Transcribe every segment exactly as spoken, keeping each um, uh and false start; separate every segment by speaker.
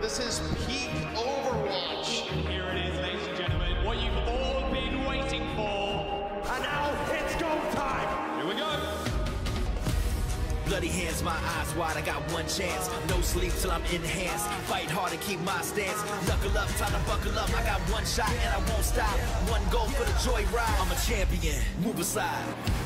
Speaker 1: This is peak Overwatch.
Speaker 2: Here it is, ladies and gentlemen, what you've all been waiting for. And now it's go time. Here we go.
Speaker 3: Bloody hands, my eyes wide, I got one chance. No sleep till I'm enhanced. Fight hard to keep my stance. Knuckle up, time to buckle up. I got one shot and I won't stop. One goal for the joyride. I'm a champion. Move aside.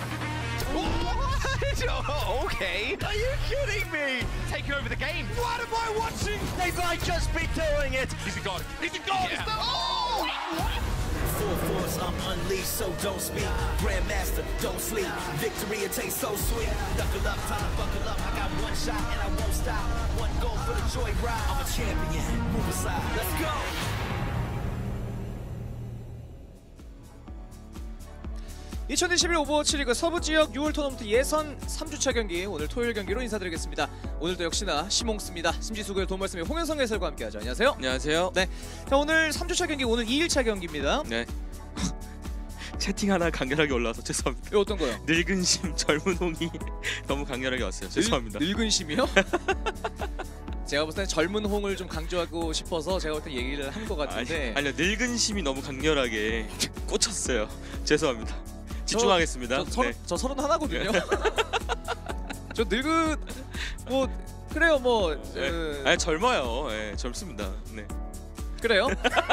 Speaker 4: Oh, okay. Are you kidding me?
Speaker 2: Taking over the game.
Speaker 4: What am I watching? They might just be doing it.
Speaker 2: He's a god. He's a god.
Speaker 4: Yeah.
Speaker 2: Oh!
Speaker 3: Full force, I'm unleashed, so don't speak. Grandmaster, don't sleep. Victory, it tastes so sweet. Knuckle up, time to buckle up. I got one shot and I won't stop. One goal for the joyride. I'm a champion. Move aside. Let's go.
Speaker 5: 이천이십일 오버워치 리그 서부 지역 유월 토너먼트 예선 삼 주차 경기 오늘 토요일 경기로 인사드리겠습니다. 오늘도 역시나 시몽스입니다. 심지수고의 도말씀의 홍현성 해설과 함께하죠. 안녕하세요.
Speaker 6: 안녕하세요.
Speaker 5: 네, 자 오늘 삼 주차 경기 오늘 이 일차 경기입니다.
Speaker 6: 네. 채팅 하나 강렬하게 올라와서 죄송합니다.
Speaker 5: 이거 어떤 거요?
Speaker 6: 늙은 심 젊은 홍이 너무 강렬하게 왔어요. 죄송합니다.
Speaker 5: 늙, 늙은 심이요? 제가 볼 때는 젊은 홍을 좀 강조하고 싶어서 제가 볼 때 얘기를 한 것 같은데
Speaker 6: 아니, 아니요, 늙은 심이 너무 강렬하게 꽂혔어요. 죄송합니다. 집중하겠습니다.
Speaker 5: 저, 저, 저,
Speaker 6: 네.
Speaker 5: 저 서른 하나거든요. 저 늙은 뭐 그래요 뭐.
Speaker 6: 네.
Speaker 5: 그...
Speaker 6: 아니 젊어요. 네, 젊습니다. 네.
Speaker 5: 그래요?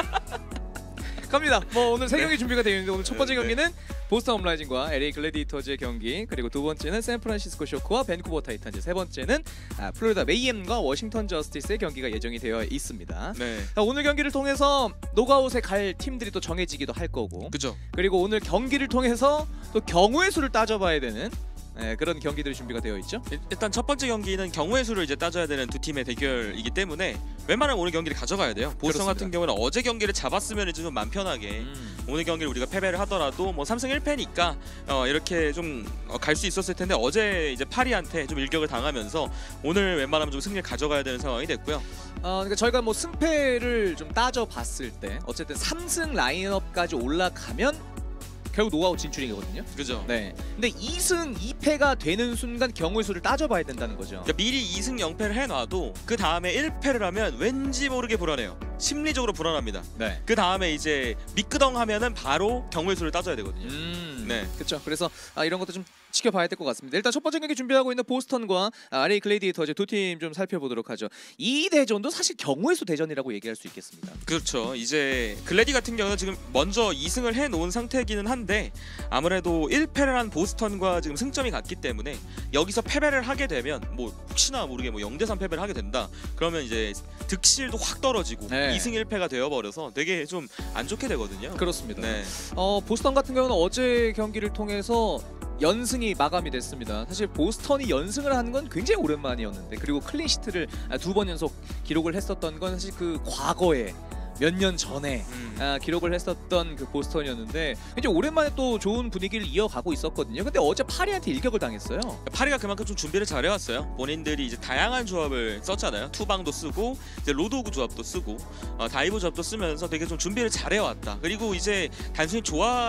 Speaker 5: 갑니다. 뭐 오늘 세
Speaker 6: 네.
Speaker 5: 경기 준비가 되어 있는데 오늘 첫 번째
Speaker 6: 네.
Speaker 5: 경기는 보스턴 업라이징과 엘에이 글래디에이터즈의 경기, 그리고 두 번째는 샌프란시스코 쇼크와 밴쿠버 타이탄즈, 세 번째는 아, 플로리다 메이엠과 워싱턴 저스티스의 경기가 예정이 되어 있습니다.
Speaker 6: 네.
Speaker 5: 자, 오늘 경기를 통해서 노그아웃에 갈 팀들이 또 정해지기도 할 거고,
Speaker 6: 그죠.
Speaker 5: 그리고 오늘 경기를 통해서 또 경우의 수를 따져봐야 되는 네, 그런 경기들이 준비가 되어 있죠.
Speaker 6: 일단 첫 번째 경기는 경우의 수를 이제 따져야 되는 두 팀의 대결이기 때문에 웬만하면 오늘 경기를 가져가야 돼요. 보스턴
Speaker 5: 그렇습니다.
Speaker 6: 같은 경우는 어제 경기를 잡았으면 좀 맘 편하게
Speaker 5: 음.
Speaker 6: 오늘 경기를 우리가 패배를 하더라도 뭐 삼승 일 패니까 어, 이렇게 좀 갈 수 있었을 텐데 어제 이제 파리한테 좀 일격을 당하면서 오늘 웬만하면 좀 승리를 가져가야 되는 상황이 됐고요.
Speaker 5: 어, 그러니까 저희가 뭐 승패를 좀 따져봤을 때 어쨌든 삼승 라인업까지 올라가면 결국 노아웃 진출이거든요.
Speaker 6: 그죠.
Speaker 5: 네. 근데 이승 이패가 되는 순간 경우의 수를 따져봐야 된다는 거죠.
Speaker 6: 그러니까 미리 이승 영패를 해놔도 그 다음에 일 패를 하면 왠지 모르게 불안해요. 심리적으로 불안합니다.
Speaker 5: 네.
Speaker 6: 그 다음에 이제 미끄덩하면은 바로 경우의 수를 따져야 되거든요.
Speaker 5: 음,
Speaker 6: 네.
Speaker 5: 그렇죠. 그래서 아, 이런 것도 좀 지켜봐야 될 것 같습니다. 일단 첫 번째 경기 준비하고 있는 보스턴과 아, 엘에이 글래디에이터즈 두 팀 좀 살펴보도록 하죠. 이 대전도 사실 경우의 수 대전이라고 얘기할 수 있겠습니다.
Speaker 6: 그렇죠. 이제 글래디 같은 경우는 지금 먼저 이승을 해놓은 상태이기는 한데 아무래도 일 패를 한 보스턴과 지금 승점이 같기 때문에 여기서 패배를 하게 되면 뭐 혹시나 모르게 뭐 영 대 삼 패배를 하게 된다. 그러면 이제 득실도 확 떨어지고
Speaker 5: 네.
Speaker 6: 이승 일 패가 되어버려서 되게 좀 안 좋게 되거든요.
Speaker 5: 그렇습니다.
Speaker 6: 네.
Speaker 5: 어, 보스턴 같은 경우는 어제 경기를 통해서 연승이 마감이 됐습니다. 사실 보스턴이 연승을 하는 건 굉장히 오랜만이었는데, 그리고 클린시트를 두 번 연속 기록을 했었던 건 사실 그 과거에 몇 년 전에
Speaker 6: 음.
Speaker 5: 아, 기록을 했었던 그 보스턴이었는데 이제 오랜만에 또 좋은 분위기를 이어가고 있었거든요. 근데 어제 파리한테 일격을 당했어요.
Speaker 6: 파리가 그만큼 좀 준비를 잘해왔어요. 본인들이 이제 다양한 조합을 썼잖아요. 투방도 쓰고 이제 로드오그 조합도 쓰고 어, 다이브 조합도 쓰면서 되게 좀 준비를 잘해왔다. 그리고 이제 단순히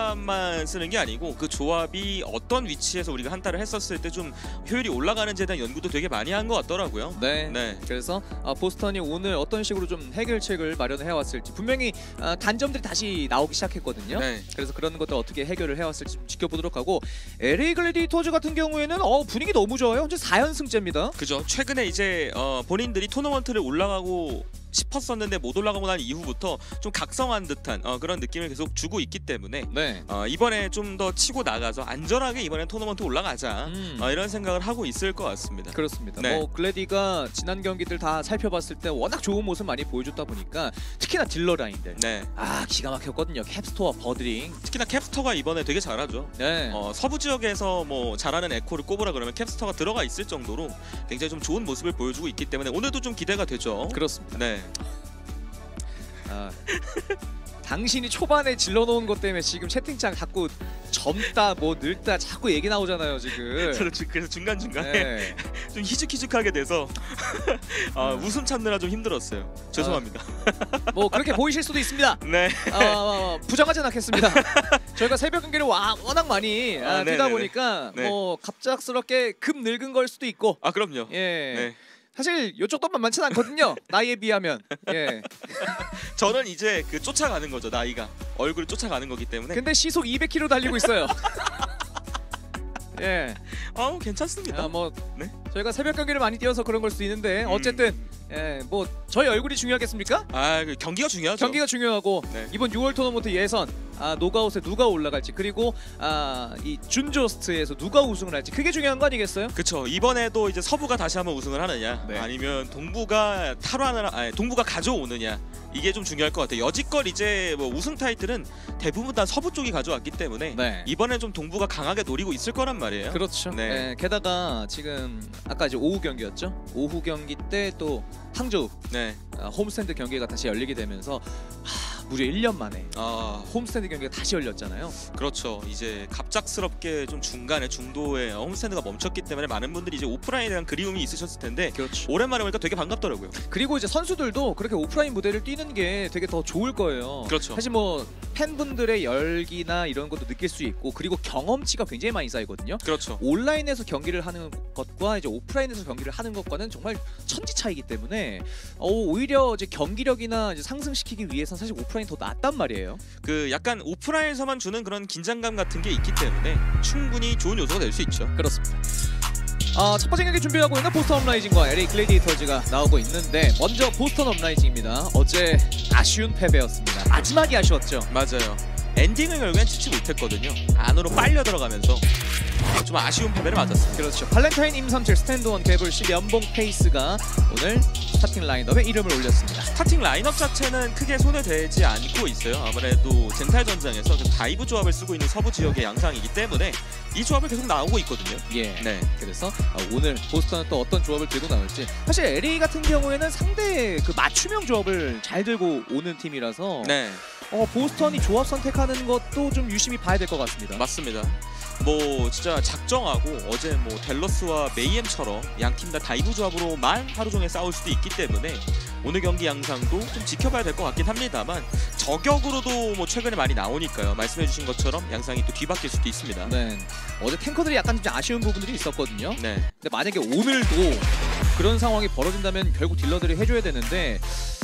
Speaker 6: 조합만 쓰는 게 아니고 그 조합이 어떤 위치에서 우리가 한타를 했었을 때 좀 효율이 올라가는지에 대한 연구도 되게 많이 한 것 같더라고요.
Speaker 5: 네.
Speaker 6: 네.
Speaker 5: 그래서 어, 보스턴이 오늘 어떤 식으로 좀 해결책을 마련해 왔을지, 분명히 어, 단점들이 다시 나오기 시작했거든요.
Speaker 6: 네.
Speaker 5: 그래서 그런 것들 어떻게 해결을 해왔을지 좀 지켜보도록 하고, 엘에이 글래디에이터즈 같은 경우에는 어, 분위기 너무 좋아요. 현재 사 연승째입니다.
Speaker 6: 그죠. 최근에 이제 어, 본인들이 토너먼트를 올라가고 싶었었는데 못 올라가고 난 이후부터 좀 각성한 듯한 어, 그런 느낌을 계속 주고 있기 때문에
Speaker 5: 네.
Speaker 6: 어, 이번에 좀 더 치고 나가서 안전하게 이번엔 토너먼트 올라가자
Speaker 5: 음.
Speaker 6: 어, 이런 생각을 하고 있을 것 같습니다.
Speaker 5: 그렇습니다.
Speaker 6: 네.
Speaker 5: 뭐 글래디가 지난 경기들 다 살펴봤을 때 워낙 좋은 모습 많이 보여줬다 보니까 특히나 딜러 라인들
Speaker 6: 네.
Speaker 5: 아 기가 막혔거든요. 캡스토어, 버드링.
Speaker 6: 특히나 캡스터가 이번에 되게 잘하죠.
Speaker 5: 네.
Speaker 6: 어, 서부 지역에서 뭐 잘하는 에코를 꼽으라 그러면 캡스터가 들어가 있을 정도로 굉장히 좀 좋은 모습을 보여주고 있기 때문에 오늘도 좀 기대가 되죠.
Speaker 5: 그렇습니다.
Speaker 6: 네.
Speaker 5: 아, 당신이 초반에 질러놓은 것 때문에 지금 채팅창 자꾸 젊다 뭐 늙다 자꾸 얘기 나오잖아요 지금.
Speaker 6: 그렇죠. 그래서 중간 중간에
Speaker 5: 네.
Speaker 6: 좀 희죽희죽하게 돼서 아, 웃음 찾느라 좀 힘들었어요. 죄송합니다.
Speaker 5: 뭐 그렇게 보이실 수도 있습니다.
Speaker 6: 네.
Speaker 5: 어, 부정하진 않겠습니다. 저희가 새벽 경기를 와, 워낙 많이 아,
Speaker 6: 아,
Speaker 5: 뛰다
Speaker 6: 네네네.
Speaker 5: 보니까
Speaker 6: 네.
Speaker 5: 뭐 갑작스럽게 급 늙은 걸 수도 있고.
Speaker 6: 아 그럼요.
Speaker 5: 예.
Speaker 6: 네.
Speaker 5: 사실 이쪽도 만만치 않거든요. 나이에 비하면. 예.
Speaker 6: 저는 이제 그 쫓아가는 거죠. 나이가 얼굴 쫓아가는 거기 때문에.
Speaker 5: 근데 시속 이백 킬로미터 달리고 있어요. 예.
Speaker 6: 아우 괜찮습니다.
Speaker 5: 아, 뭐
Speaker 6: 네?
Speaker 5: 저희가 새벽 경기를 많이 뛰어서 그런 걸 수도 있는데 어쨌든
Speaker 6: 음.
Speaker 5: 예, 뭐 저희 얼굴이 중요하겠습니까?
Speaker 6: 아, 그 경기가 중요하죠.
Speaker 5: 경기가 중요하고
Speaker 6: 네.
Speaker 5: 이번 유월 토너먼트 예선 아, 노가웃에 누가 올라갈지 그리고 아, 이 준조스트에서 누가 우승을 할지 그게 중요한 거 아니겠어요?
Speaker 6: 그렇죠. 이번에도 이제 서부가 다시 한번 우승을 하느냐,
Speaker 5: 네.
Speaker 6: 아니면 동부가 탈환을, 아니 동부가 가져오느냐, 이게 좀 중요할 것 같아요. 여지껏 이제 뭐 우승 타이틀은 대부분 다 서부 쪽이 가져왔기 때문에
Speaker 5: 네.
Speaker 6: 이번엔 좀 동부가 강하게 노리고 있을 거란 말이에요.
Speaker 5: 그렇죠.
Speaker 6: 네.
Speaker 5: 네, 게다가 지금 아까 이제 오후 경기였죠. 오후 경기 때 또 항저우
Speaker 6: 네.
Speaker 5: 아, 홈스탠드 경기가 다시 열리게 되면서 하, 무려 일 년 만에
Speaker 6: 아,
Speaker 5: 홈스탠드 경기가 다시 열렸잖아요.
Speaker 6: 그렇죠. 이제 갑작스럽게 좀 중간에 중도에 홈스탠드가 멈췄기 때문에 많은 분들이 이제 오프라인에 대한 그리움이 있으셨을 텐데
Speaker 5: 그렇죠.
Speaker 6: 오랜만에 보니까 되게 반갑더라고요.
Speaker 5: 그리고 이제 선수들도 그렇게 오프라인 무대를 뛰는 게 되게 더 좋을 거예요.
Speaker 6: 그렇죠.
Speaker 5: 사실 뭐 팬분들의 열기나 이런 것도 느낄 수 있고 그리고 경험치가 굉장히 많이 쌓이거든요.
Speaker 6: 그렇죠.
Speaker 5: 온라인에서 경기를 하는 것과 이제 오프라인에서 경기를 하는 것과는 정말 천지 차이기 때문에 어, 오히려 이제 경기력이나 이제 상승시키기 위해서는 사실 오프라인 더 낫단 말이에요.
Speaker 6: 그 약간 오프라인에서만 주는 그런 긴장감 같은 게 있기 때문에 충분히 좋은 요소가 될 수 있죠.
Speaker 5: 그렇습니다. 아, 첫 번째 경기 준비하고 있는 보스턴 업라이징과 엘에이 글래디에이터즈가 나오고 있는데 먼저 보스턴 업라이징입니다. 어제 아쉬운 패배였습니다. 마지막이 아쉬웠죠.
Speaker 6: 맞아요. 엔딩을 결국엔 치지 못했거든요. 안으로 빨려 들어가면서 좀 아쉬운 패배를 맞았습니다.
Speaker 5: 그렇죠. 발렌타인 임삼칠 스탠드원 개불시 연봉 페이스가 오늘 스타팅 라인업에 이름을 올렸습니다.
Speaker 6: 스타팅 라인업 자체는 크게 손해되지 않고 있어요. 아무래도 젠탈 전장에서 좀 다이브 조합을 쓰고 있는 서부 지역의 양상이기 때문에 이 조합을 계속 나오고 있거든요.
Speaker 5: 예.
Speaker 6: 네.
Speaker 5: 그래서 아, 오늘 보스턴은 또 어떤 조합을 들고 나올지 사실 엘에이 같은 경우에는 상대 그 맞춤형 조합을 잘 들고 오는 팀이라서
Speaker 6: 네.
Speaker 5: 어, 보스턴이 조합 선택하는 것도 좀 유심히 봐야 될 것 같습니다.
Speaker 6: 맞습니다. 뭐 진짜 작정하고 어제 뭐 델러스와 메이엠처럼 양 팀 다 다이브 조합으로만 하루 종일 싸울 수도 있기 때문에 오늘 경기 양상도 좀 지켜봐야 될 것 같긴 합니다만 저격으로도 뭐 최근에 많이 나오니까요. 말씀해주신 것처럼 양상이 또 뒤바뀔 수도 있습니다.
Speaker 5: 네. 어제 탱커들이 약간 좀 아쉬운 부분들이 있었거든요.
Speaker 6: 네.
Speaker 5: 근데 만약에 오늘도 그런 상황이 벌어진다면 결국 딜러들이 해줘야 되는데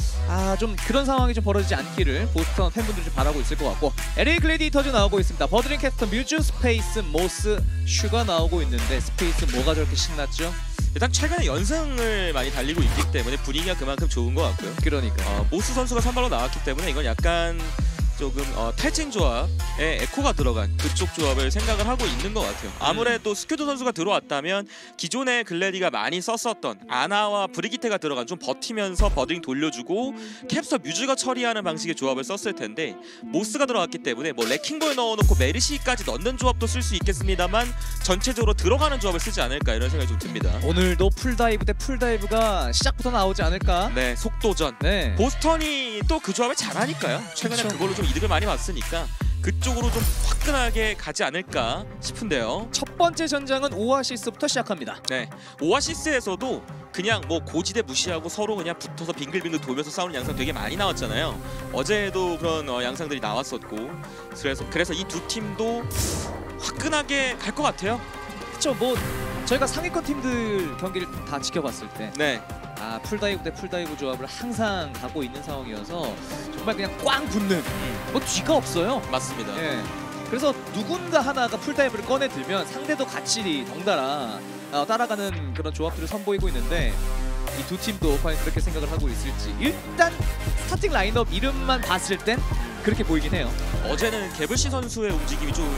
Speaker 5: 아, 좀 그런 상황이 좀 벌어지지 않기를 보스턴 팬분들이 좀 바라고 있을 것 같고 엘에이 글래디에이터즈 나오고 있습니다. 버드링 캐스터 뮤즈 스페이스 모스 슈가 나오고 있는데 스페이스 뭐가 저렇게 신났죠?
Speaker 6: 일단 최근에 연승을 많이 달리고 있기 때문에 분위기가 그만큼 좋은 것 같고요.
Speaker 5: 그러니까
Speaker 6: 어, 모스 선수가 선발로 나왔기 때문에 이건 약간 조금 어, 탈진 조합에 에코가 들어간 그쪽 조합을 생각을 하고 있는 것 같아요. 아무래도 스큐드 선수가 들어왔다면 기존에 글래디가 많이 썼었던 아나와 브리기테가 들어간 좀 버티면서 버드링 돌려주고 캡서 뮤즈가 처리하는 방식의 조합을 썼을 텐데 모스가 들어왔기 때문에 뭐 레킹볼 넣어놓고 메르시까지 넣는 조합도 쓸 수 있겠습니다만 전체적으로 들어가는 조합을 쓰지 않을까 이런 생각이 좀 듭니다.
Speaker 5: 오늘도 풀다이브 대 풀다이브가 시작부터 나오지 않을까?
Speaker 6: 네, 속도전.
Speaker 5: 네.
Speaker 6: 보스턴이 또 그 조합을 잘하니까요. 최근에
Speaker 5: 그쵸.
Speaker 6: 그걸로 좀 이득을 많이 봤으니까 그쪽으로 좀 화끈하게 가지 않을까 싶은데요.
Speaker 5: 첫 번째 전장은 오아시스부터 시작합니다.
Speaker 6: 네, 오아시스에서도 그냥 뭐 고지대 무시하고 서로 그냥 붙어서 빙글빙글 돌면서 싸우는 양상 되게 많이 나왔잖아요. 어제도 그런 어, 양상들이 나왔었고 그래서 그래서 이 두 팀도 화끈하게 갈 것 같아요.
Speaker 5: 그렇죠. 뭐 저희가 상위권 팀들 경기를 다 지켜봤을 때
Speaker 6: 네,
Speaker 5: 아, 풀다이브 대 풀다이브 조합을 항상 가고 있는 상황이어서 정말 그냥 꽝 붙는 뭐 뒤가 없어요.
Speaker 6: 맞습니다.
Speaker 5: 예. 그래서 누군가 하나가 풀다이브를 꺼내 들면 상대도 같이 덩달아 어, 따라가는 그런 조합들을 선보이고 있는데 이 두 팀도 과연 그렇게 생각을 하고 있을지 일단 스타팅 라인업 이름만 봤을 땐 그렇게 보이긴 해요.
Speaker 6: 어제는 개블시 선수의 움직임이 좀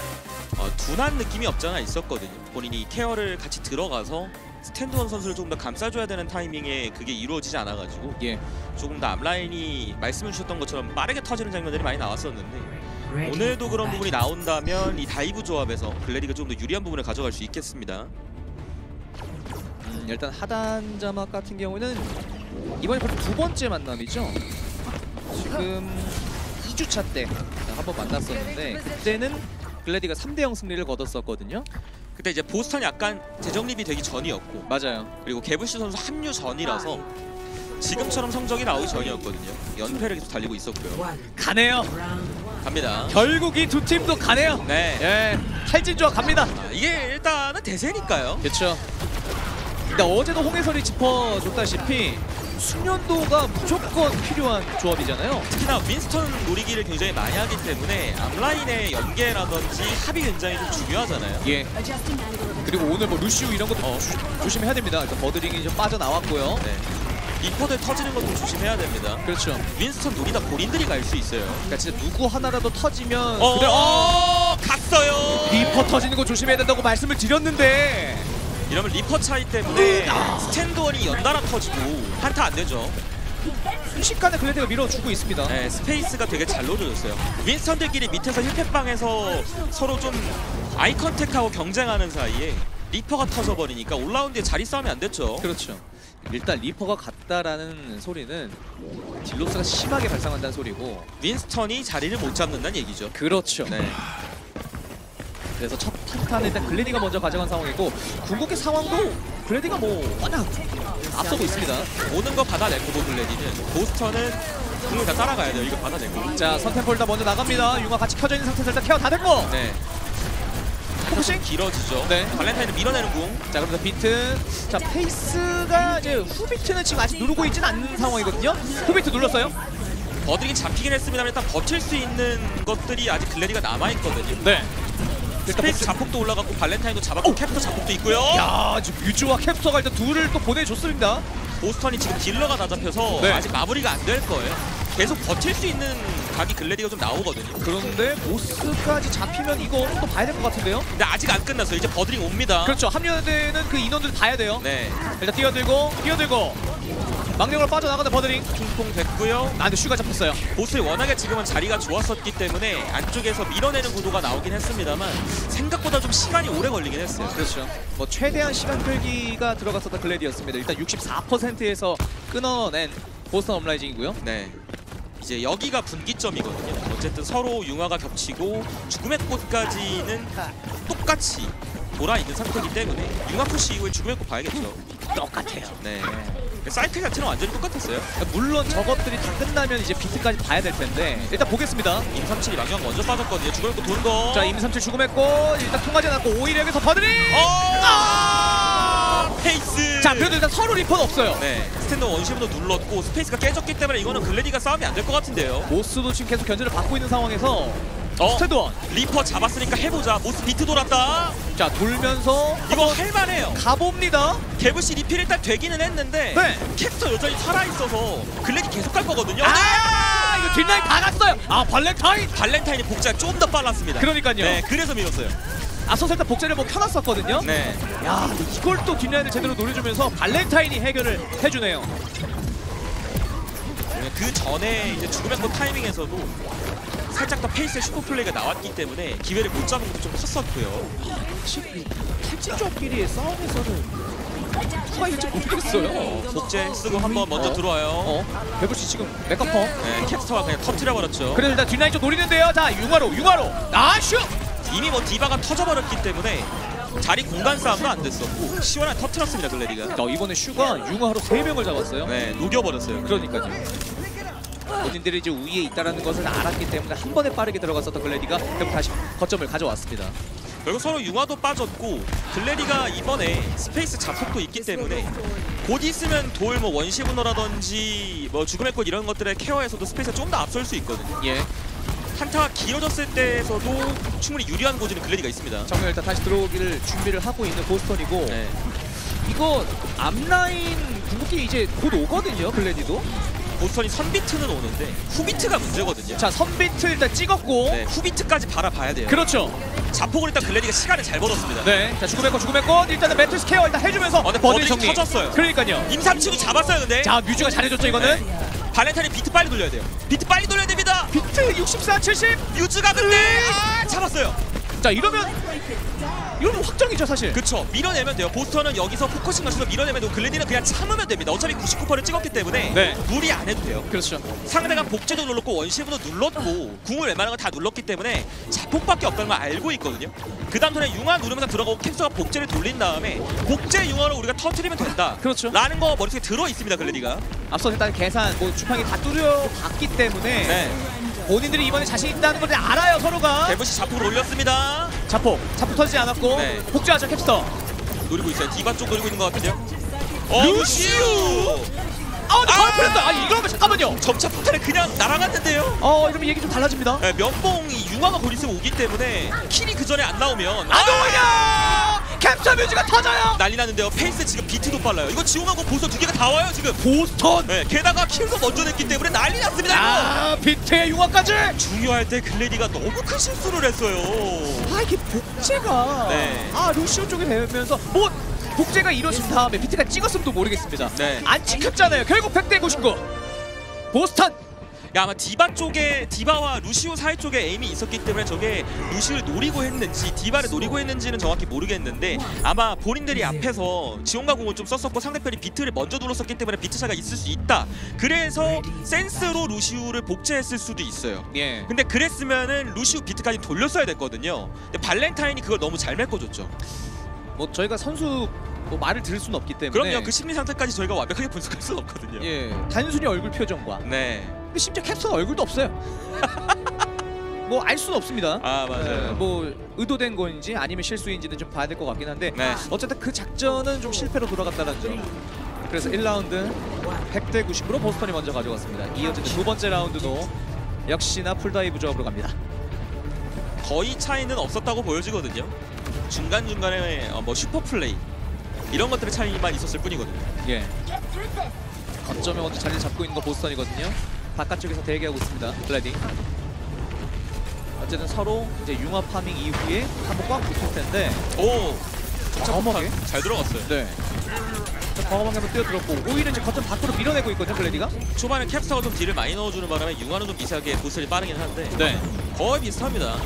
Speaker 6: 어, 둔한 느낌이 없잖아 있었거든요. 본인이 케어를 같이 들어가서 스탠드원 선수를 조금 더 감싸줘야 되는 타이밍에 그게 이루어지지 않아가지고
Speaker 5: 예.
Speaker 6: 조금 더 앞라인이 말씀해 주셨던 것처럼 빠르게 터지는 장면들이 많이 나왔었는데 오늘도 그런 부분이 나온다면 이 다이브 조합에서 글래디가 조금 더 유리한 부분을 가져갈 수 있겠습니다.
Speaker 5: 음, 일단 하단 자막 같은 경우는 이번이 벌써 두 번째 만남이죠. 지금 이 주차 때 한 번 만났었는데 그때는 글래디가 삼 대 영 승리를 거뒀었거든요.
Speaker 6: 그때 이제 보스턴이 약간 재정립이 되기 전이었고
Speaker 5: 맞아요.
Speaker 6: 그리고 개블시 선수 합류 전이라서 지금처럼 성적이 나오기 전이었거든요. 연패를 계속 달리고 있었고요.
Speaker 5: 가네요.
Speaker 6: 갑니다.
Speaker 5: 결국 이 두 팀도 가네요.
Speaker 6: 네.
Speaker 5: 예, 탈진 조합 갑니다.
Speaker 6: 아, 이게 일단은 대세니까요.
Speaker 5: 그렇죠. 근데 어제도 홍해설이 짚어줬다시피 숙련도가 무조건 필요한 조합이잖아요.
Speaker 6: 특히나 윈스턴 노리기를 굉장히 많이 하기 때문에 앞라인의 연계라든지 합이 굉장히 좀 중요하잖아요.
Speaker 5: 예. 그리고 오늘 뭐 루시우 이런 것도
Speaker 6: 어.
Speaker 5: 주, 조심해야 됩니다. 일단 버드링이 좀 빠져나왔고요.
Speaker 6: 네. 리퍼들 터지는 것도 조심해야 됩니다.
Speaker 5: 그렇죠.
Speaker 6: 윈스턴 노리다 본인들이 갈 수 있어요.
Speaker 5: 그러니까 진짜 누구 하나라도 터지면
Speaker 6: 어,
Speaker 5: 그대로 어!
Speaker 6: 갔어요.
Speaker 5: 리퍼 터지는 거 조심해야 된다고 말씀을 드렸는데
Speaker 6: 이러면 리퍼 차이 때문에 스탠드원이 연달아 터지고 한타 안 되죠.
Speaker 5: 순식간에 글래드가 밀어주고 있습니다.
Speaker 6: 네, 스페이스가 되게 잘 노려졌어요. 윈스턴들끼리 밑에서 힐팩방에서 서로 좀 아이 컨택하고 경쟁하는 사이에 리퍼가 터져버리니까 올라운드에 자리 싸움이 안 됐죠.
Speaker 5: 그렇죠. 일단 리퍼가 갔다라는 소리는 딜로스가 심하게 발상한다는 소리고
Speaker 6: 윈스턴이 자리를 못 잡는다는 얘기죠.
Speaker 5: 그렇죠.
Speaker 6: 네.
Speaker 5: 그래서 첫 탄탄은 일단 글래디가 먼저 가져간 상황이고 궁극기 상황도 글래디가 뭐 워낙 앞서고 있습니다.
Speaker 6: 오는 거 받아낼 거고 글래디는 보스턴은 궁을 다 따라가야 돼요. 이거 받아내고.
Speaker 5: 자 선템폴다 먼저 나갑니다. 융화 같이 켜져 있는 상태에서 일단 케어 다 됐고
Speaker 6: 네.
Speaker 5: 포커싱
Speaker 6: 길어지죠.
Speaker 5: 네.
Speaker 6: 발렌타인은 밀어내는 궁.
Speaker 5: 자 그러면서 비트 자 페이스가 이제 후비트는 지금 아직 누르고 있진 않는 상황이거든요. 후비트 눌렀어요.
Speaker 6: 버드링이 잡히긴 했습니다만 일단 버틸 수 있는 것들이 아직 글래디가 남아있거든요.
Speaker 5: 네.
Speaker 6: 스페이스 자폭도 올라갔고 발렌타인도 잡았고 캡터 자폭도 있고요.
Speaker 5: 야 지금 뮤즈와 캡스터가 일단 둘을 또 보내줬습니다.
Speaker 6: 보스턴이 지금 딜러가 다 잡혀서
Speaker 5: 네.
Speaker 6: 아직 마무리가 안 될 거예요. 계속 버틸 수 있는 각이 글래디가 좀 나오거든요.
Speaker 5: 그런데 보스까지 잡히면 이거 또 봐야 될 것 같은데요.
Speaker 6: 근데 아직 안 끝났어요. 이제 버드링 옵니다.
Speaker 5: 그렇죠. 합류되는 그 인원들 봐야 돼요.
Speaker 6: 네.
Speaker 5: 일단 뛰어들고 뛰어들고 망령으로 빠져나가는 버드링.
Speaker 6: 중통 됐고요.
Speaker 5: 아 근데 슈가 잡혔어요.
Speaker 6: 보스에 워낙에 지금은 자리가 좋았었기 때문에 안쪽에서 밀어내는 구도가 나오긴 했습니다만 생각보다 좀 시간이 오래 걸리긴 했어요.
Speaker 5: 그렇죠. 뭐 최대한 시간 끌기가 들어갔었던 글래디였습니다. 일단 육십사 퍼센트에서 끊어낸 보스턴 업라이징이고요.
Speaker 6: 네. 이제 여기가 분기점이거든요. 어쨌든 서로 융화가 겹치고 죽음의 꽃까지는 똑같이 돌아있는 상태이기 때문에 융화 푸시 이후에 죽음의 꽃 봐야겠죠.
Speaker 5: 똑같아요.
Speaker 6: 네. 사이클 자체는 완전히 똑같았어요.
Speaker 5: 물론 저것들이 다 끝나면 이제 비트까지 봐야 될 텐데 일단 보겠습니다.
Speaker 6: 임삼칠이 망령 먼저 빠졌거든요. 죽음의 꽃 도는 거.
Speaker 5: 자 임삼칠 죽음했고 일단 통하지 않았고 오히려 여기서 버드링.
Speaker 6: 어!
Speaker 5: 아!
Speaker 6: 페이스.
Speaker 5: 자 그래도 일단 서로 리퍼는 없어요.
Speaker 6: 네. 스탠드 원심으로 눌렀고 스페이스가 깨졌기 때문에 이거는 글래디가 싸움이 안 될 것 같은데요.
Speaker 5: 모스도 지금 계속 견제를 받고 있는 상황에서
Speaker 6: 어?
Speaker 5: 스테드원
Speaker 6: 리퍼 잡았으니까 해보자. 모스 비트 돌았다.
Speaker 5: 자 돌면서
Speaker 6: 이거 할만해요.
Speaker 5: 가봅니다.
Speaker 6: 개브시 리필 일단 되기는 했는데
Speaker 5: 네.
Speaker 6: 캡터 여전히 살아있어서 글래디 계속 갈 거거든요.
Speaker 5: 아 이거 뒷라인 다 갔어요. 아 발렌타인.
Speaker 6: 발렌타인이 복제가 좀 더 빨랐습니다.
Speaker 5: 그러니까요.
Speaker 6: 네, 그래서 밀었어요.
Speaker 5: 앞서서 일단 복제를 뭐 켜놨었거든요.
Speaker 6: 네.
Speaker 5: 야 이걸 또 뒷라인을 제대로 노려주면서 발렌타인이 해결을 해주네요.
Speaker 6: 그 전에 이제 죽음의 꽃 타이밍에서도 살짝 더 페이스의 슈퍼플레이가 나왔기 때문에 기회를 못 잡은 것도 좀 컸었고요.
Speaker 5: 확실히 탈진조끼리의 싸움에서는 누가 이길지 모르겠어요.
Speaker 6: 어, 복제 쓰고 한번 먼저
Speaker 5: 어?
Speaker 6: 들어와요.
Speaker 5: 어? 베브시 지금 메카펑.
Speaker 6: 네, 캡스터가 그냥 터트려버렸죠.
Speaker 5: 그래서 일단 뒷라인 좀 노리는데요. 자 융화로 융화로 아슈.
Speaker 6: 이미 뭐 디바가 터져버렸기 때문에 자리 공간 싸움도 안 됐었고 시원하게 터트렸습니다 글래디가.
Speaker 5: 자 이번에 슈가 융화로 세 명을 잡았어요.
Speaker 6: 네, 녹여버렸어요.
Speaker 5: 그러니까요. 본인들이 이제 우위에 있다라는 것을 알았기 때문에 한 번에 빠르게 들어갔었던 글래디가 결국 다시 거점을 가져왔습니다.
Speaker 6: 결국 서로 융화도 빠졌고 글래디가 이번에 스페이스 자폭도 있기 때문에 곧 있으면 돌 뭐 원시분호라든지 뭐 죽음의 꽃 이런 것들의 케어에서도 스페이스가 좀 더 앞설 수 있거든요.
Speaker 5: 예.
Speaker 6: 한타가 길어졌을 때에서도 충분히 유리한 고지는 글래디가 있습니다.
Speaker 5: 정면 일단 다시 들어오기를 준비를 하고 있는 보스턴이고
Speaker 6: 네.
Speaker 5: 이거 앞라인 궁극기 이제 곧 오거든요 글래디도.
Speaker 6: 보스턴이 선비트는 오는데 후비트가 문제거든요.
Speaker 5: 자 선비트 일단 찍었고
Speaker 6: 네, 후비트까지 바라봐야 돼요.
Speaker 5: 그렇죠.
Speaker 6: 자폭을 일단 글래디가 시간을 잘 벌었습니다.
Speaker 5: 네. 자 죽음의 꽃 죽음의 꽃 일단은 매트리스 케어 일단 해주면서
Speaker 6: 근데
Speaker 5: 버들
Speaker 6: 버들이
Speaker 5: 정리.
Speaker 6: 터졌어요.
Speaker 5: 그러니까요.
Speaker 6: 임삼치고 잡았어요 근데.
Speaker 5: 자 뮤즈가 잘해줬죠 이거는.
Speaker 6: 네. 발렌타인이 비트 빨리 돌려야 돼요. 비트 빨리 돌려야 됩니다.
Speaker 5: 비트 육십사, 칠십.
Speaker 6: 유즈가 근데 아, 잡았어요.
Speaker 5: 자 이러면 이러면 확정이죠 사실.
Speaker 6: 그쵸. 밀어내면 돼요. 보스턴은 여기서 포커싱 맞춰서 밀어내면 되고 글래디는 그냥 참으면 됩니다. 어차피 구십구 퍼센트를 찍었기 때문에
Speaker 5: 네.
Speaker 6: 무리 안 해도 돼요.
Speaker 5: 그렇죠.
Speaker 6: 상대가 복제도 눌렀고 원시브도 눌렀고 궁을 웬만한 건 다 눌렀기 때문에 자폭밖에 없다는 걸 알고 있거든요. 그 다음 턴에 융화 누르면서 들어가고 캡스가 복제를 돌린 다음에 복제 융화로 우리가 터트리면 된다.
Speaker 5: 그렇죠.
Speaker 6: 라는 거 머릿속에 들어 있습니다 글래디가.
Speaker 5: 앞서 일단 계산 뭐 주팡이 다 뚫려봤기 때문에
Speaker 6: 네.
Speaker 5: 본인들이 이번에 자신 있다는 걸 알아요 서로가.
Speaker 6: 데브시 자폭을 올렸습니다.
Speaker 5: 자폭 자폭 터지지 않았고
Speaker 6: 네.
Speaker 5: 복제하죠 캡스터.
Speaker 6: 노리고 있어요. 디바 쪽 노리고 있는 것 같은데요. 어, 루시우!
Speaker 5: 아, 근데
Speaker 6: 아!
Speaker 5: 바로 풀렸다. 아, 이러면 잠깐만요.
Speaker 6: 점차 폭탄에 그냥 날아갔는데요.
Speaker 5: 어, 이러면 얘기 좀 달라집니다.
Speaker 6: 네, 면봉이 융화가 곧 있으면 오기 때문에 킬이 그 전에 안 나오면
Speaker 5: 안 오냐! 캡처 뮤즈가 터져요.
Speaker 6: 난리 나는데요. 페이스 지금 비트도 빨라요. 이거 지원하고 보스턴 두 개가 다 와요 지금.
Speaker 5: 보스턴.
Speaker 6: 네, 게다가 킬도 먼저 냈기 때문에 난리 났습니다.
Speaker 5: 아, 비트의 융화까지.
Speaker 6: 이거. 중요할 때 글래디가 너무 큰 실수를 했어요.
Speaker 5: 아, 이게 복제가
Speaker 6: 네.
Speaker 5: 아, 루시오 쪽에 되면서 뭐 복제가 이루어진 다음에 비트가 찍었음도 모르겠습니다.
Speaker 6: 네.
Speaker 5: 안 찍혔잖아요. 결국 백 대 구십구. 보스턴.
Speaker 6: 야, 아마 디바 쪽에 디바와 루시오 사이 쪽에 에임이 있었기 때문에 저게 루시오를 노리고 했는지 디바를 노리고 했는지는 정확히 모르겠는데 아마 본인들이 앞에서 지원가 공을 좀 썼었고 상대편이 비트를 먼저 눌렀었기 때문에 비트 차가 있을 수 있다. 그래서 센스로 루시오를 복제했을 수도 있어요.
Speaker 5: 예.
Speaker 6: 근데 그랬으면은 루시오 비트까지 돌렸어야 됐거든요. 근데 발렌타인이 그걸 너무 잘 메꿔줬죠.
Speaker 5: 뭐 저희가 선수 뭐 말을 들을 수는 없기 때문에
Speaker 6: 그럼요. 그 심리 상태까지 저희가 완벽하게 분석할 수는 없거든요.
Speaker 5: 예, 단순히 얼굴 표정과
Speaker 6: 네.
Speaker 5: 근데 심지어 캡슨 얼굴도 없어요. 뭐 알 수는 없습니다.
Speaker 6: 아, 맞아요.
Speaker 5: 예, 뭐 의도된 건지 아니면 실수인지는 좀 봐야 될 것 같긴 한데
Speaker 6: 네.
Speaker 5: 어쨌든 그 작전은 좀 실패로 돌아갔다는 점. 그래서 일 라운드 백 대 구십으로 보스턴이 먼저 가져갔습니다. 이어지는 두 번째 라운드도 역시나 풀다이브 조합으로 갑니다.
Speaker 6: 거의 차이는 없었다고 보여지거든요. 중간중간에 어, 뭐 슈퍼 플레이 이런 것들의 차이만 있었을 뿐이거든요.
Speaker 5: 예. 거점에 먼저 자리를 잡고 있는 거 보스턴이거든요. 바깥쪽에서 대기하고 있습니다. 블라디. 어쨌든 서로 이제 융화 파밍 이후에 한번 꽉 붙을 텐데.
Speaker 6: 오!
Speaker 5: 과감하게?
Speaker 6: 잘 들어갔어요.
Speaker 5: 네. 과감하게 한번 뛰어들었고 오히려 이제 거점 밖으로 밀어내고 있거든요, 블라디가.
Speaker 6: 초반에 캡스타가 좀 딜을 많이 넣어주는 바람에 융화는 좀 미세하게 보스를 빠르긴 한데
Speaker 5: 네.
Speaker 6: 거의 비슷합니다.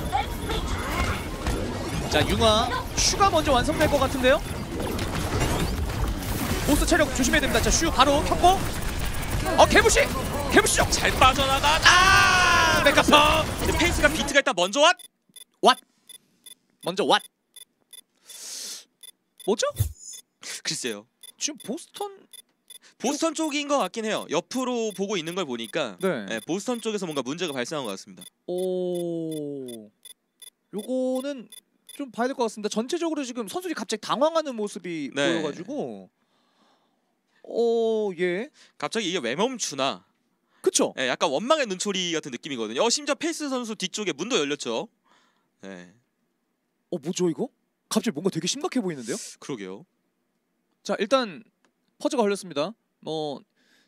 Speaker 5: 자, 융화 슈가 먼저 완성될 것 같은데요. 보스 체력 조심해야 됩니다. 자, 슈 바로 켰고. 어, 개부시! 개부시 쪽!
Speaker 6: 잘 빠져나가.
Speaker 5: 아! 메카펑!
Speaker 6: 근데 페이스가 비트가 일단 먼저 왔.
Speaker 5: 왓! 먼저 왓! 뭐죠?
Speaker 6: 글쎄요.
Speaker 5: 지금 보스턴
Speaker 6: 보스턴 쪽인 것 같긴 해요. 옆으로 보고 있는 걸 보니까
Speaker 5: 네.
Speaker 6: 네, 보스턴 쪽에서 뭔가 문제가 발생한 것 같습니다.
Speaker 5: 오, 요거는 좀 봐야 될 것 같습니다. 전체적으로 지금 선수들이 갑자기 당황하는 모습이
Speaker 6: 네.
Speaker 5: 보여가지고, 어, 예,
Speaker 6: 갑자기 이게 왜 멈추나?
Speaker 5: 그쵸?
Speaker 6: 네, 약간 원망의 눈초리 같은 느낌이거든요. 어, 심지어 페이스 선수 뒤쪽에 문도 열렸죠. 네,
Speaker 5: 어, 뭐죠 이거? 갑자기 뭔가 되게 심각해 보이는데요?
Speaker 6: 그러게요.
Speaker 5: 자, 일단 퍼즈가 걸렸습니다. 뭐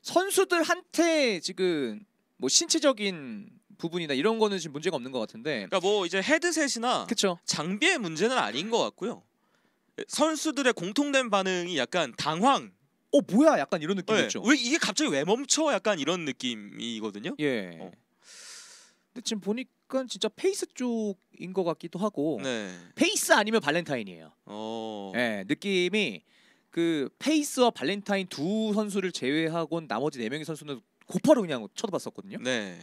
Speaker 5: 선수들한테 지금 뭐 신체적인 부분이나 이런 거는 지금 문제가 없는 것 같은데,
Speaker 6: 그러니까 뭐 이제 헤드셋이나
Speaker 5: 그쵸?
Speaker 6: 장비의 문제는 아닌 것 같고요. 선수들의 공통된 반응이 약간 당황.
Speaker 5: 어, 뭐야? 약간 이런
Speaker 6: 네,
Speaker 5: 느낌이었죠.
Speaker 6: 왜 이게 갑자기 왜 멈춰? 약간 이런 느낌이거든요.
Speaker 5: 예.
Speaker 6: 어.
Speaker 5: 근데 지금 보니까 진짜 페이스 쪽인 것 같기도 하고,
Speaker 6: 네.
Speaker 5: 페이스 아니면 발렌타인이에요.
Speaker 6: 어.
Speaker 5: 예, 느낌이 그 페이스와 발렌타인 두 선수를 제외하고는 나머지 네 명의 선수는 곧바로 그냥 쳐다봤었거든요.
Speaker 6: 네.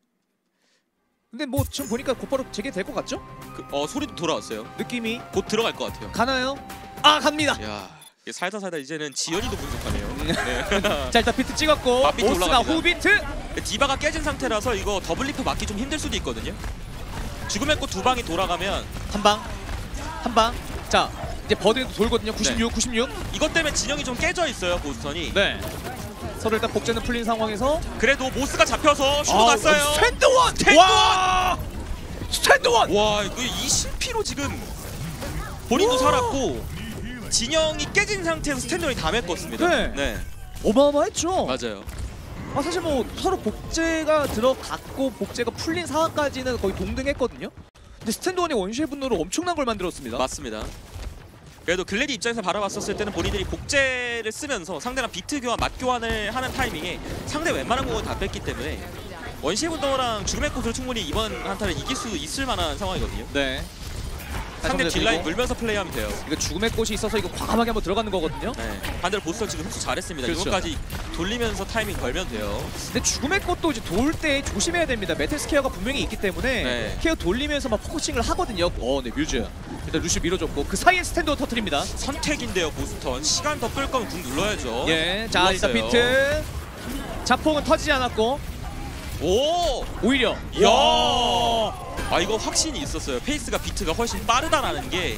Speaker 5: 근데 뭐 지금 보니까 곧바로 재개될 것 같죠?
Speaker 6: 그, 어 소리도 돌아왔어요.
Speaker 5: 느낌이
Speaker 6: 곧 들어갈 것 같아요.
Speaker 5: 가나요? 아, 갑니다.
Speaker 6: 야, 이게 살다 살다 이제는 지연이도 분석하네요. 네.
Speaker 5: 자, 일단 비트 찍었고
Speaker 6: 맞비트
Speaker 5: 보스가
Speaker 6: 올라갑니다.
Speaker 5: 후비트.
Speaker 6: 디바가 깨진 상태라서 이거 더블리프 맞기 좀 힘들 수도 있거든요. 죽음의 꽃 두 방이 돌아가면
Speaker 5: 한 방, 한 방. 자, 이제 버드도 돌거든요. 구십육,
Speaker 6: 네.
Speaker 5: 구십육.
Speaker 6: 이것 때문에 진영이 좀 깨져 있어요, 보스턴이.
Speaker 5: 네. 서로 일단 복제는 풀린 상황에서
Speaker 6: 그래도 모스가 잡혀서 슈도 갔어요.
Speaker 5: 스탠드원!
Speaker 6: 스탠드원!
Speaker 5: 와! 스탠드원!
Speaker 6: 와, 이거 이십 피로 지금 본인도
Speaker 5: 와!
Speaker 6: 살았고 진영이 깨진 상태에서 스탠드원이 다 메꿨습니다.
Speaker 5: 네.
Speaker 6: 네.
Speaker 5: 어마어마했죠.
Speaker 6: 맞아요.
Speaker 5: 아, 사실 뭐 서로 복제가 들어갔고 복제가 풀린 상황까지는 거의 동등했거든요. 근데 스탠드원이 원시의 분노로 엄청난 걸 만들었습니다.
Speaker 6: 맞습니다. 그래도 글래디 입장에서 바라봤었을 때는 본인들이 복제를 쓰면서 상대랑 비트 교환, 맛 교환을 하는 타이밍에 상대 웬만한 공을 다 뺐기 때문에 원시의 분노랑 죽음의 꽃을 충분히 이번 한타를 이길 수 있을 만한 상황이거든요.
Speaker 5: 네.
Speaker 6: 상대 딜라인 물면서 플레이하면 돼요.
Speaker 5: 이거 죽음의 꽃이 있어서 이거 과감하게 한번 들어가는 거거든요.
Speaker 6: 네. 반대로 보스턴 지금 흡수 잘했습니다.
Speaker 5: 그렇죠.
Speaker 6: 이것까지 돌리면서 타이밍 걸면 돼요.
Speaker 5: 근데 죽음의 꽃도 이제 돌 때 조심해야 됩니다. 메텔 스퀘어가 분명히 있기 때문에
Speaker 6: 네.
Speaker 5: 케어 돌리면서 막 포커싱을 하거든요. 어, 네, 뮤즈. 일단 루시 밀어줬고 그 사이에 스탠드원 터트립니다.
Speaker 6: 선택인데요, 보스턴. 시간 더 끌 거면 궁 눌러야죠.
Speaker 5: 예, 자, 일단
Speaker 6: 눌렀어요.
Speaker 5: 비트. 자폭은 터지지 않았고
Speaker 6: 오!
Speaker 5: 오히려
Speaker 6: 야! 아, 이거 확신이 있었어요. 페이스가 비트가 훨씬 빠르다라는 게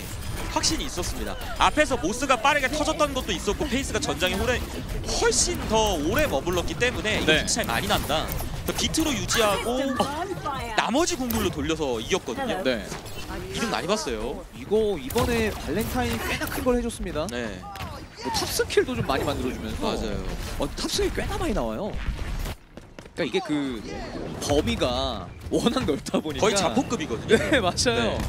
Speaker 6: 확신이 있었습니다. 앞에서 모스가 빠르게 터졌던 것도 있었고 페이스가 전장에 오래, 훨씬 더 오래 머물렀기 때문에 이거
Speaker 5: 네.
Speaker 6: 비트 차이 많이 난다. 비트로 유지하고 나머지 궁들로 돌려서 이겼거든요.
Speaker 5: 네.
Speaker 6: 이득 많이 봤어요.
Speaker 5: 이거 이번에 발렌타인이 꽤나 큰 걸 해줬습니다.
Speaker 6: 네,
Speaker 5: 뭐 탑스킬도 좀 많이 만들어주면서
Speaker 6: 맞아요.
Speaker 5: 어, 탑스킬 꽤나 많이 나와요. 그러니까 이게 그 범위가 워낙 넓다 보니까
Speaker 6: 거의 자폭급이거든요.
Speaker 5: 네 맞아요.
Speaker 6: 네.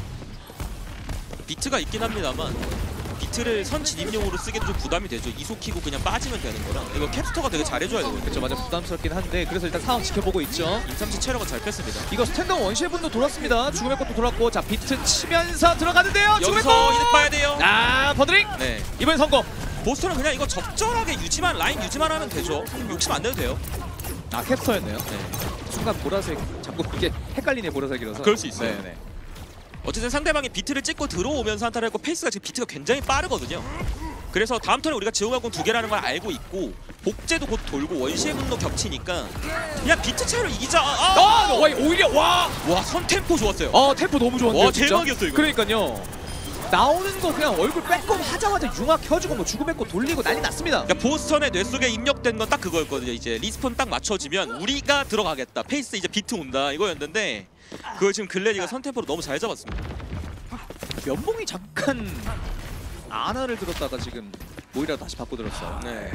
Speaker 6: 비트가 있긴 합니다만 비트를 선 진입용으로 쓰기도 좀 부담이 되죠. 이속키고 그냥 빠지면 되는 거라. 이거 캡스터가 되게 잘해줘야 되거든요.
Speaker 5: 그렇죠 맞아 부담스럽긴 한데 그래서 일단 상황 지켜보고 있죠.
Speaker 6: 임삼치 체력은 잘 뺐습니다.
Speaker 5: 이거 스탠드 원시의 분도 돌았습니다. 죽음의 꽃도 돌았고 자 비트 치면서 들어가는데요. 죽음의
Speaker 6: 여기서 이득
Speaker 5: 꽃!
Speaker 6: 봐야 돼요.
Speaker 5: 아 버드링
Speaker 6: 네,
Speaker 5: 이번 성공.
Speaker 6: 보스턴은 그냥 이거 적절하게 유지만 라인 유지만 하면 되죠. 욕심 안 내도 돼요.
Speaker 5: 아 캡스터였네요.
Speaker 6: 네.
Speaker 5: 순간 보라색 자꾸 이게 헷갈리네 보라색이라서.
Speaker 6: 그럴 수 있어요.
Speaker 5: 네네.
Speaker 6: 어쨌든 상대방이 비트를 찍고 들어오면서 한타를 했고 페이스가 지금 비트가 굉장히 빠르거든요. 그래서 다음 턴에 우리가 지옥왕궁 두 개라는 걸 알고 있고 복제도 곧 돌고 원시의 분노 겹치니까 그냥 비트 차이로 이기자. 아!
Speaker 5: 아, 와, 오히려 와,
Speaker 6: 와, 선 템포 좋았어요.
Speaker 5: 어 템포 너무 좋은데.
Speaker 6: 와, 대박이었어, 이거.
Speaker 5: 그러니까요. 나오는 거 그냥 얼굴 빼꼼 하자마자 융화 켜주고 뭐 죽음의 꽃 돌리고 난리 났습니다.
Speaker 6: 그러니까 보스턴의 뇌 속에 입력된 건 딱 그거였거든요. 이제 리스폰 딱 맞춰지면 우리가 들어가겠다. 페이스 이제 비트 온다 이거였는데 그걸 지금 글래디가 선 템포로 너무 잘 잡았습니다.
Speaker 5: 면봉이 잠깐 아나를 들었다가 지금 오히려 다시 바꿔 들었어요.
Speaker 6: 네.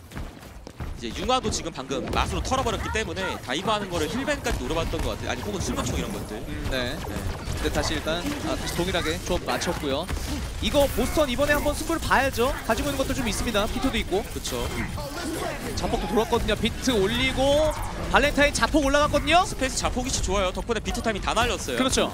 Speaker 6: 이제 융화도 지금 방금 맛으로 털어버렸기 때문에 다이브하는 거를 힐벤까지 노려봤던 것 같아요. 아니 혹은 수면총 이런 것들.
Speaker 5: 음, 네.
Speaker 6: 네.
Speaker 5: 근데 다시 일단 아, 다시 동일하게 조합 맞췄고요. 이거 보스턴 이번에 한번 승부를 봐야죠. 가지고 있는 것도 좀 있습니다. 비트도 있고.
Speaker 6: 그렇죠.
Speaker 5: 자폭도 돌았거든요. 비트 올리고 발렌타인 자폭 올라갔거든요.
Speaker 6: 스페이스 자폭 위치 좋아요. 덕분에 비트 타임이 다 날렸어요.
Speaker 5: 그렇죠.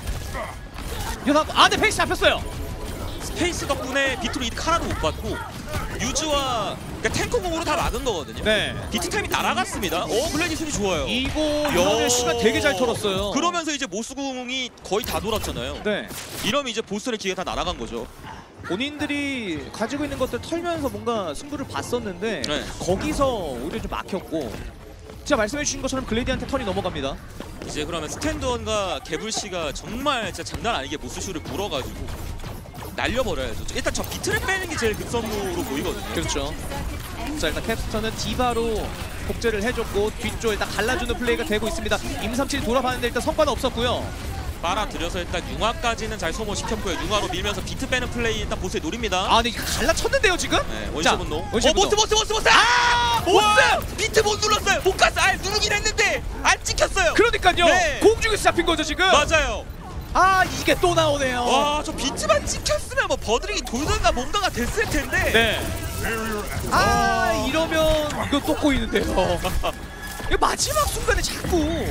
Speaker 5: 이거 아, 네 페이스 잡혔어요.
Speaker 6: 스페이스 덕분에 비트로 이득 하나도 못 받고 유즈와 그러니까 탱커공으로 다 막은 거거든요.
Speaker 5: 네.
Speaker 6: 비트 타임이 날아갔습니다. 어, 블레디 순위 좋아요.
Speaker 5: 이거 이러면 시간 되게 잘 털었어요.
Speaker 6: 그러면서 이제 모스궁이 거의 다 돌았잖아요.
Speaker 5: 네.
Speaker 6: 이러면 이제 보스턴의 기회가 다 날아간 거죠.
Speaker 5: 본인들이 가지고 있는 것들 털면서 뭔가 승부를 봤었는데
Speaker 6: 네.
Speaker 5: 거기서 오히려 좀 막혔고 진짜 말씀해 주신 것처럼 글래디한테 턴이 넘어갑니다.
Speaker 6: 이제 그러면 스탠드원과 개불씨가 정말 진짜 장난 아니게 모스슈를 물어가지고 날려버려야죠. 일단 저 비트를 빼는 게 제일 급선무로 보이거든요.
Speaker 5: 그렇죠. 자 일단 캡스터는 디바로 복제를 해줬고 뒤쪽 일단 갈라주는 플레이가 되고 있습니다. 임삼칠 돌아봤는데 일단 성과는 없었고요.
Speaker 6: 빨아들여서 일단 융화까지는 잘 소모시켰고요. 융화로 밀면서 비트 빼는 플레이 일단 보스에 노립니다.
Speaker 5: 아 근데 이거 갈라쳤는데요 지금?
Speaker 6: 네,
Speaker 5: 자,
Speaker 6: 원시 분노.
Speaker 5: 원시
Speaker 6: 어,
Speaker 5: 분노.
Speaker 6: 모스 모스 모스 모스! 아! 모스! 비트 못 눌렀어요. 못 갔어. 아, 누르긴 했는데 안 찍혔어요.
Speaker 5: 그러니까요.
Speaker 6: 네.
Speaker 5: 공중에서 잡힌 거죠 지금.
Speaker 6: 맞아요.
Speaker 5: 아 이게 또 나오네요.
Speaker 6: 와, 저 비트만 찍혔으면 뭐 버드링이 돌던가 뭔가가 됐을 텐데.
Speaker 5: 네. 아 이러면 이거 또 꼬이는데요. 이거 마지막 순간에 자꾸.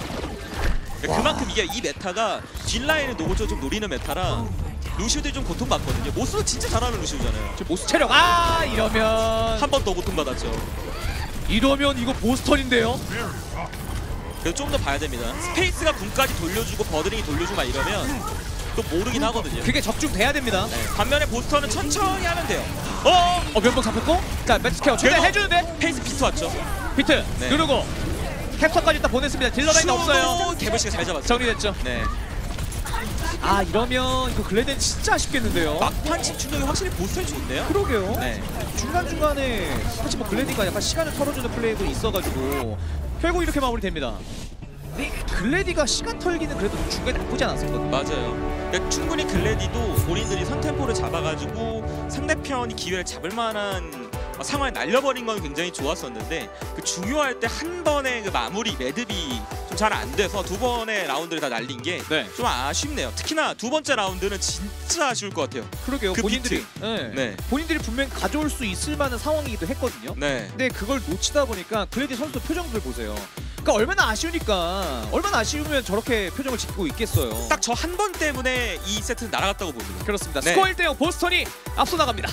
Speaker 6: 그만큼 이게 이 메타가 뒷라인을 노고쳐 좀 노리는 메타라 루시우들이 좀 고통받거든요. 모스는 진짜 잘하는 루시우잖아요.
Speaker 5: 지금 모스 체력. 아 이러면
Speaker 6: 한 번 더 고통받았죠.
Speaker 5: 이러면 이거 보스턴인데요.
Speaker 6: 그래서 좀 더 봐야 됩니다. 스페이스가 궁까지 돌려주고 버드링이 돌려주고 막 이러면 또 모르긴 하거든요.
Speaker 5: 그게 적중돼야 됩니다.
Speaker 6: 네. 반면에 보스턴은 천천히 하면 돼요. 어!
Speaker 5: 어 면봉 잡혔고 자 매트스케어 최대한
Speaker 6: 그래도
Speaker 5: 해주는데
Speaker 6: 페이스 비트 왔죠.
Speaker 5: 비트
Speaker 6: 네.
Speaker 5: 누르고 캡터까지 일단 보냈습니다. 딜러 라인 없어요.
Speaker 6: 개불씨가 잘 잡았죠.
Speaker 5: 정리됐죠.
Speaker 6: 네.
Speaker 5: 아 이러면 이거 글래디는 진짜 아쉽겠는데요.
Speaker 6: 막판 집중력이 확실히 보스턴이 좋네요.
Speaker 5: 그러게요.
Speaker 6: 네.
Speaker 5: 중간중간에 사실 뭐 글래디가 약간 시간을 털어주는 플레이도 있어가지고 결국 이렇게 마무리됩니다. 글래디가 시간 털기는 그래도 중간에 나쁘지 않았었거든요.
Speaker 6: 맞아요. 그러니까 충분히 글래디도 본인들이 선템포를 잡아가지고 상대편이 기회를 잡을 만한 상황에 날려버린 건 굉장히 좋았었는데 그 중요할 때 한 번의 그 마무리 매듭이 좀 잘 안 돼서 두 번의 라운드를 다 날린 게 좀
Speaker 5: 네.
Speaker 6: 아쉽네요. 특히나 두 번째 라운드는 진짜 아쉬울 것 같아요.
Speaker 5: 그러게요.
Speaker 6: 그
Speaker 5: 본인들이 네.
Speaker 6: 네.
Speaker 5: 본인들이 분명히 가져올 수 있을 만한 상황이기도 했거든요.
Speaker 6: 네.
Speaker 5: 근데 그걸 놓치다 보니까 글래디 선수 표정들 보세요. 그러니까 얼마나 아쉬우니까 얼마나 아쉬우면 저렇게 표정을 짓고 있겠어요.
Speaker 6: 딱 저 한 번 때문에 이 세트는 날아갔다고 봅니다.
Speaker 5: 그렇습니다.
Speaker 6: 네.
Speaker 5: 스코어 일 대 영 보스턴이 앞서 나갑니다.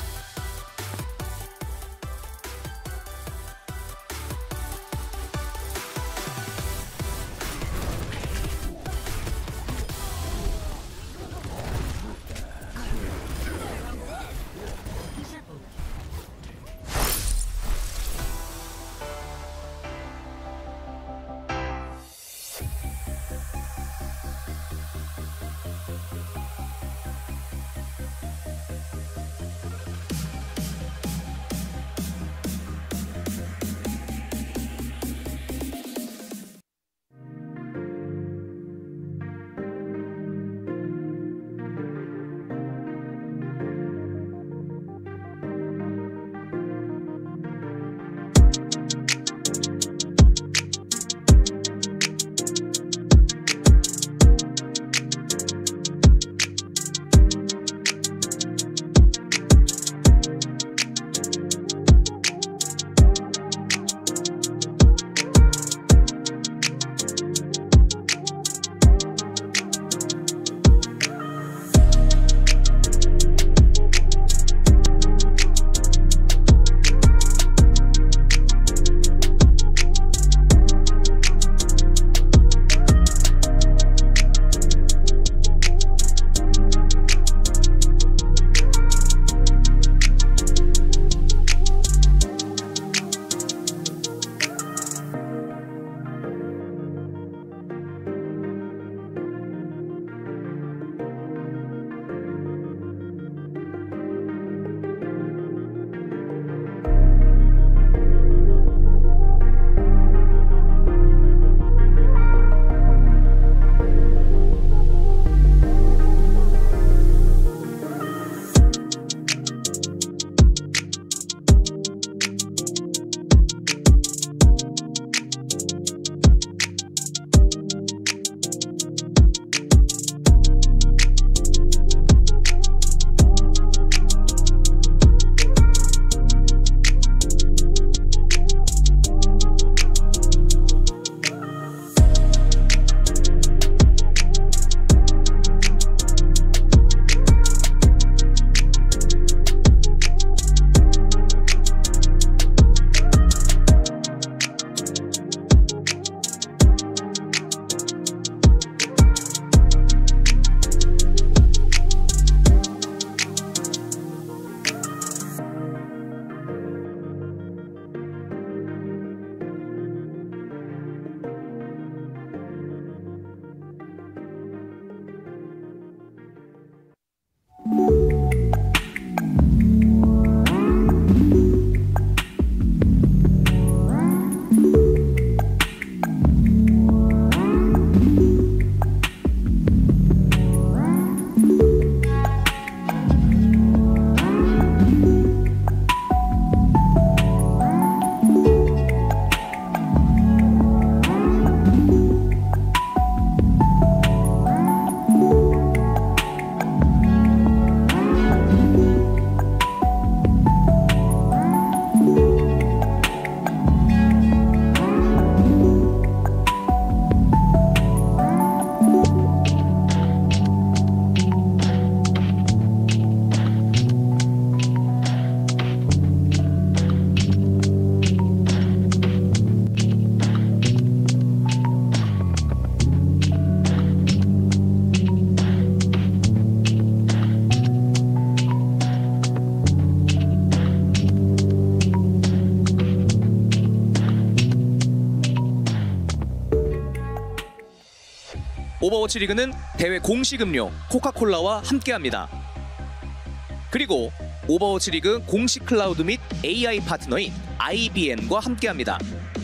Speaker 5: 오버워치 리그는 대회 공식 음료 코카콜라와 함께합니다. 그리고 오버워치 리그 공식 클라우드 및 에이아이 파트너인 아이비엠과 함께합니다.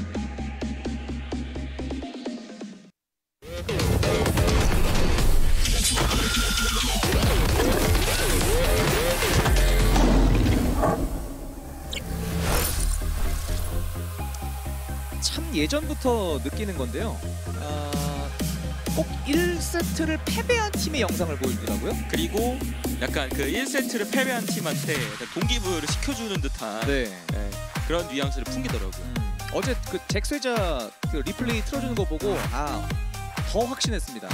Speaker 5: 참 예전부터 느끼는 건데요. 아, 꼭 일 세트를 패배한 팀의 영상을 보여주더라고요.
Speaker 6: 그리고 약간 그 일 세트를 패배한 팀한테 약간 동기부여를 시켜주는 듯한
Speaker 5: 네.
Speaker 6: 네, 그런 뉘앙스를 풍기더라고요.
Speaker 5: 음, 어제 그 잭스웨자 그 리플레이 틀어주는 거 보고 아, 더 확신했습니다.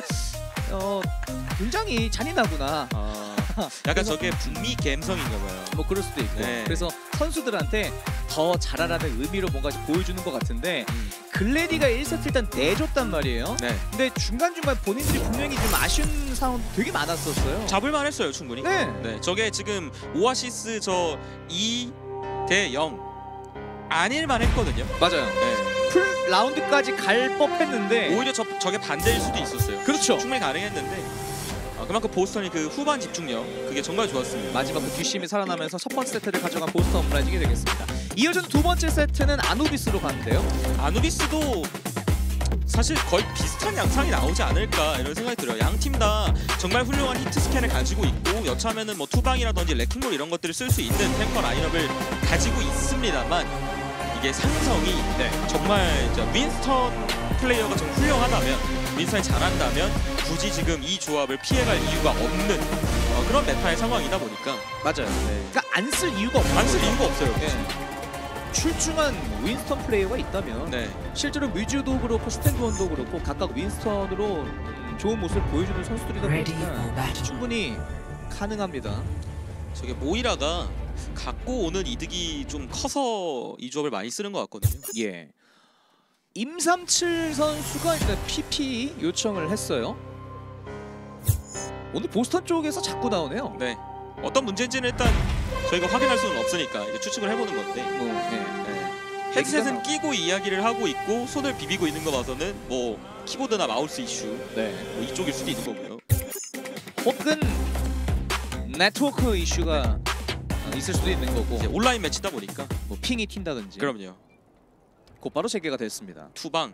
Speaker 5: 어, 굉장히 잔인하구나.
Speaker 6: 아, 약간 저게 북미 감성인가 봐요.
Speaker 5: 뭐 그럴 수도 있고.
Speaker 6: 네.
Speaker 5: 그래서 선수들한테 더 잘하라는 의미로 뭔가 보여주는 것 같은데
Speaker 6: 음.
Speaker 5: 글래디가 일 세트 일단 내줬단 말이에요.
Speaker 6: 네.
Speaker 5: 근데 중간중간 본인들이 분명히 좀 아쉬운 상황 되게 많았었어요.
Speaker 6: 잡을만 했어요, 충분히.
Speaker 5: 네.
Speaker 6: 네, 저게 지금 오아시스 저 이 대 영 아닐만 했거든요.
Speaker 5: 맞아요.
Speaker 6: 네.
Speaker 5: 풀 라운드까지 갈 법했는데
Speaker 6: 오히려 저, 저게 반대일 수도 있었어요.
Speaker 5: 그렇죠.
Speaker 6: 충분히 가능했는데 아, 그만큼 보스턴이 그 후반 집중력 그게 정말 좋았습니다.
Speaker 5: 마지막 그 뒷심이 살아나면서 첫 번째 세트를 가져간 보스턴 업라이징이 되겠습니다. 이어진 두 번째 세트는 아누비스로 가는데요.
Speaker 6: 아누비스도 사실 거의 비슷한 양상이 나오지 않을까 이런 생각이 들어요. 양 팀 다 정말 훌륭한 히트 스캔을 가지고 있고 여차하면은 뭐 투방이라든지 레킹볼 이런 것들을 쓸 수 있는 탱커 라인업을 가지고 있습니다만 이게 상성이 네, 정말 이제 윈스턴 플레이어가 좀 훌륭하다면 윈스턴이 잘한다면 굳이 지금 이 조합을 피해갈 이유가 없는 어, 그런 메타의 상황이다 보니까
Speaker 5: 맞아요.
Speaker 6: 네.
Speaker 5: 그러니까 안 쓸 이유가 없어요.
Speaker 6: 안 쓸 이유가 없어요.
Speaker 5: 네. 출중한 윈스턴 플레이어가 있다면
Speaker 6: 네.
Speaker 5: 실제로 뮤즈도 그렇고 스탠드원도 그렇고 각각 윈스턴으로 음, 좋은 모습을 보여주는 선수들이다 보니까 충분히 가능합니다.
Speaker 6: 저게 모이라가 갖고 오는 이득이 좀 커서 이 조합을 많이 쓰는 것 같거든요.
Speaker 5: 예. 임삼칠 선수가 일단 피피 요청을 했어요. 오늘 보스턴 쪽에서 자꾸 나오네요.
Speaker 6: 네. 어떤 문제인지는 일단 저희가 확인할 수는 없으니까 이제 추측을 해보는 건데
Speaker 5: 뭐, 예.
Speaker 6: 네. 헤드셋은 끼고 이야기를 하고 있고 손을 비비고 있는 거 봐서는 뭐 키보드나 마우스 이슈
Speaker 5: 네.
Speaker 6: 뭐 이쪽일 수도 있는 거고요.
Speaker 5: 혹은 네트워크 이슈가 있을 수도 있는 거고
Speaker 6: 이제 온라인 매치다 보니까
Speaker 5: 뭐 핑이 튄다든지
Speaker 6: 그럼요.
Speaker 5: 곧바로 재개가 됐습니다.
Speaker 6: 투방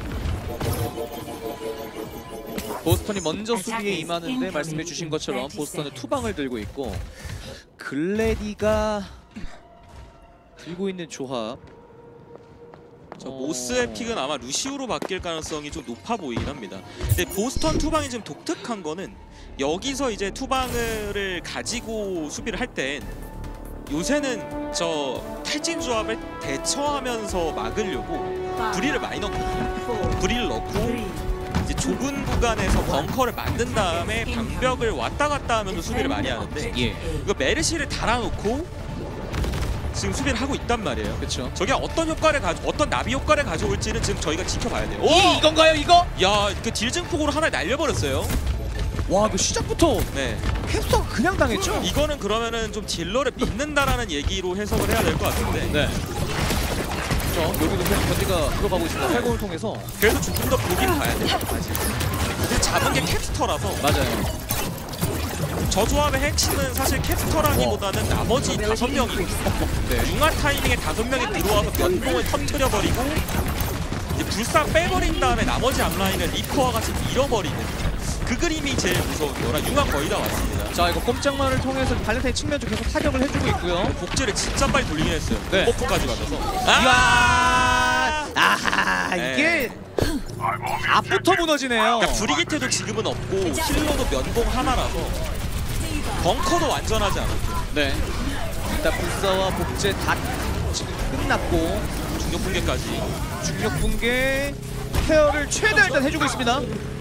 Speaker 5: 보스턴이 먼저 수비에 임하는데 말씀해 주신 것처럼 보스턴은 투방을 들고 있고 글래디가 들고 있는 조합
Speaker 6: 저
Speaker 5: 어...
Speaker 6: 모스의 픽은 아마 루시우로 바뀔 가능성이 좀 높아 보이긴 합니다. 근데 보스턴 투방이 좀 독특한 거는 여기서 이제 투방을 가지고 수비를 할 땐 요새는 저 탈진 조합을 대처하면서 막으려고 브리를 많이 넣거든요. 브리를 넣고 이제 좁은 구간에서 벙커를 만든 다음에 방벽을 왔다 갔다 하면서 수비를 많이 하는데
Speaker 5: 예.
Speaker 6: 이거 메르시를 달아놓고 지금 수비를 하고 있단 말이에요.
Speaker 5: 그렇죠.
Speaker 6: 저게 어떤 효과를 가져 어떤 나비 효과를 가져올지는 지금 저희가 지켜봐야 돼요.
Speaker 5: 이 이건가요 이거?
Speaker 6: 야, 그 딜증폭으로 하나 날려버렸어요.
Speaker 5: 와, 그 시작부터
Speaker 6: 네,
Speaker 5: 캡스터가 그냥 당했죠?
Speaker 6: 이거는 그러면은 좀 딜러를 믿는다라는 얘기로 해석을 해야 될 것 같은데.
Speaker 5: 네. 자, 여기도 계속 견디가 들어가고 있습니다. 활공을 통해서.
Speaker 6: 그래도 조금 더 보긴 봐야 돼요. 아직. 근데 잡은 게 캡스터라서
Speaker 5: 맞아요.
Speaker 6: 저 조합의 핵심은 사실 캡스터라기보다는 나머지 다섯 명이
Speaker 5: 네.
Speaker 6: 융화 타이밍에 다섯 명이 들어와서 면봉을 터뜨려버리고 이제 불사 빼버린 다음에 나머지 앞라인을 리퍼와 같이 밀어버리는 그 그림이 제일 무서운 거라 융화 거의 다 왔습니다.
Speaker 5: 자, 이거 꼼짝만을 통해서 발렌타인 측면 쪽 계속 타격을 해주고 있고요.
Speaker 6: 복제를 진짜 빨리 돌리긴 했어요.
Speaker 5: 네.
Speaker 6: 버프까지 맞아서.
Speaker 5: 이야! 아하,
Speaker 6: 네.
Speaker 5: 이게 앞부터 무너지네요.
Speaker 6: 그러니까 브리기테도 지금은 없고 힐러도 면봉 하나라서 벙커도 완전하지 않았고
Speaker 5: 네. 일단 불사와 복제 다 지금 끝났고
Speaker 6: 중력 붕괴까지.
Speaker 5: 중력 붕괴 케어를 최대한 일단 해주고 있습니다.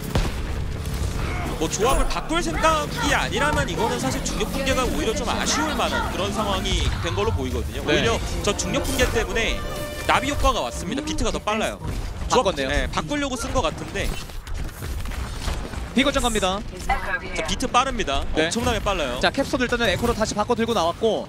Speaker 6: 뭐 조합을 바꿀 생각이 아니라면 이거는 사실 중력 붕괴가 오히려 좀 아쉬울 만한 그런 상황이 된 걸로 보이거든요.
Speaker 5: 네.
Speaker 6: 오히려 저 중력 붕괴 때문에 나비 효과가 왔습니다. 비트가 더 빨라요. 조합,
Speaker 5: 바꿨네요.
Speaker 6: 네, 바꾸려고 쓴 것 같은데
Speaker 5: 비거점 갑니다.
Speaker 6: 자, 비트 빠릅니다.
Speaker 5: 네.
Speaker 6: 엄청나게 빨라요.
Speaker 5: 자, 캡스도 일단은 에코로 다시 바꿔 들고 나왔고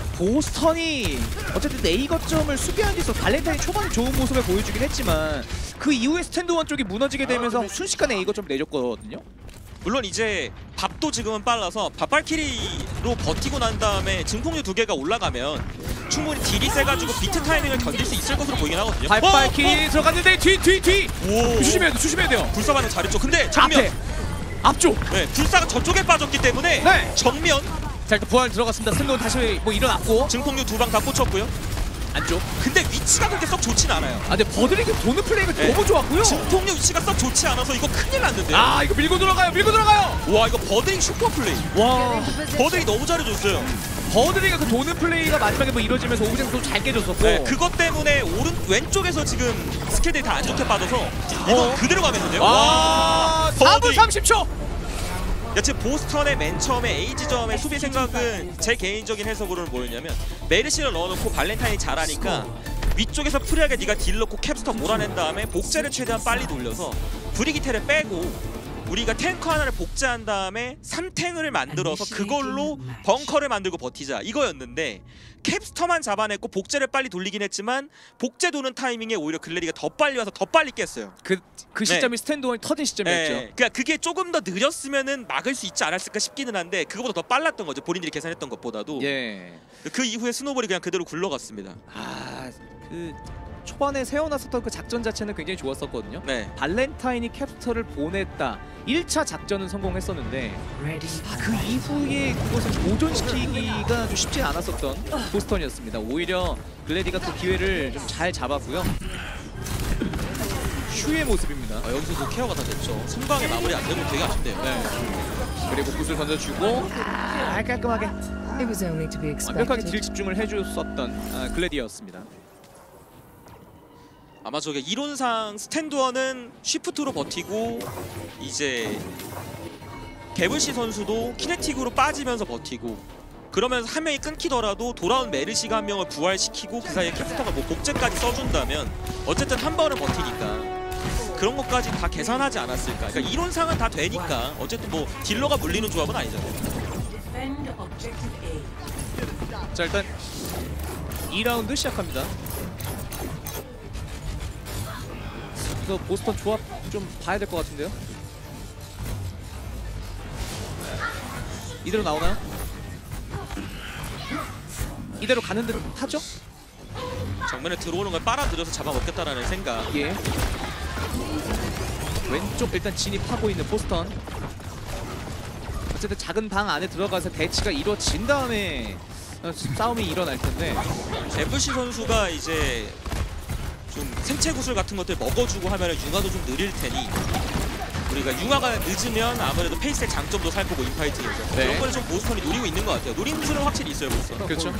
Speaker 5: 보스턴이 어쨌든 A 거점을 수비하기 위해서 발렌타인 초반에 좋은 모습을 보여주긴 했지만 그 이후에 스탠드 원 쪽이 무너지게 되면서 순식간에 A가 좀 내줬거든요.
Speaker 6: 물론 이제 밥도 지금은 빨라서 밥발키리로 버티고 난 다음에 증폭류 두 개가 올라가면 충분히 딜이 세가지고 비트 타이밍을 견딜 수 있을 것으로 보이긴 하거든요.
Speaker 5: 발발키
Speaker 6: 어,
Speaker 5: 들어갔는데 뒤 뒤 뒤.
Speaker 6: 오.
Speaker 5: 조심해야 돼 조심해야 돼요.
Speaker 6: 불사 반응 잘했죠. 근데 정면.
Speaker 5: 앞에 앞쪽.
Speaker 6: 네, 불사가 저쪽에 빠졌기 때문에
Speaker 5: 네.
Speaker 6: 정면
Speaker 5: 자 일단 부활 들어갔습니다. 스탠드 원 다시 뭐 일어났고
Speaker 6: 증폭류 두 방 다 꽂혔고요.
Speaker 5: 안쪽.
Speaker 6: 근데 위치가 그렇게 썩 좋진 않아요.
Speaker 5: 아 근데 버드링이 도는 플레이가
Speaker 6: 네.
Speaker 5: 너무 좋았고요.
Speaker 6: 증폭류 위치가 썩 좋지 않아서 이거 큰일 났는데요.
Speaker 5: 아 이거 밀고 들어가요 밀고 들어가요.
Speaker 6: 와 이거 버드링 슈퍼 플레이.
Speaker 5: 와
Speaker 6: 버드링 너무 잘해줬어요.
Speaker 5: 버드링이 그 도는 플레이가 마지막에 뭐 이루어지면서 오브젝트도 잘 깨줬었고.
Speaker 6: 네, 그것 때문에 오른 왼쪽에서 지금 스킬들이 다 안 좋게 빠져서 이거
Speaker 5: 어?
Speaker 6: 그대로 가겠는데요.
Speaker 5: 와 사 분
Speaker 6: 버드링.
Speaker 5: 삼십 초.
Speaker 6: 여튼 보스턴의 맨 처음에 A 지점의 수비 생각은 제 개인적인 해석으로는 뭐였냐면 메르시를 넣어놓고 발렌타인이 잘하니까 위쪽에서 프리하게 네가 딜 넣고 캡스터 몰아낸 다음에 복제를 최대한 빨리 돌려서 브리기테를 빼고 우리가 탱커 하나를 복제한 다음에 삼 탱을 만들어서 그걸로 벙커를 만들고 버티자 이거였는데 캡스터만 잡아냈고 복제를 빨리 돌리긴 했지만 복제 도는 타이밍에 오히려 글래디가 더 빨리 와서 더 빨리 깼어요.
Speaker 5: 그, 그 시점이 스탠드 원이 터진 시점이었죠.
Speaker 6: 네, 그러니까 그게 조금 더 느렸으면은 막을 수 있지 않았을까 싶기는 한데 그거보다 더 빨랐던 거죠. 본인들이 계산했던 것보다도.
Speaker 5: 예.
Speaker 6: 그 이후에 스노볼이 그냥 그대로 굴러갔습니다.
Speaker 5: 아, 그 초반에 세워놨었던 그 작전 자체는 굉장히 좋았었거든요.
Speaker 6: 네.
Speaker 5: 발렌타인이 캡스터를 보냈다. 일 차 작전은 성공했었는데 아, 그 이후에 그것을 보존시키기가 좀 쉽지 않았었던 보스턴이었습니다. 오히려 글래디가 또 기회를 좀 잘 잡았고요. 슈의 모습입니다.
Speaker 6: 아, 여기서도 케어가 다 됐죠. 승광의 마무리 안 되면 되게 아쉽대요.
Speaker 5: 네. 그리고 굿을 던져주고 아, 깔끔하게
Speaker 7: It was only to be
Speaker 5: 완벽하게 딜
Speaker 7: expected.
Speaker 5: 집중을 해줬었던 아, 글래디였습니다.
Speaker 6: 아마 저게 이론상 스탠드원은 쉬프트로 버티고 이제 개블시 선수도 키네틱으로 빠지면서 버티고 그러면서 한 명이 끊기더라도 돌아온 메르시가 한 명을 부활시키고 그 사이에 캡스터가 뭐 복제까지 써준다면 어쨌든 한 번은 버티니까 그런 것까지 다 계산하지 않았을까. 그러니까 이론상은 다 되니까 어쨌든 뭐 딜러가 물리는 조합은 아니잖아요.
Speaker 5: 자 일단 이 라운드 시작합니다. 이거 보스턴 조합 좀 봐야 될 것 같은데요. 이대로 나오나요? 이대로 가는 듯 하죠?
Speaker 6: 정면에 들어오는 걸 빨아들여서 잡아먹겠다라는 생각.
Speaker 5: 예. 왼쪽 일단 진입하고 있는 보스턴. 어쨌든 작은 방 안에 들어가서 대치가 이루어진 다음에 어, 싸움이 일어날 텐데.
Speaker 6: 엠브씨 선수가 이제 좀 생체 구슬 같은 것들 먹어주고 하면 융화도 좀 느릴 테니 우리가 융화가 늦으면 아무래도 페이스의 장점도 살피고 인파이팅에서
Speaker 5: 네.
Speaker 6: 그런 거를 좀 보스턴이 노리고 있는 것 같아요. 노린 구슬은 확실히 있어요, 보스턴.
Speaker 5: 그렇죠.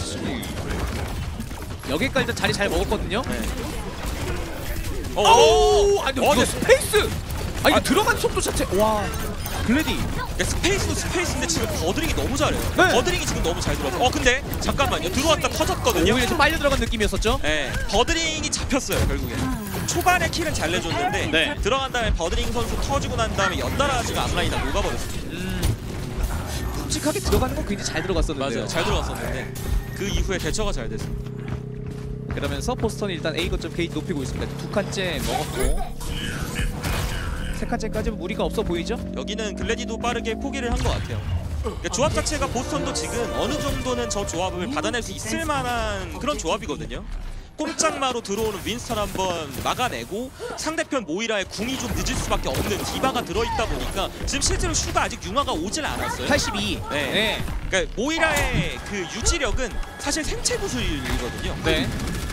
Speaker 5: 여기까지 일단 자리 잘 먹었거든요.
Speaker 6: 네.
Speaker 5: 오!
Speaker 6: 오!
Speaker 5: 아니
Speaker 6: 어,
Speaker 5: 이거
Speaker 6: 네.
Speaker 5: 스페이스! 아 이거
Speaker 6: 아,
Speaker 5: 들어간 속도 자체 와 글래디
Speaker 6: 그러니까 스페이스도 스페이스인데 지금 버드링이 너무 잘해요.
Speaker 5: 네.
Speaker 6: 버드링이 지금 너무 잘 들어왔어. 어 근데 잠깐만요. 들어왔다 터졌거든요.
Speaker 5: 오히려 좀 빨려 들어간 느낌이었었죠?
Speaker 6: 네, 버드링이 잡혔어요 결국에. 초반에 킬은 잘 내줬는데
Speaker 5: 네.
Speaker 6: 들어간 다음에 버드링 선수 터지고 난 다음에 연달아 지금 앞라인 다 녹아버렸습니다.
Speaker 5: 묵직하게 들어가는 건 굉장히 잘 들어갔었는데요.
Speaker 6: 맞아요, 잘 들어갔었는데 그 이후에 대처가 잘 됐습니다.
Speaker 5: 그러면서 보스턴이 일단 A 거점 게이트 높이고 있습니다. 두 칸째 먹었고 세 칸째까지는 무리가 없어 보이죠?
Speaker 6: 여기는 글래디도 빠르게 포기를 한 것 같아요. 그러니까 조합 자체가 보스턴도 지금 어느 정도는 저 조합을 받아낼 수 있을 만한 그런 조합이거든요. 꼼짝마로 들어오는 윈스턴 한번 막아내고 상대편 모이라의 궁이 좀 늦을 수밖에 없는 디바가 들어있다 보니까 지금 실제로 슈가 아직 융화가 오질 않았어요.
Speaker 5: 팔십이.
Speaker 6: 네.
Speaker 5: 네.
Speaker 6: 그러니까 모이라의 그 유지력은 사실 생체 구슬이거든요.
Speaker 5: 네.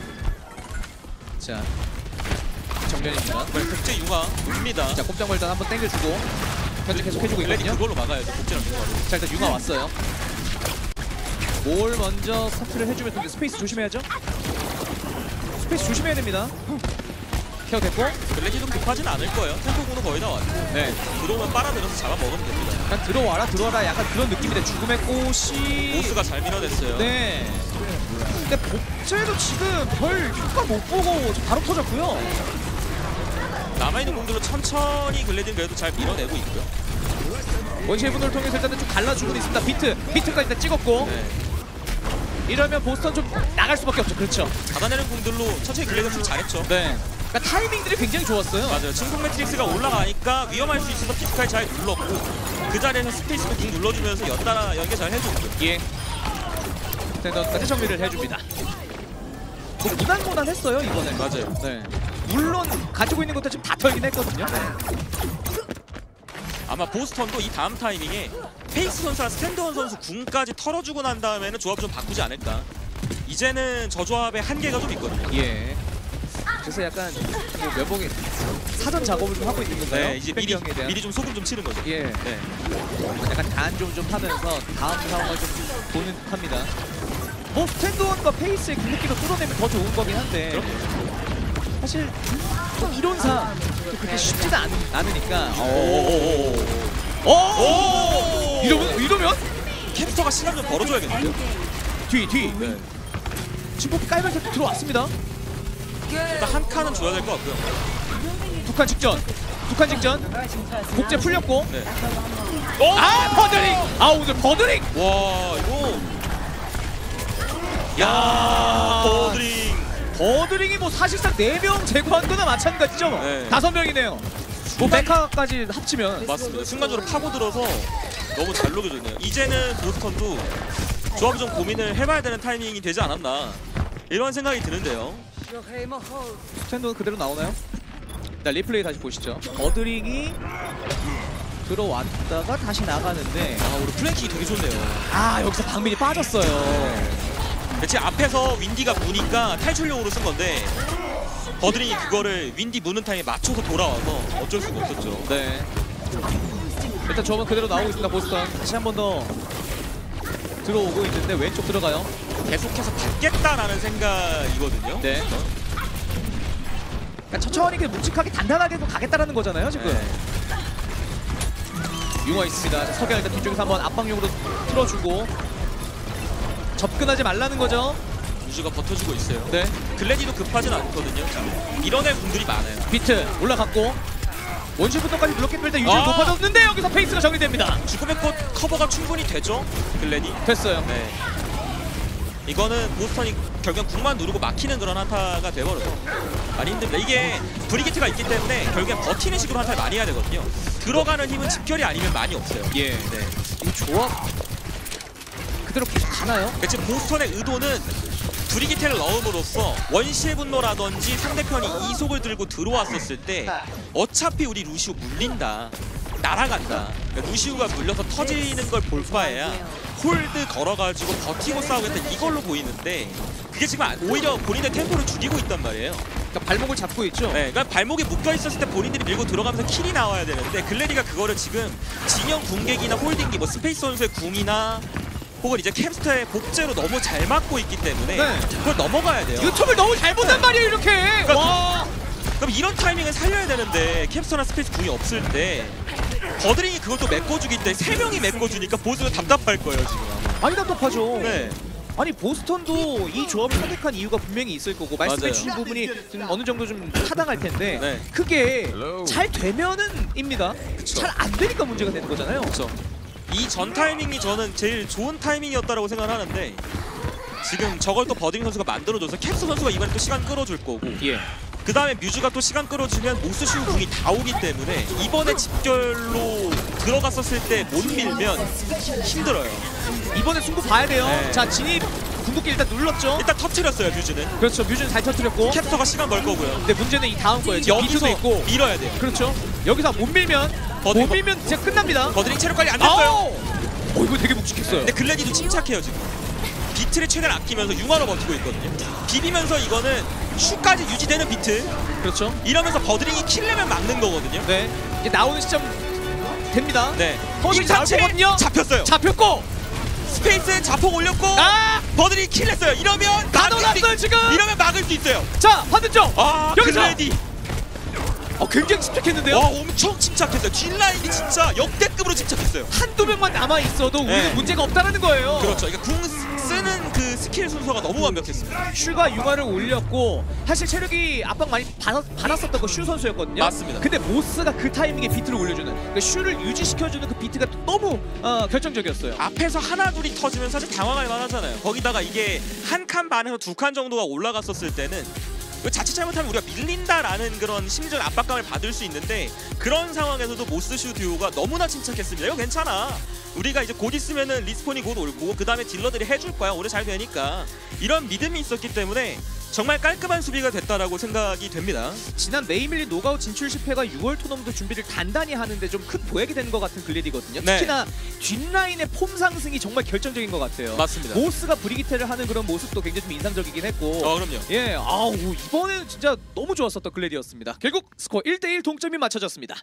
Speaker 5: 자 정면입니다.
Speaker 6: 네, 국제 융화 옵니다.
Speaker 5: 자 꼼짝말 일단 한번 당겨주고 현재 계속 해주고
Speaker 6: 글래디
Speaker 5: 있거든요.
Speaker 6: 그걸로 막아야죠. 국제랑 융화로.
Speaker 5: 자 일단 융화 왔어요. 뭘 먼저 스타트를 해주면 되는데 스페이스 조심해야죠. 스페이스 조심해야 됩니다. 케어 됐고
Speaker 6: 글래디도 급하진 않을 거예요. 템포공도 거의 다 왔고
Speaker 5: 네.
Speaker 6: 들어오면 빨아들여서 잡아먹으면 됩니다.
Speaker 5: 그냥 들어와라 들어와라 약간 그런 느낌인데 죽음의 꽃이
Speaker 6: 보스가 잘 밀어냈어요.
Speaker 5: 네. 근데 복제도 지금 별 효과 못 보고 바로 터졌고요.
Speaker 6: 남아있는 공들로 천천히 글래디는 그래도 잘 밀어내고 있고요.
Speaker 5: 원시의 분을 통해서 일단은 좀 갈라주고 있습니다. 비트 비트까지 일단 찍었고
Speaker 6: 네.
Speaker 5: 이러면 보스턴 좀 나갈 수밖에 없죠. 그렇죠.
Speaker 6: 받아내는 공들로 천천히 글래디가 좀 잘했죠.
Speaker 5: 네. 그러니까 타이밍들이 굉장히 좋았어요.
Speaker 6: 맞아요. 침묵 매트릭스가 올라가니까 위험할 수 있어서 피지컬 잘 눌렀고 그 자리에서 스페이스도 꾹 눌러주면서 연달아 연계 잘 해줬고.
Speaker 5: 예. 스탠더까지 정리를 해줍니다. 뭐 무난무난했어요 이번에.
Speaker 6: 맞아요.
Speaker 5: 네. 물론 가지고 있는 것도 지금 다 털긴 했거든요.
Speaker 6: 아마 보스턴도 이 다음 타이밍에 페이스 선수랑 스탠드원 선수 궁까지 털어주고 난 다음에는 조합 좀 바꾸지 않을까. 이제는 저 조합의 한계가 좀 있거든요.
Speaker 5: 예. 그래서 약간 뭐 면봉이 사전 작업을 좀 하고 있는 건가요?
Speaker 6: 네, 이제 미리,
Speaker 5: 팬경에 대한?
Speaker 6: 미리 좀 소금 좀 치는 거죠.
Speaker 5: 예.
Speaker 6: 네.
Speaker 5: 약간 단좀 좀 하면서 다음 상황을 좀 보는 듯합니다. 뭐 스탠드원과 페이스의 궁극기로 뚫어내면 더 좋은 거긴 한데 사실 좀 이론상 또 그렇게 쉽지는 않, 않으니까.
Speaker 6: 오오오오.
Speaker 5: 오! 오! 이러면 이러면
Speaker 6: 캡스터가 시간 좀 벌어줘야겠는데요.
Speaker 5: 뒤 뒤.
Speaker 6: 네.
Speaker 5: 지금 깔면서 들어왔습니다.
Speaker 6: 일단 한 칸은 줘야 될 것 같고요.
Speaker 5: 두 칸 직전. 두 칸 직전. 복제 풀렸고.
Speaker 6: 네.
Speaker 5: 아 버드링. 아 오늘 버드링.
Speaker 6: 와 이거. 야 버드링.
Speaker 5: 버드링이 뭐 사실상 네 명 제거한 거나 마찬가지죠.
Speaker 6: 네.
Speaker 5: 다섯 명이네요. 뭐 메카까지 합치면.
Speaker 6: 맞습니다. 순간적으로 파고들어서 너무 잘 녹여줬네요. 이제는 보스턴도 조합을 좀 고민을 해봐야 되는 타이밍이 되지 않았나 이런 생각이 드는데요.
Speaker 5: 스탠드는 그대로 나오나요? 자 리플레이 다시 보시죠. 버드링이 들어왔다가 다시 나가는데
Speaker 6: 아 우리 플랭킹이 되게 좋네요.
Speaker 5: 아 여기서 방민이 빠졌어요.
Speaker 6: 대체 앞에서 윈디가 무니까 탈출용으로 쓴 건데 버드링이 그거를 윈디 무는 타임에 맞춰서 돌아와서 어쩔 수가 없었죠.
Speaker 5: 네. 일단 조합은 그대로 나오고 있습니다. 보스턴 다시 한 번 더 들어오고 있는데 왼쪽 들어가요.
Speaker 6: 계속해서 받겠다라는 생각이거든요.
Speaker 5: 네. 그러니까 천천히 그냥 묵직하게 단단하게 가겠다라는 거잖아요 지금.
Speaker 6: 네.
Speaker 5: 융화 있습니다. 석양 일단 뒤쪽에서 한번 압박용으로 틀어주고 접근하지 말라는 거죠.
Speaker 6: 유주가 버텨주고 있어요.
Speaker 5: 네.
Speaker 6: 글래디도 급하진 않거든요. 밀어낼 공들이 많아요.
Speaker 5: 비트 올라갔고 원실부터까지 블록킹 뺄때 유지를
Speaker 6: 아!
Speaker 5: 높아졌는데 여기서 페이스가 정리됩니다.
Speaker 6: 죽음의 꽃 커버가 충분히 되죠? 글래디?
Speaker 5: 됐어요.
Speaker 6: 네. 이거는 보스턴이 결국엔 궁만 누르고 막히는 그런 한타가 돼버려서 많이 힘듭니다. 이게 브리기트가 있기 때문에 결국엔 버티는 식으로 한타를 많이 해야 되거든요. 들어가는 힘은 집결이 아니면 많이 없어요.
Speaker 5: 예.
Speaker 6: 네.
Speaker 5: 이 조합 그대로 계속 가나요?
Speaker 6: 그러니까 지금 보스턴의 의도는 브리기테를 넣음으로써 원시의 분노라든지 상대편이 이속을 들고 들어왔었을 때 어차피 우리 루시우 물린다. 날아간다. 그러니까 루시우가 물려서 터지는 걸 볼 바에야 홀드 걸어가지고 버티고 싸우겠다 이걸로 보이는데 그게 지금 오히려 본인의 템포를 죽이고 있단 말이에요.
Speaker 5: 그러니까 발목을 잡고 있죠.
Speaker 6: 네, 그러니까 발목이 묶여 있었을 때 본인들이 밀고 들어가면서 킬이 나와야 되는데 글래디가 그거를 지금 진영 궁객이나 홀딩기 뭐 스페이스 선수의 궁이나 혹은 이제 캡스터의 복제로 너무 잘 막고 있기 때문에
Speaker 5: 네.
Speaker 6: 그걸 넘어가야 돼요.
Speaker 5: 유튜브를 너무 잘 본단 말이에요 이렇게.
Speaker 6: 그러니까
Speaker 5: 와.
Speaker 6: 그럼 이런 타이밍을 살려야 되는데 캡스터나 스페이스 궁이 없을 때 버드링이 그걸 또 메꿔주기 때문에 세 명이 메꿔주니까 보스가 답답할 거예요 지금.
Speaker 5: 많이 답답하죠.
Speaker 6: 네.
Speaker 5: 아니 보스턴도 이 조합을 선택한 이유가 분명히 있을 거고 말씀해
Speaker 6: 맞아요.
Speaker 5: 주신 부분이 좀 어느 정도 좀 타당할 텐데
Speaker 6: 네.
Speaker 5: 그게 잘 되면은 입니다. 잘 안 되니까 문제가 되는 거잖아요.
Speaker 6: 그렇죠. 이 전 타이밍이 저는 제일 좋은 타이밍이었다고 생각하는데 지금 저걸 또 버드링 선수가 만들어줘서 캡스 선수가 이번에 또 시간 끌어줄 거고
Speaker 5: 예.
Speaker 6: 그 다음에 뮤즈가 또 시간 끌어주면 모스슈 궁이 다 오기 때문에 이번에 집결로 들어갔었을 때 못 밀면 힘들어요.
Speaker 5: 이번에 승부 봐야 돼요.
Speaker 6: 네.
Speaker 5: 자 진입 궁극기 일단 눌렀죠.
Speaker 6: 일단 터트렸어요 뮤즈는.
Speaker 5: 그렇죠. 뮤즈는 잘 터뜨렸고.
Speaker 6: 캡스터가 시간 벌 거고요.
Speaker 5: 근데 문제는 이 다음 거예요. 지금 비트도
Speaker 6: 여기서
Speaker 5: 있고.
Speaker 6: 밀어야 돼요.
Speaker 5: 그렇죠. 여기서 못 밀면
Speaker 6: 버드링
Speaker 5: 못 밀면 진짜 끝납니다.
Speaker 6: 버드링 체력 관리 안 됐어요.
Speaker 5: 어 이거 되게 묵직했어요.
Speaker 6: 근데 글래디도 침착해요 지금. 비트를 최대한 아끼면서 융화로 버티고 있거든요. 비비면서 이거는 슈까지 유지되는 비트.
Speaker 5: 그렇죠.
Speaker 6: 이러면서 버드링이 킬내면 막는 거거든요.
Speaker 5: 네. 이제 나오는 시점 됩니다.
Speaker 6: 네.
Speaker 5: 버드링 나올 거거든요.
Speaker 6: 잡혔어요.
Speaker 5: 잡혔고.
Speaker 6: 스페이스 자폭 올렸고
Speaker 5: 아!
Speaker 6: 버드링 킬냈어요. 이러면
Speaker 5: 다
Speaker 6: 막을 수
Speaker 5: 놀랐어요,
Speaker 6: 있-
Speaker 5: 지금!
Speaker 6: 이러면 막을 수 있어요.
Speaker 5: 자 반대쪽.
Speaker 6: 아
Speaker 5: 여기서!
Speaker 6: 글래디.
Speaker 5: 어 굉장히 침착했는데요.
Speaker 6: 와 엄청 침착했어요. 뒷라인이 진짜 역대급으로 침착했어요.
Speaker 5: 한두 명만 남아 있어도 우리는
Speaker 6: 네.
Speaker 5: 문제가 없다라는 거예요.
Speaker 6: 그렇죠. 그러니까 궁 쓰- 쓰는 그 스킬 순서가 너무 완벽했습니다.
Speaker 5: 슈가 융화를 올렸고 사실 체력이 압박 많이 받았, 받았었던 거 슈 선수였거든요.
Speaker 6: 맞습니다.
Speaker 5: 근데 모스가 그 타이밍에 비트를 올려주는 그러니까 슈를 유지시켜주는 그 비트가 또 너무 어, 결정적이었어요.
Speaker 6: 앞에서 하나 둘이 터지면 사실 당황할 만하잖아요. 거기다가 이게 한 칸 반에서 두 칸 정도가 올라갔었을 때는 자칫 잘못하면 우리가 밀린다라는 그런 심리적 압박감을 받을 수 있는데 그런 상황에서도 모스슈 듀오가 너무나 침착했습니다. 이거 괜찮아. 우리가 이제 곧 있으면은 리스폰이 곧 올고 그 다음에 딜러들이 해줄 거야. 오래 잘 되니까. 이런 믿음이 있었기 때문에 정말 깔끔한 수비가 됐다라고 생각이 됩니다.
Speaker 5: 지난 메이밀리 노가웃 진출 실패가 유월 토너먼트 준비를 단단히 하는데 좀 큰 보약이 되는 것 같은 글래디거든요.
Speaker 6: 네.
Speaker 5: 특히나 뒷라인의 폼 상승이 정말 결정적인 것 같아요.
Speaker 6: 맞습니다.
Speaker 5: 모스가 브리기테를 하는 그런 모습도 굉장히 좀 인상적이긴 했고.
Speaker 6: 어, 그럼요.
Speaker 5: 예, 아우 이번에는 진짜 너무 좋았었던 글래디였습니다. 결국 스코어 일 대 일 동점이 맞춰졌습니다.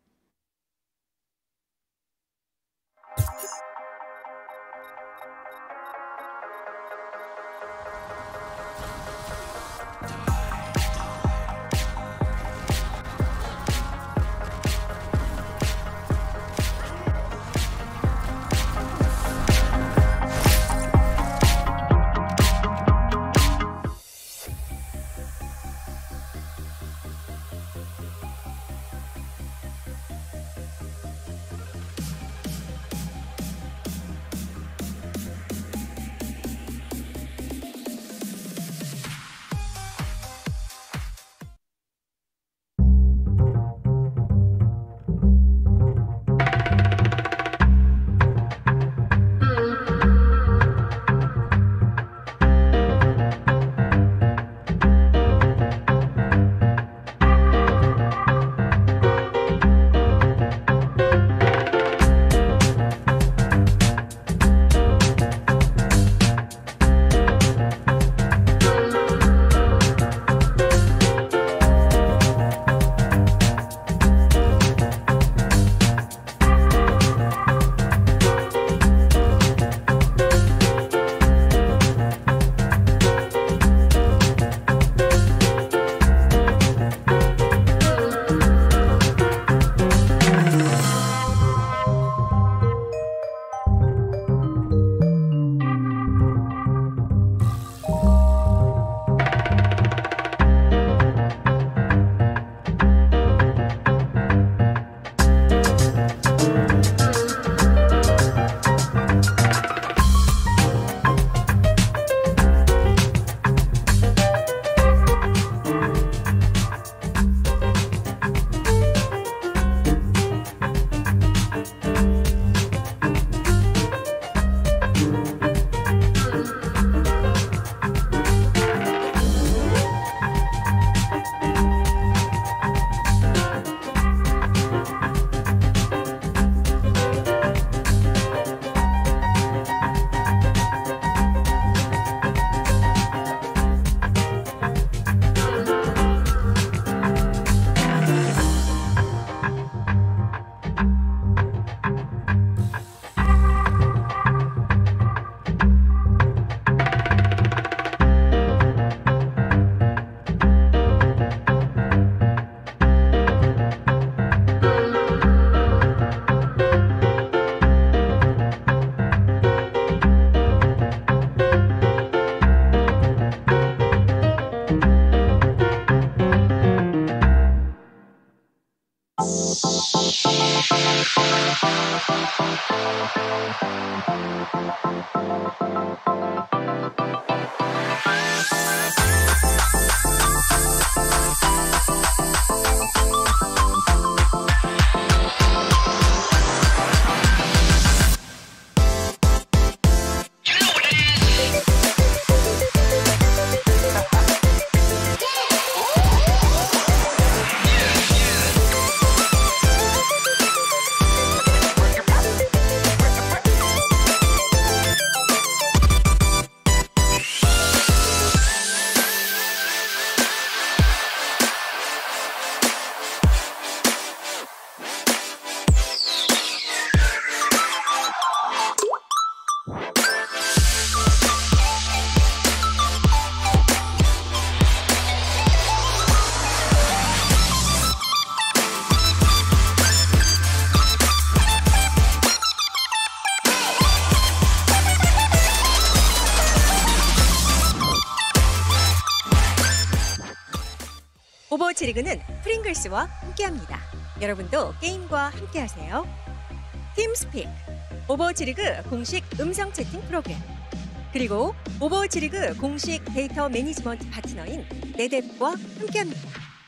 Speaker 7: 오버워치 리그는 프링글스와 함께합니다. 여러분도 게임과 함께하세요. 팀스픽, 오버워치 리그 공식 음성 채팅 프로그램. 그리고 오버워치 리그 공식 데이터 매니지먼트 파트너인 네뎁과 함께합니다.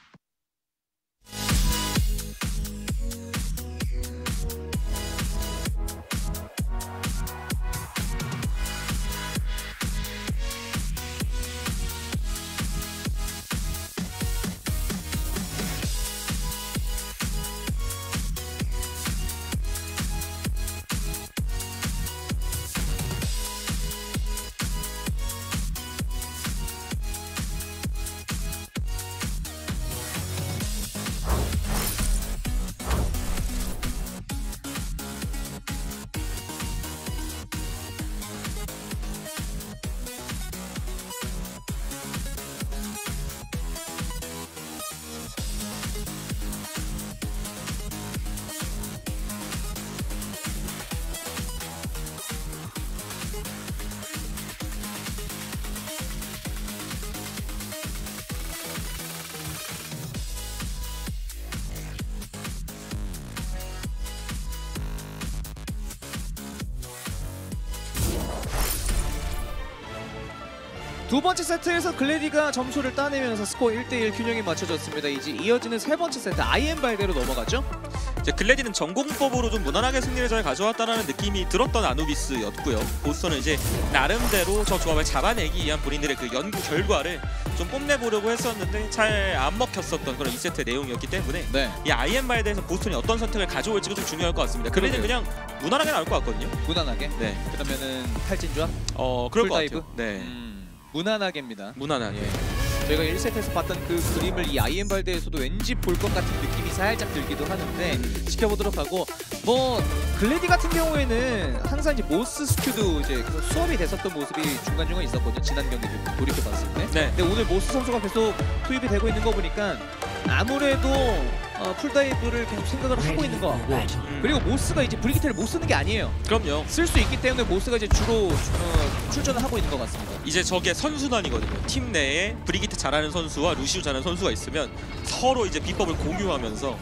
Speaker 5: 두 번째 세트에서 글래디가 점수를 따내면서 스코어 일 대 일 균형이 맞춰졌습니다. 이제 이어지는 세 번째 세트 아이엠 발대로 넘어가죠.
Speaker 6: 이제 글래디는 전공법으로 좀 무난하게 승리를 잘 가져왔다는 느낌이 들었던 아누비스였고요. 보스턴은 이제 나름대로 저 조합을 잡아내기 위한 본인들의 그 연구 결과를 좀 뽐내보려고 했었는데 잘 안 먹혔었던 그런 이 세트 내용이었기 때문에
Speaker 5: 네.
Speaker 6: 이 아이엠 발대에서 보스턴이 어떤 선택을 가져올지가 좀 중요할 것 같습니다. 글래디는 그냥 무난하게 나올 것 같거든요.
Speaker 5: 무난하게.
Speaker 6: 네.
Speaker 5: 그러면은 탈진 조합?
Speaker 6: 어 그럴 것
Speaker 5: 풀다이브?
Speaker 6: 같아요. 네.
Speaker 5: 음, 무난하게입니다.
Speaker 6: 무난하게.
Speaker 5: 예. 저희가 일 세트에서 봤던 그 그림을 이 아이엠 발대에서도 왠지 볼 것 같은 느낌이 살짝 들기도 하는데 지켜보도록 하고, 뭐 글래디 같은 경우에는 항상 이제 모스 스큐도 이제 수업이 됐었던 모습이 중간중간 있었거든요. 지난 경기 돌이켜봤을 때.
Speaker 6: 네.
Speaker 5: 근데 오늘 모스 선수가 계속 투입이 되고 있는 거 보니까 아무래도 어, 풀다이브를 계속 생각을 하고 있는 것 같고,
Speaker 6: 음.
Speaker 5: 그리고 모스가 이제 브리기테를 못 쓰는 게 아니에요.
Speaker 6: 그럼요.
Speaker 5: 쓸 수 있기 때문에 모스가 이제 주로 어, 출전을 하고 있는 것 같습니다.
Speaker 6: 이제 저게 선순환이거든요. 팀 내에 브리기트 잘하는 선수와 루시우 잘하는 선수가 있으면 서로 이제 비법을 공유하면서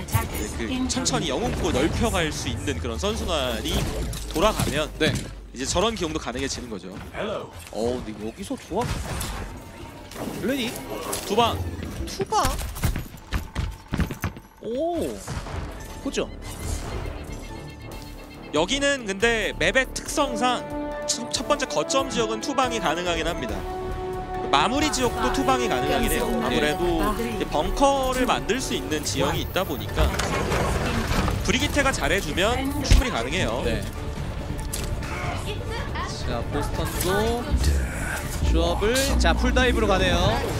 Speaker 6: 그 천천히 영웅포 넓혀갈 수 있는 그런 선순환이 돌아가면
Speaker 5: 네.
Speaker 6: 이제 저런 기용도 가능해지는 거죠.
Speaker 5: 어, 근데 여기서 조합 글래디
Speaker 6: 두방
Speaker 5: 투바. 오, 그죠?
Speaker 6: 여기는 근데 맵의 특성상 첫, 첫 번째 거점 지역은 투방이 가능하긴 합니다. 마무리 지역도 투방이 가능하긴 해요. 아무래도 이제 벙커를 만들 수 있는 지형이 있다 보니까 브리기테가 잘해주면 충분히 가능해요.
Speaker 5: 네. 자, 보스턴도 조합을 자 풀다이브로 가네요.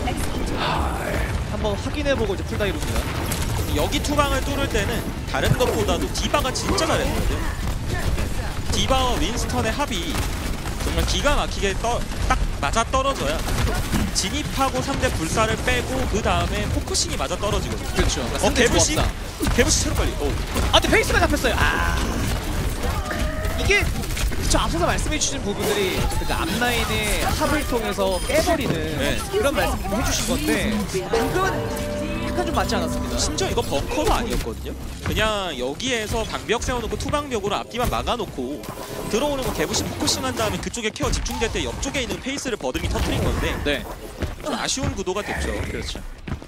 Speaker 5: 한번 확인해보고 이제 풀다이브입니다.
Speaker 6: 여기 투방을 뚫을 때는 다른 것보다도 디바가 진짜 잘했거든요. 디바와 윈스턴의 합이 정말 기가 막히게 떠, 딱 맞아 떨어져야 진입하고 상대 불사를 빼고 그 다음에 포커싱이 맞아 떨어지거든요.
Speaker 5: 그렇죠.
Speaker 6: 어, 개부시? 개부시 체로 빨리. 오.
Speaker 5: 아, 근데 페이스가 잡혔어요. 아, 이게 저 앞서서 말씀해주신 부분들이 그 앞라인의 합을 통해서 깨버리는
Speaker 6: 네.
Speaker 5: 그런 말씀 좀 해주신 건데 방금은 약간 좀 맞지 않았습니다.
Speaker 6: 심지어 이거 벙커도 아니었거든요. 그냥 여기에서 방벽 세워놓고 투방벽으로 앞뒤만 막아놓고 들어오는 거 개부시 포커싱한 다음에 그쪽에 케어 집중될 때 옆쪽에 있는 페이스를 버들이 터뜨린 건데
Speaker 5: 네.
Speaker 6: 좀 아쉬운 구도가 됐죠.
Speaker 5: 그렇죠.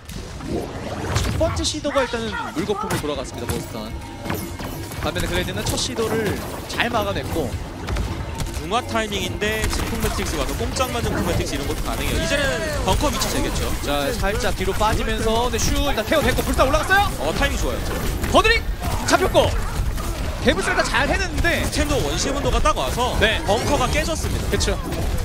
Speaker 5: 첫 번째 시도가 일단은 물거품으로 돌아갔습니다. 보스턴. 반면에 글래디는 첫 시도를 잘 막아냈고,
Speaker 6: 중화 타이밍인데 진풍 매트릭스 가서 꼼짝 맞은 풍 매트릭스 이런 것도 가능해요. 이제는 벙커 위치 되겠죠.
Speaker 5: 자, 살짝 뒤로 빠지면서 근데 슈 일단 케어 됐고 불사 올라갔어요.
Speaker 6: 어 타이밍 좋아요.
Speaker 5: 버드릭 잡혔고 개불사 일단 잘 해냈는데
Speaker 6: 스탠드 원시 분도가 딱 와서
Speaker 5: 네.
Speaker 6: 벙커가 깨졌습니다.
Speaker 5: 그렇죠.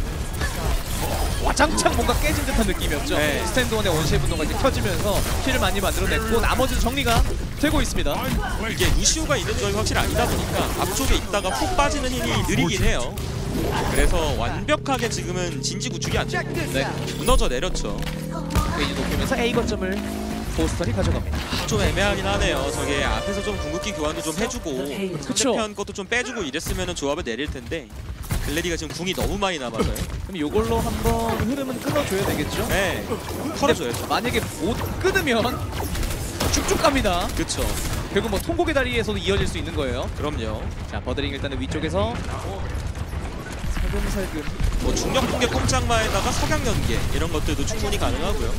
Speaker 5: 와장창 뭔가 깨진 듯한 느낌이었죠.
Speaker 6: 네.
Speaker 5: 스탠드원의 원시의 분노가 이제 켜지면서 킬을 많이 만들어냈고 나머지는 정리가 되고 있습니다.
Speaker 6: 이게 루시우가 있는 조합이 확실히 아니다 보니까 앞쪽에 있다가 훅 빠지는 힘이 느리긴 해요. 그래서 완벽하게 지금은 진지 구축이 안 돼요.
Speaker 5: 네.
Speaker 6: 무너져 내렸죠.
Speaker 5: 페이지 높이면서 A 거점을 보스턴이 가져갑니다.
Speaker 6: 좀 애매하긴 하네요. 저게 앞에서 좀 궁극기 교환도 좀 해주고
Speaker 5: 그쵸.
Speaker 6: 상대편 것도 좀 빼주고 이랬으면 조합을 내릴 텐데 글래디가 지금 궁이 너무 많이 남아서요.
Speaker 5: 그럼 이걸로 한번 흐름은 끊어줘야 되겠죠?
Speaker 6: 네, 털어줘야죠.
Speaker 5: 만약에 못 끊으면 쭉쭉 갑니다.
Speaker 6: 그쵸.
Speaker 5: 결국 뭐 통곡의 다리에서도 이어질 수 있는 거예요.
Speaker 6: 그럼요.
Speaker 5: 자, 버드링 일단은 위쪽에서 살금살금
Speaker 6: 뭐 중력 붕괴 꼼짝마에다가 석양 연계 이런 것들도 충분히 가능하고요.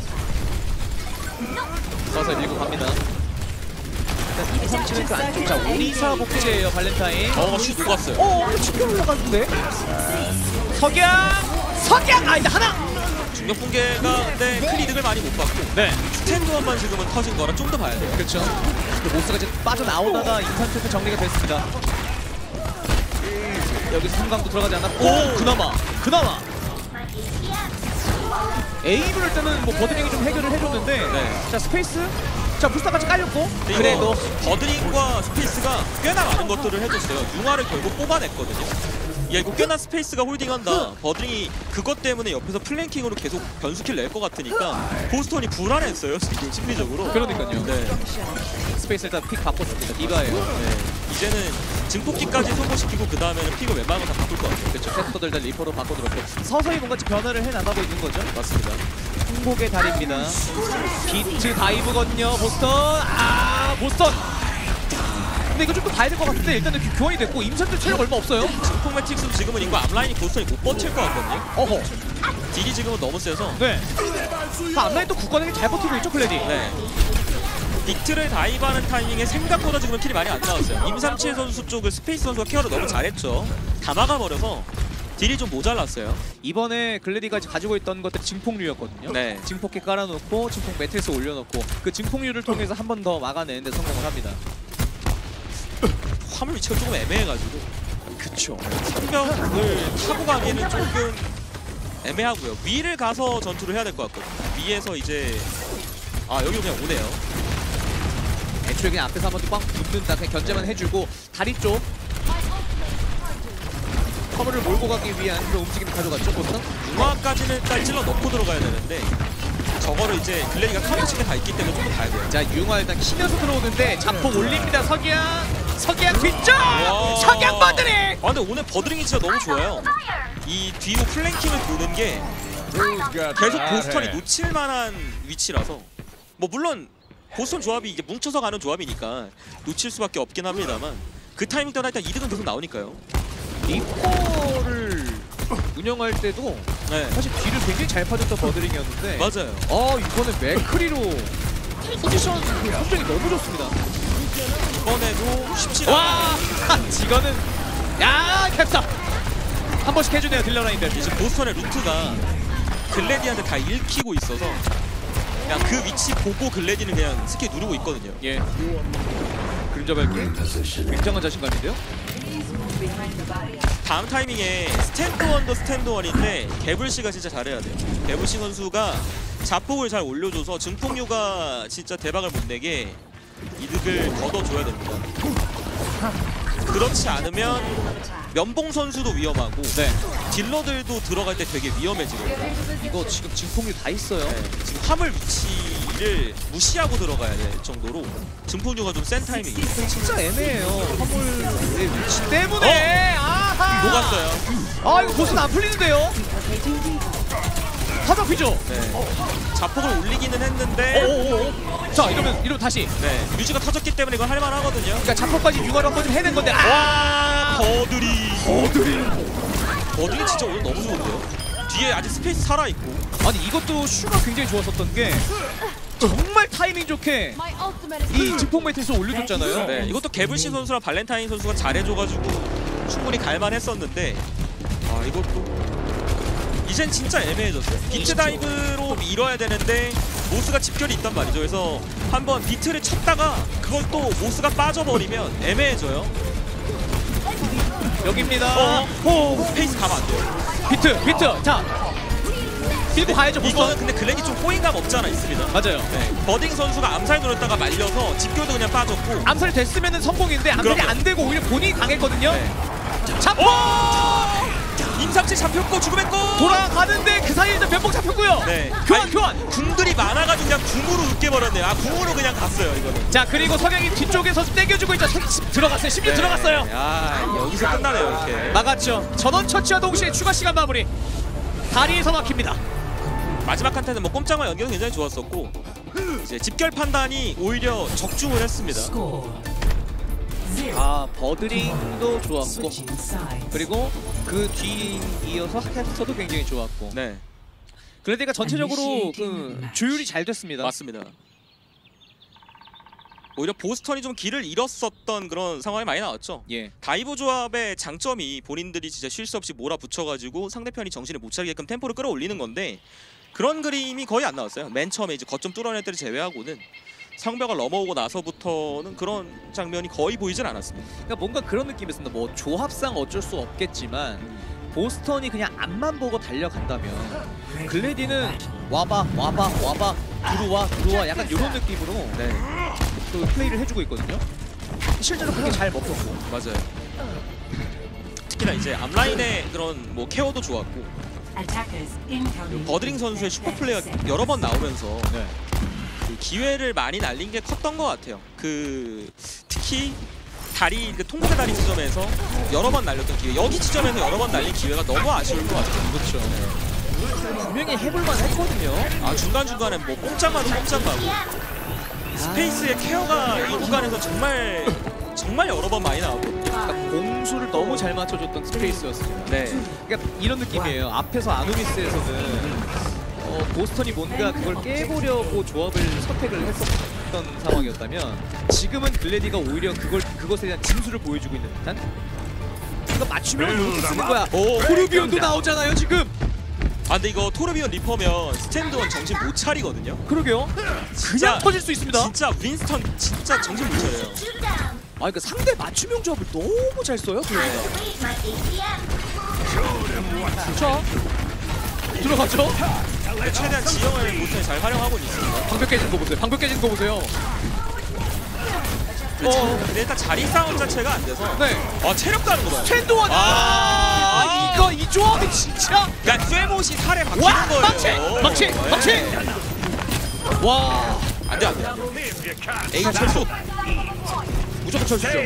Speaker 5: 서서히 밀고 갑니다. 일단 이삼칠은 그 안쪽. 자, 오리사 복제예요, 발렌타인.
Speaker 6: 어, 슛 녹았어요.
Speaker 5: 어, 치켜 올라갔는데. 석양! 석양! 아, 이제 하나!
Speaker 6: 중력 붕괴가 근데 큰 이득을 많이 못 받고
Speaker 5: 네.
Speaker 6: 스탠드원만 지금은 터진 거라 좀 더 봐야 돼요.
Speaker 5: 그렇죠. 모스가 이제 빠져나오다가 인산테크 정리가 됐습니다. 여기서 삼강도 들어가지 않았고, 오! 그나마! 그나마! 에임을 일단은 뭐 버드링이 좀 해결을 해줬는데,
Speaker 6: 네.
Speaker 5: 자, 스페이스. 자, 부스터까지 깔렸고,
Speaker 6: 그리고
Speaker 5: 그래도
Speaker 6: 버드링과 스페이스가 꽤나 많은 것들을 해줬어요. 융화를 결국 뽑아냈거든요. 야, 이거 꽤나 스페이스가 홀딩한다. 버드링이 그것 때문에 옆에서 플랭킹으로 계속 변수킬 낼 것 같으니까 보스턴이 불안했어요, 지금 심리적으로.
Speaker 5: 그러니까요.
Speaker 6: 네.
Speaker 5: 스페이스 일단 픽 바꿨습니다. 디바예요.
Speaker 6: 네. 이제는 증폭기까지 소모시키고 그 다음에는 픽을 웬만하면 다 바꿀 것 같아요.
Speaker 5: 그렇죠. 세터들 다 리퍼로 바꿔들었고 서서히 뭔가 변화를 해나가고 있는 거죠.
Speaker 6: 맞습니다.
Speaker 5: 행복의 달입니다. 비트 다이브거든요. 보스턴. 아, 보스턴. 근데 이거 좀 더 봐야 될 것 같은데 일단은 교- 교환이 됐고 임산들 체력 얼마 없어요.
Speaker 6: 증폭매틱스도 지금은 이거 앞라인이 보스턴이 못 버틸 것 같거든요.
Speaker 5: 어허.
Speaker 6: 딜이 지금은 너무 세서.
Speaker 5: 네. 그 앞라인 또 굳건하게 잘 버티고 있죠, 클레디.
Speaker 6: 네. 빅트를 다이브하는 타이밍에 생각보다 지금 킬이 많이 안 나왔어요. 임삼칠 선수 쪽을 스페이스 선수가 케어를 너무 잘했죠. 다 막아버려서 딜이 좀 모자랐어요.
Speaker 5: 이번에 글래디가 가지고 있던 것들이 증폭류였거든요.
Speaker 6: 네.
Speaker 5: 증폭기 깔아놓고 증폭 매트리스 올려놓고 그 증폭류를 통해서 한 번 더 막아내는데 성공을 합니다.
Speaker 6: 화물 위치가 조금 애매해가지고
Speaker 5: 그쵸.
Speaker 6: 상벽을 타고 가기에는 조금 애매하고요. 위를 가서 전투를 해야 될 것 같거든요. 위에서 이제 아 여기로 그냥 오네요.
Speaker 5: 애초에 그냥 앞에서 한번 꽝 붙는다. 그냥 견제만 해주고 다리 쪽 커버를 몰고 가기 위한 그런 움직임을 가져갔죠, 보스턴.
Speaker 6: 융화까지는 일단 찔러 넣고 들어가야 되는데 저거를 이제 글래디가 카메치게 다 있기 때문에 좀 더 가야 돼요.
Speaker 5: 자, 융화 일단 키면서 들어오는데 자폭 올립니다. 석양. 석양 뒤쪽.
Speaker 6: 와.
Speaker 5: 석양 버드링.
Speaker 6: 아 근데 오늘 버드링이 진짜 너무 좋아요. 이 뒤로 플랭킹을 보는 게 계속 보스턴이 놓칠 만한 위치라서 뭐 물론 보스턴 조합이 이게 뭉쳐서 가는 조합이니까 놓칠 수밖에 없긴 합니다만 그 타이밍 때마다 일단 이득은 계속 나오니까요.
Speaker 5: 리퍼를 운영할 때도
Speaker 6: 네.
Speaker 5: 사실 뒤를 굉장히 잘 파줬던 버드링이었는데
Speaker 6: 맞아요.
Speaker 5: 어, 이번에 맥크리로 포지션 그 선정이 너무 좋습니다.
Speaker 6: 이번에도 쉽지 않아.
Speaker 5: 와! 이거는 야, 캡사! 한 번씩 해주네요, 딜러라인들.
Speaker 6: 이제 보스턴의 루트가 글래디한테 다 읽히고 있어서 그냥 그 위치 보고 글래디는 그냥 스킬 누르고 있거든요.
Speaker 5: 예. 그림자 발길 굉장한 자신감인데요.
Speaker 6: 다음 타이밍에 스탠드원 더 스탠드원인데 개불씨가 진짜 잘해야 돼요. 개불씨 선수가 자폭을 잘 올려줘서 증폭류가 진짜 대박을 못 내게 이득을 걷어줘야 됩니다. 그렇지 않으면 면봉 선수도 위험하고
Speaker 5: 네.
Speaker 6: 딜러들도 들어갈 때 되게 위험해지거든요.
Speaker 5: 이거 지금 증폭류 다 있어요.
Speaker 6: 네, 지금 화물 위치를 무시하고 들어가야 될 정도로 증폭류가 좀 센 타이밍이에요.
Speaker 5: 진짜 애매해요. 화물의 위치 때문에. 아하!
Speaker 6: 녹았어요.
Speaker 5: 아, 이거 보스는 안 풀리는데요. 사자피죠.
Speaker 6: 네. 자폭을 올리기는 했는데
Speaker 5: 오오오. 자, 이러면 이러면 다시.
Speaker 6: 네, 뮤즈가 터졌기 때문에 이건 할만하거든요.
Speaker 5: 그러니까 자폭까지 융화를 한 번 좀 해낸 건데. 아!
Speaker 6: 버드리
Speaker 5: 버드리.
Speaker 6: 버드리 진짜 오늘 너무 좋은데요. 뒤에 아직 스페이스 살아있고.
Speaker 5: 아니, 이것도 슈가 굉장히 좋았었던 게 정말 타이밍 좋게 이 증폭 매트리스 올려줬잖아요.
Speaker 6: 네, 이것도 개블시 선수랑 발렌타인 선수가 잘해줘가지고 충분히 갈만했었는데 아 이것도 이젠 진짜 애매해졌어요. 비트 다이브로 밀어야 되는데 모스가 집결이 있단 말이죠. 그래서 한번 비트를 쳤다가 그걸 또 모스가 빠져버리면 애매해져요.
Speaker 5: 여기입니다.
Speaker 6: 어,
Speaker 5: 오,
Speaker 6: 스페이스 가면 안 돼요.
Speaker 5: 비트, 비트. 자, 밀고 가야죠,
Speaker 6: 이거는
Speaker 5: 보스턴.
Speaker 6: 근데 글렌이 좀 포인감 없지 않아 있습니다.
Speaker 5: 맞아요.
Speaker 6: 네, 버딩 선수가 암살 노렸다가 말려서 집결도 그냥 빠졌고.
Speaker 5: 암살이 됐으면 성공인데 암살이
Speaker 6: 그럼요.
Speaker 5: 안 되고 오히려 본인이 강했거든요.
Speaker 6: 네.
Speaker 5: 자폭!
Speaker 6: 임삼칠 잡혔고 죽음의 꽃!
Speaker 5: 돌아가는데 그 사이에 일단 면봉 잡혔고요.
Speaker 6: 네.
Speaker 5: 교환,
Speaker 6: 아니,
Speaker 5: 교환.
Speaker 6: 궁들이 많아가지고 그냥 궁으로 으깨버렸네요. 아 궁으로 그냥 갔어요 이거는.
Speaker 5: 자, 그리고 석양이 뒤쪽에서 땡겨주고 있죠. 석- 들어갔어요. 심지어
Speaker 6: 네.
Speaker 5: 들어갔어요.
Speaker 6: 야 여기서 끝나네요 이렇게.
Speaker 5: 막았죠. 전원 처치와 동시에 추가 시간 마무리. 다리에서 막힙니다.
Speaker 6: 마지막 한타는 뭐 꼼짝마 연결은 굉장히 좋았었고 이제 집결 판단이 오히려 적중을 했습니다.
Speaker 5: 아 버드링도 좋았고 그리고 그 뒤 이어서 캡스터도 굉장히 좋았고
Speaker 6: 네,
Speaker 5: 글래디가 전체적으로 그 조율이 잘 됐습니다.
Speaker 6: 맞습니다. 오히려 보스턴이 좀 길을 잃었었던 그런 상황이 많이 나왔죠.
Speaker 5: 예.
Speaker 6: 다이브 조합의 장점이 본인들이 진짜 쉴 새 없이 몰아붙여가지고 상대편이 정신을 못 차리게끔 템포를 끌어올리는 건데 그런 그림이 거의 안 나왔어요. 맨 처음에 이제 거점 뚫어낼 때를 제외하고는 성벽을 넘어오고 나서부터는 그런 장면이 거의 보이진 않았습니다.
Speaker 5: 그러니까 뭔가 그런 느낌이었습니다. 뭐 조합상 어쩔 수 없겠지만 보스턴이 그냥 앞만 보고 달려간다면 글래디는 와봐 와봐 와봐 들어와 들어와 약간 이런 느낌으로
Speaker 6: 네,
Speaker 5: 그 플레이를 해주고 있거든요. 실제로 그게 잘 먹혔고.
Speaker 6: 맞아요. 특히나 이제 앞라인의 그런 뭐 케어도 좋았고 버드링 선수의 슈퍼플레이가 여러 번 나오면서
Speaker 5: 네.
Speaker 6: 그 기회를 많이 날린 게 컸던 것 같아요. 그 특히 다리 그 통제 다리 지점에서 여러 번 날렸던 기회, 여기 지점에서 여러 번 날린 기회가 너무 아쉬울 것 같아요.
Speaker 5: 그렇죠. 분명히 해볼만 했거든요.
Speaker 6: 아 중간 중간에 뭐 꼼짝마도 꼼짝마고 스페이스의 케어가 이 구간에서 정말 정말 여러 번 많이 나왔거든요.
Speaker 5: 그러니까 공수를 너무 잘 맞춰줬던 스페이스였습니다.
Speaker 6: 네,
Speaker 5: 그러니까 이런 느낌이에요. 앞에서 아누비스에서는 어, 보스턴이 뭔가 그걸 깨보려고 조합을 선택을 했었던 상황이었다면 지금은 글래디가 오히려 그걸 그것에 대한 진수를 보여주고 있는 듯한. 이거 맞추면 이렇게 쓰는 거야.
Speaker 6: 오,
Speaker 5: 토르비온도 나오잖아요 지금.
Speaker 6: 아 근데 이거 토르비온 리퍼면 스탠드원 정신 못 차리거든요.
Speaker 5: 그러게요.
Speaker 6: 진짜-
Speaker 5: 그냥 터질 수 있습니다.
Speaker 6: 진짜 윈스턴 진짜 정신 못 차려요.
Speaker 5: 아 그러니까 상대 맞춤형 조합을 너무 잘 써요. 글래디가. 그렇죠. 들어갔죠.
Speaker 6: 최대한 지형을 보스턴이 잘 활용하고 있습니다.
Speaker 5: 방벽 깨진 거 보세요. 방벽 깨진 거 보세요.
Speaker 6: 어, 근데 일단 자리 싸움 자체가 안 돼서
Speaker 5: 네.
Speaker 6: 아 체력 가는 거 봐요.
Speaker 5: 샌드원. 아,
Speaker 6: 아,
Speaker 5: 이거 이 조합이 진짜.
Speaker 6: 그러니까 쇠못이 살에 박히는
Speaker 5: 와,
Speaker 6: 거예요.
Speaker 5: 망치, 망치,
Speaker 6: 네.
Speaker 5: 망치. 와,
Speaker 6: 안돼 안돼. 에이 철수.
Speaker 5: 무조건 철수죠.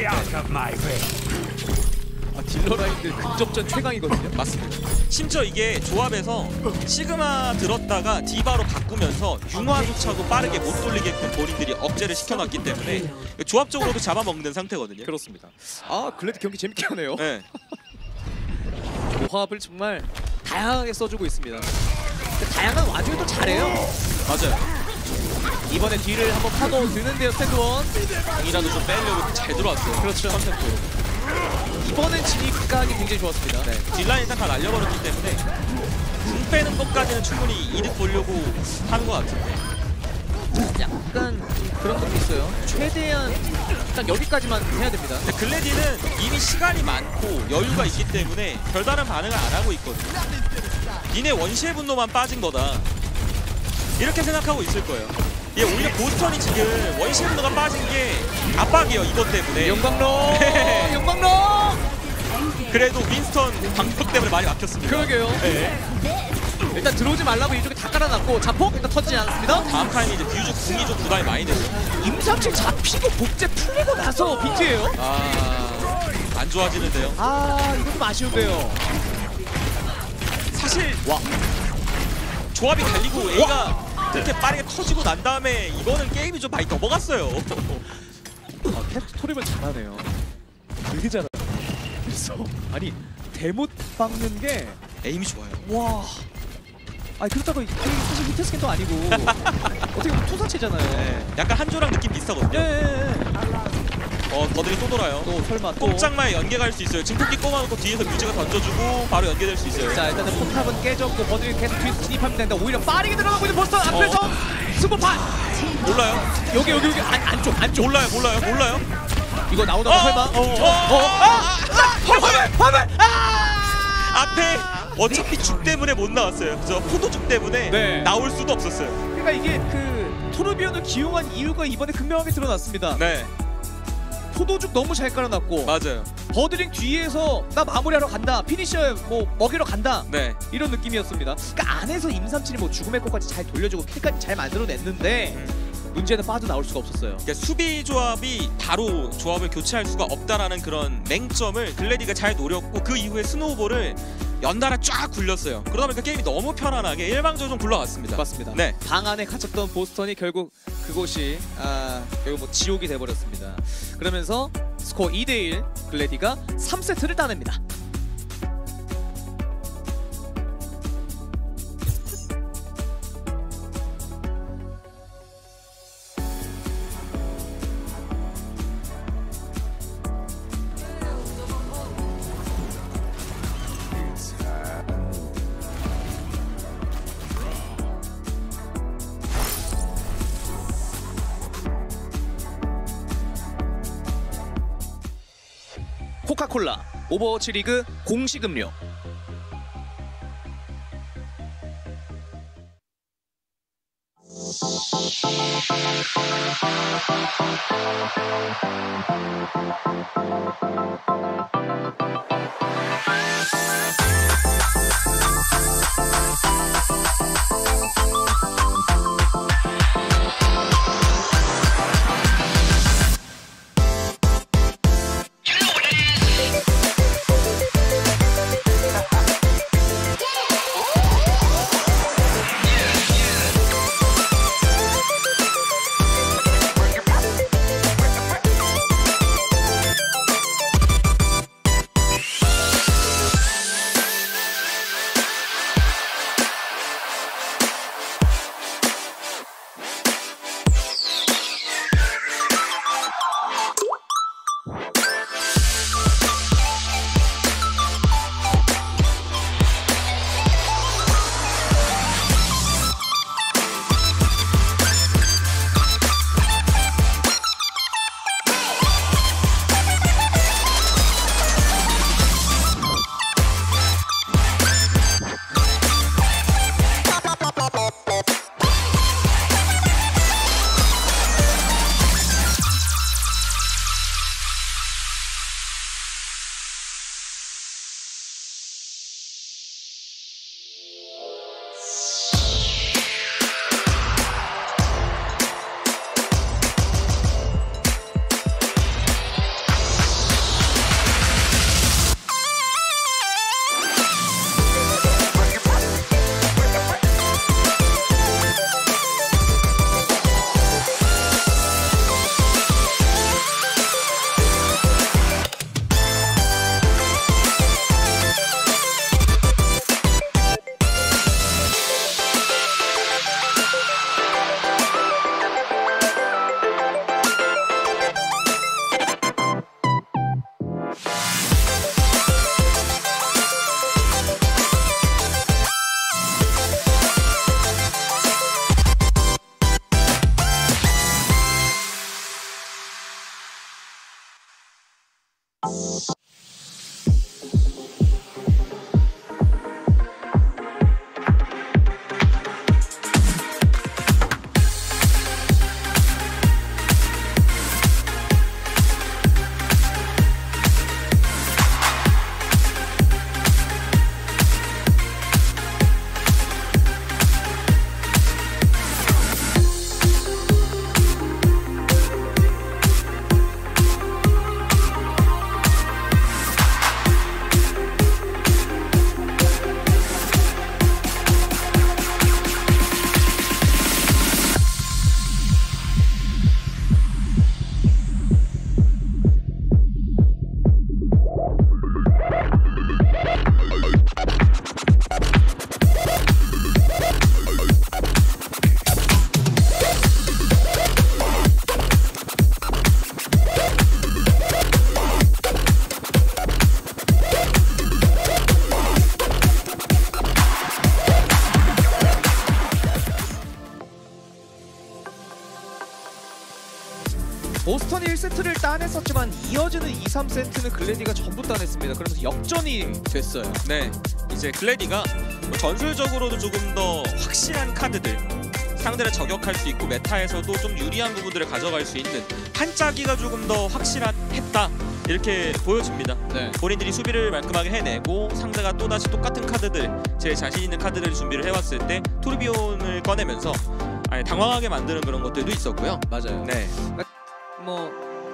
Speaker 5: 아, 딜러 라인들 근접전 최강이거든요.
Speaker 6: 맞습니다. 심지어 이게 조합에서 시그마 들었다가 디바로 바꾸면서 융화조차도 빠르게 못 돌리게끔 본인들이 억제를 시켜놨기 때문에 조합적으로도 잡아먹는 상태거든요.
Speaker 5: 그렇습니다. 아, 글래드 경기 재밌게 하네요.
Speaker 6: 네.
Speaker 5: 조합을 정말 다양하게 써주고 있습니다. 다양한 와중에도 잘해요.
Speaker 6: 맞아요.
Speaker 5: 이번에 뒤를 한번 파도 드는데요, 스탠드원.
Speaker 6: 이라도 좀 빼려고 잘 들어왔어요.
Speaker 5: 그렇죠. 컨셉도. 이번엔 진입각이 굉장히 좋았습니다.
Speaker 6: 네. 딜라인 일단 다 날려버렸기 때문에 궁 빼는 것까지는 충분히 이득 보려고 하는 것 같은데
Speaker 5: 약간 그런 것도 있어요. 최대한 딱 여기까지만 해야 됩니다.
Speaker 6: 근데 글래디는 이미 시간이 많고 여유가 있기 때문에 별다른 반응을 안 하고 있거든요. 니네 원시의 분노만 빠진 거다 이렇게 생각하고 있을 거예요. 얘 오히려 보스턴이 지금 원시의 분노가 빠진 게 압박이에요. 이것 때문에
Speaker 5: 영광로!
Speaker 6: 네.
Speaker 5: 영광로!
Speaker 6: 그래도 윈스턴 방벽 때문에 많이 막혔습니다.
Speaker 5: 그러게요.
Speaker 6: 네.
Speaker 5: 일단 들어오지 말라고 이쪽에 다 깔아놨고 자폭 일단 터지지 않았습니다.
Speaker 6: 다음 타임에 이제 뷰즈 궁이 좀 부담이 많이 되죠.
Speaker 5: 임삼칠 잡히고 복제 풀리고 나서 비트예요.
Speaker 6: 아, 안 좋아지는데요.
Speaker 5: 아, 이거 좀 아쉬운데요.
Speaker 6: 사실 와 조합이 갈리고 A가 그렇게 빠르게 터지고 난 다음에 이거는 게임이 좀 많이 넘어갔어요.
Speaker 5: 아, 캡스토리를 잘하네요. 되게 잘하네. 그래서 아니 대못 박는 게
Speaker 6: 에임이 좋아요.
Speaker 5: 와. 아니 그렇다고 이게 사실 히트 스캔도 아니고 어떻게 보면 투사체잖아요.
Speaker 6: 네, 약간 한조랑 느낌 비슷하거든요.
Speaker 5: 예, 예, 예.
Speaker 6: 어, 버들이 또 돌아요.
Speaker 5: 또 설마 또.
Speaker 6: 꼼짝마에 연계갈 수 있어요. 증폭기 꼽아놓고 뒤에서 뮤즈가 던져주고 바로 연계될 수 있어요.
Speaker 5: 자 일단은 포탑은 깨졌고 버들이 계속 뒤에서 진입하면 된다. 오히려 빠르게 들어가고 있는 버스 앞에서
Speaker 6: 어.
Speaker 5: 승부판.
Speaker 6: 몰라요?
Speaker 5: 여기 여기 여기 안, 안쪽 안쪽.
Speaker 6: 몰라요, 몰라요, 몰라요.
Speaker 5: 이거 나오다가
Speaker 6: 어,
Speaker 5: 설마.
Speaker 6: 어, 어,
Speaker 5: 어,
Speaker 6: 어,
Speaker 5: 아, 아, 화면 화면. 아!
Speaker 6: 앞에 어차피 죽 때문에 못 나왔어요. 그죠? 포도죽 때문에
Speaker 5: 네.
Speaker 6: 나올 수도 없었어요.
Speaker 5: 그러니까 이게 그 토르비온을 기용한 이유가 이번에 극명하게 드러났습니다.
Speaker 6: 네,
Speaker 5: 포도죽 너무 잘 깔아놨고
Speaker 6: 맞아요.
Speaker 5: 버드링 뒤에서 나 마무리하러 간다, 피니셔 뭐 먹이러 간다,
Speaker 6: 네,
Speaker 5: 이런 느낌이었습니다. 그러니까 안에서 임삼칠이 뭐 죽음의 꽃까지 잘 돌려주고 킬까지 잘 만들어냈는데
Speaker 6: 음.
Speaker 5: 문제는 빠져나올 수가 없었어요.
Speaker 6: 그러니까 수비 조합이 바로 조합을 교체할 수가 없다라는 그런 맹점을 글래디가 잘 노렸고 그 이후에 스노우볼을 연달아 쫙 굴렸어요. 그러다 보니까 게임이 너무 편안하게 일방적으로 좀 굴러갔습니다.
Speaker 5: 맞습니다.
Speaker 6: 네.
Speaker 5: 방 안에 갇혔던 보스턴이 결국 그곳이 아 결국 뭐 지옥이 돼버렸습니다. 그러면서 스코어 이 대 일. 글래디가 삼 세트를 따냅니다. 코카콜라 오버워치 리그 공식 음료. 보스턴이 일 세트를 따냈었지만 이어지는 이, 삼 세트는 글래디가 전부 따냈습니다. 그러면서 역전이 됐어요.
Speaker 6: 네, 이제 글래디가 뭐 전술적으로도 조금 더 확실한 카드들, 상대를 저격할 수 있고 메타에서도 좀 유리한 부분들을 가져갈 수 있는 반짝이가 조금 더 확실했다 이렇게 보여집니다.
Speaker 5: 네.
Speaker 6: 본인들이 수비를 말끔하게 해내고 상대가 또다시 똑같은 카드들, 제 자신 있는 카드들을 준비를 해왔을 때 토르비온을 꺼내면서 아예 당황하게 만드는 그런 것들도 있었고요.
Speaker 5: 맞아요.
Speaker 6: 네.
Speaker 5: 뭐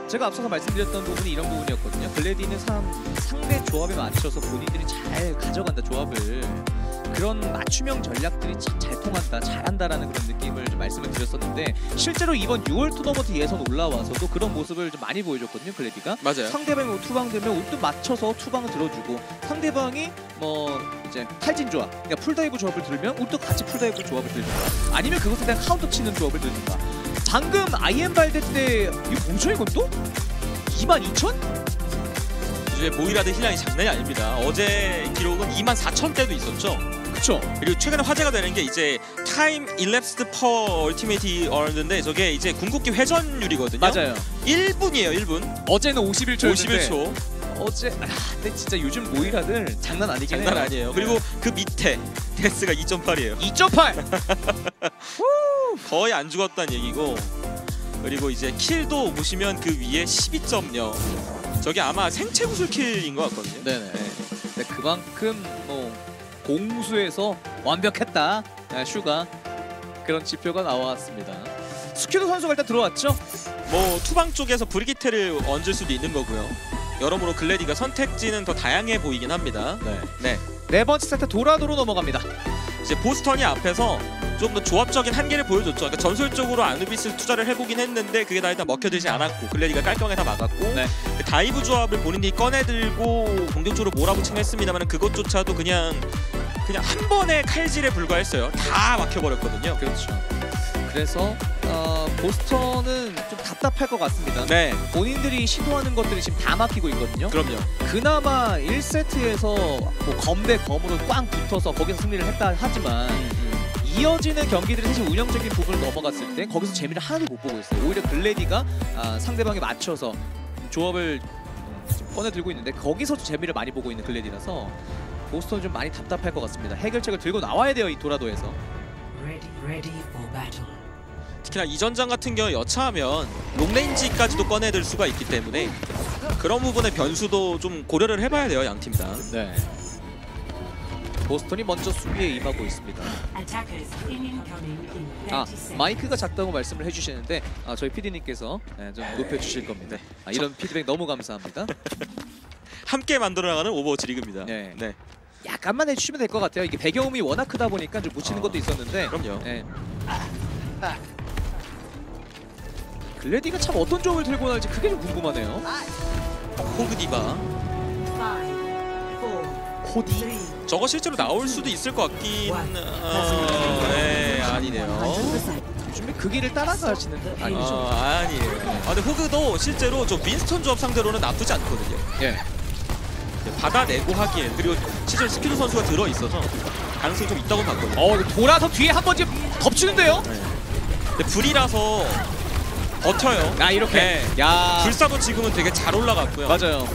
Speaker 5: 제가 앞서서 말씀드렸던 부분이 이런 부분이었거든요. 글래디는 상, 상대 조합에 맞춰서 본인들이 잘 가져간다, 조합을. 그런 맞춤형 전략들이 참 잘 통한다, 잘한다라는 그런 느낌을 좀 말씀을 드렸었는데 실제로 이번 유월 토너먼트 예선 올라와서도 그런 모습을 좀 많이 보여줬거든요, 글래디가.
Speaker 6: 맞아요.
Speaker 5: 상대방이 뭐 투방되면 우뚝 맞춰서 투방을 들어주고 상대방이 뭐 이제 탈진 조합, 그러니까 풀다이브 조합을 들면 우뚝 같이 풀다이브 조합을 들든가 아니면 그것에 대한 카운터 치는 조합을 들든가. 방금 아이엠 발대 때 이거 뭐죠 이건 또? 이만 이천?
Speaker 6: 이제 모이라드 힐량이 장난이 아닙니다. 어제 기록은 이만 사천 대도 있었죠.
Speaker 5: 그쵸.
Speaker 6: 그리고 최근에 화제가 되는 게 이제 타임 일랩스드 퍼 얼티메이트 어는데 저게 이제 궁극기 회전율이거든요.
Speaker 5: 맞아요.
Speaker 6: 일 분이에요, 일 분.
Speaker 5: 어제는 오십일 초였는데
Speaker 6: 오십일 초.
Speaker 5: 어제 아, 근데 진짜 요즘 모이라들 장난 아니긴 해요.
Speaker 6: 장난 아니에요. 그리고 그 밑에 데스가 이 점 팔이에요.
Speaker 5: 이 점 팔.
Speaker 6: 거의 안 죽었다는 얘기고. 그리고 이제 킬도 보시면 그 위에 십이 점 영. 저게 아마 생체 구슬 킬인 것 같거든요.
Speaker 5: 네네. 네. 근데 그만큼 뭐 공수에서 완벽했다. 네, 슈가 그런 지표가 나왔습니다. 스큐드 선수가 일단 들어왔죠.
Speaker 6: 뭐 투방 쪽에서 브리기테를 얹을 수도 있는 거고요. 여러모로 글래디가 선택지는 더 다양해 보이긴 합니다.
Speaker 5: 네.
Speaker 6: 네.
Speaker 5: 네 번째 세트 도라도로 넘어갑니다.
Speaker 6: 이제 보스턴이 앞에서 좀 더 조합적인 한계를 보여줬죠. 그러니까 전술적으로 아누비스 투자를 해보긴 했는데 그게 다 일단 먹혀들지 않았고 글래디가 깔끔하게 다 막았고
Speaker 5: 네.
Speaker 6: 그 다이브 조합을 본인이 꺼내들고 공격적으로 몰아붙이긴 했습니다만 그것조차도 그냥 그냥 한 번의 칼질에 불과했어요. 다 막혀버렸거든요.
Speaker 5: 그렇죠. 그래서 어, 보스턴은 좀 답답할 것 같습니다.
Speaker 6: 네.
Speaker 5: 본인들이 시도하는 것들이 지금 다 막히고 있거든요.
Speaker 6: 그럼요.
Speaker 5: 그나마 일 세트에서 뭐 검 대 검으로 꽝 붙어서 거기서 승리를 했다 하지만 이어지는 경기들이 사실 운영적인 부분을 넘어갔을 때 거기서 재미를 하나도 못 보고 있어요. 오히려 글래디가 아, 상대방에 맞춰서 조합을 좀 꺼내들고 있는데 거기서도 재미를 많이 보고 있는 글래디라서 보스턴은 좀 많이 답답할 것 같습니다. 해결책을 들고 나와야 돼요, 이 도라도에서.
Speaker 8: Ready, ready for battle.
Speaker 6: 특히나 이 전장 같은 경우 여차하면 롱레인지까지도 꺼내들 수가 있기 때문에 그런 부분의 변수도 좀 고려를 해봐야 돼요, 양 팀 다.
Speaker 5: 네. 보스턴이 먼저 수비에 임하고 있습니다.
Speaker 8: Attackers incoming in
Speaker 5: 아,
Speaker 8: thirty seconds.
Speaker 5: 마이크가 작다고 말씀을 해주시는데 아, 저희 피디님께서 네, 좀 높여주실 겁니다. 아, 이런 피드백 너무 감사합니다.
Speaker 6: 함께 만들어 나가는 오버워치 리그입니다.
Speaker 5: 네.
Speaker 6: 네.
Speaker 5: 약간만 해주시면 될 것 같아요. 이게 배경음이 워낙 크다 보니까 좀 묻히는
Speaker 6: 아,
Speaker 5: 것도 있었는데
Speaker 6: 그럼요.
Speaker 5: 네. 글래디가 참 어떤 조합을 들고 나올지 그게 좀 궁금하네요.
Speaker 6: 호그 디바.
Speaker 8: Five, four,
Speaker 5: 호디?
Speaker 8: three,
Speaker 6: 저거 실제로 나올 수도 있을 것 같긴
Speaker 8: 와.
Speaker 6: 어... 네, 아니네요.
Speaker 5: 요즘에 그 길을 따라가시는 아니죠?
Speaker 6: 어, 아니에요. 아, 근데 호그도 실제로 저 윈스턴 조합 상대로는 나쁘지 않거든요.
Speaker 5: 예.
Speaker 6: 받아내고 하기엔 그리고 실제로 스피드 선수가 들어있어서 가능성이 좀 있다고 봤거든요.
Speaker 5: 어, 돌아서 뒤에 한 번 지금 덮치는데요?
Speaker 6: 근데 불이라서 버텨요.
Speaker 5: 아, 이렇게.
Speaker 6: 네.
Speaker 5: 야.
Speaker 6: 불사도 지금은 되게 잘 올라갔고요.
Speaker 5: 맞아요.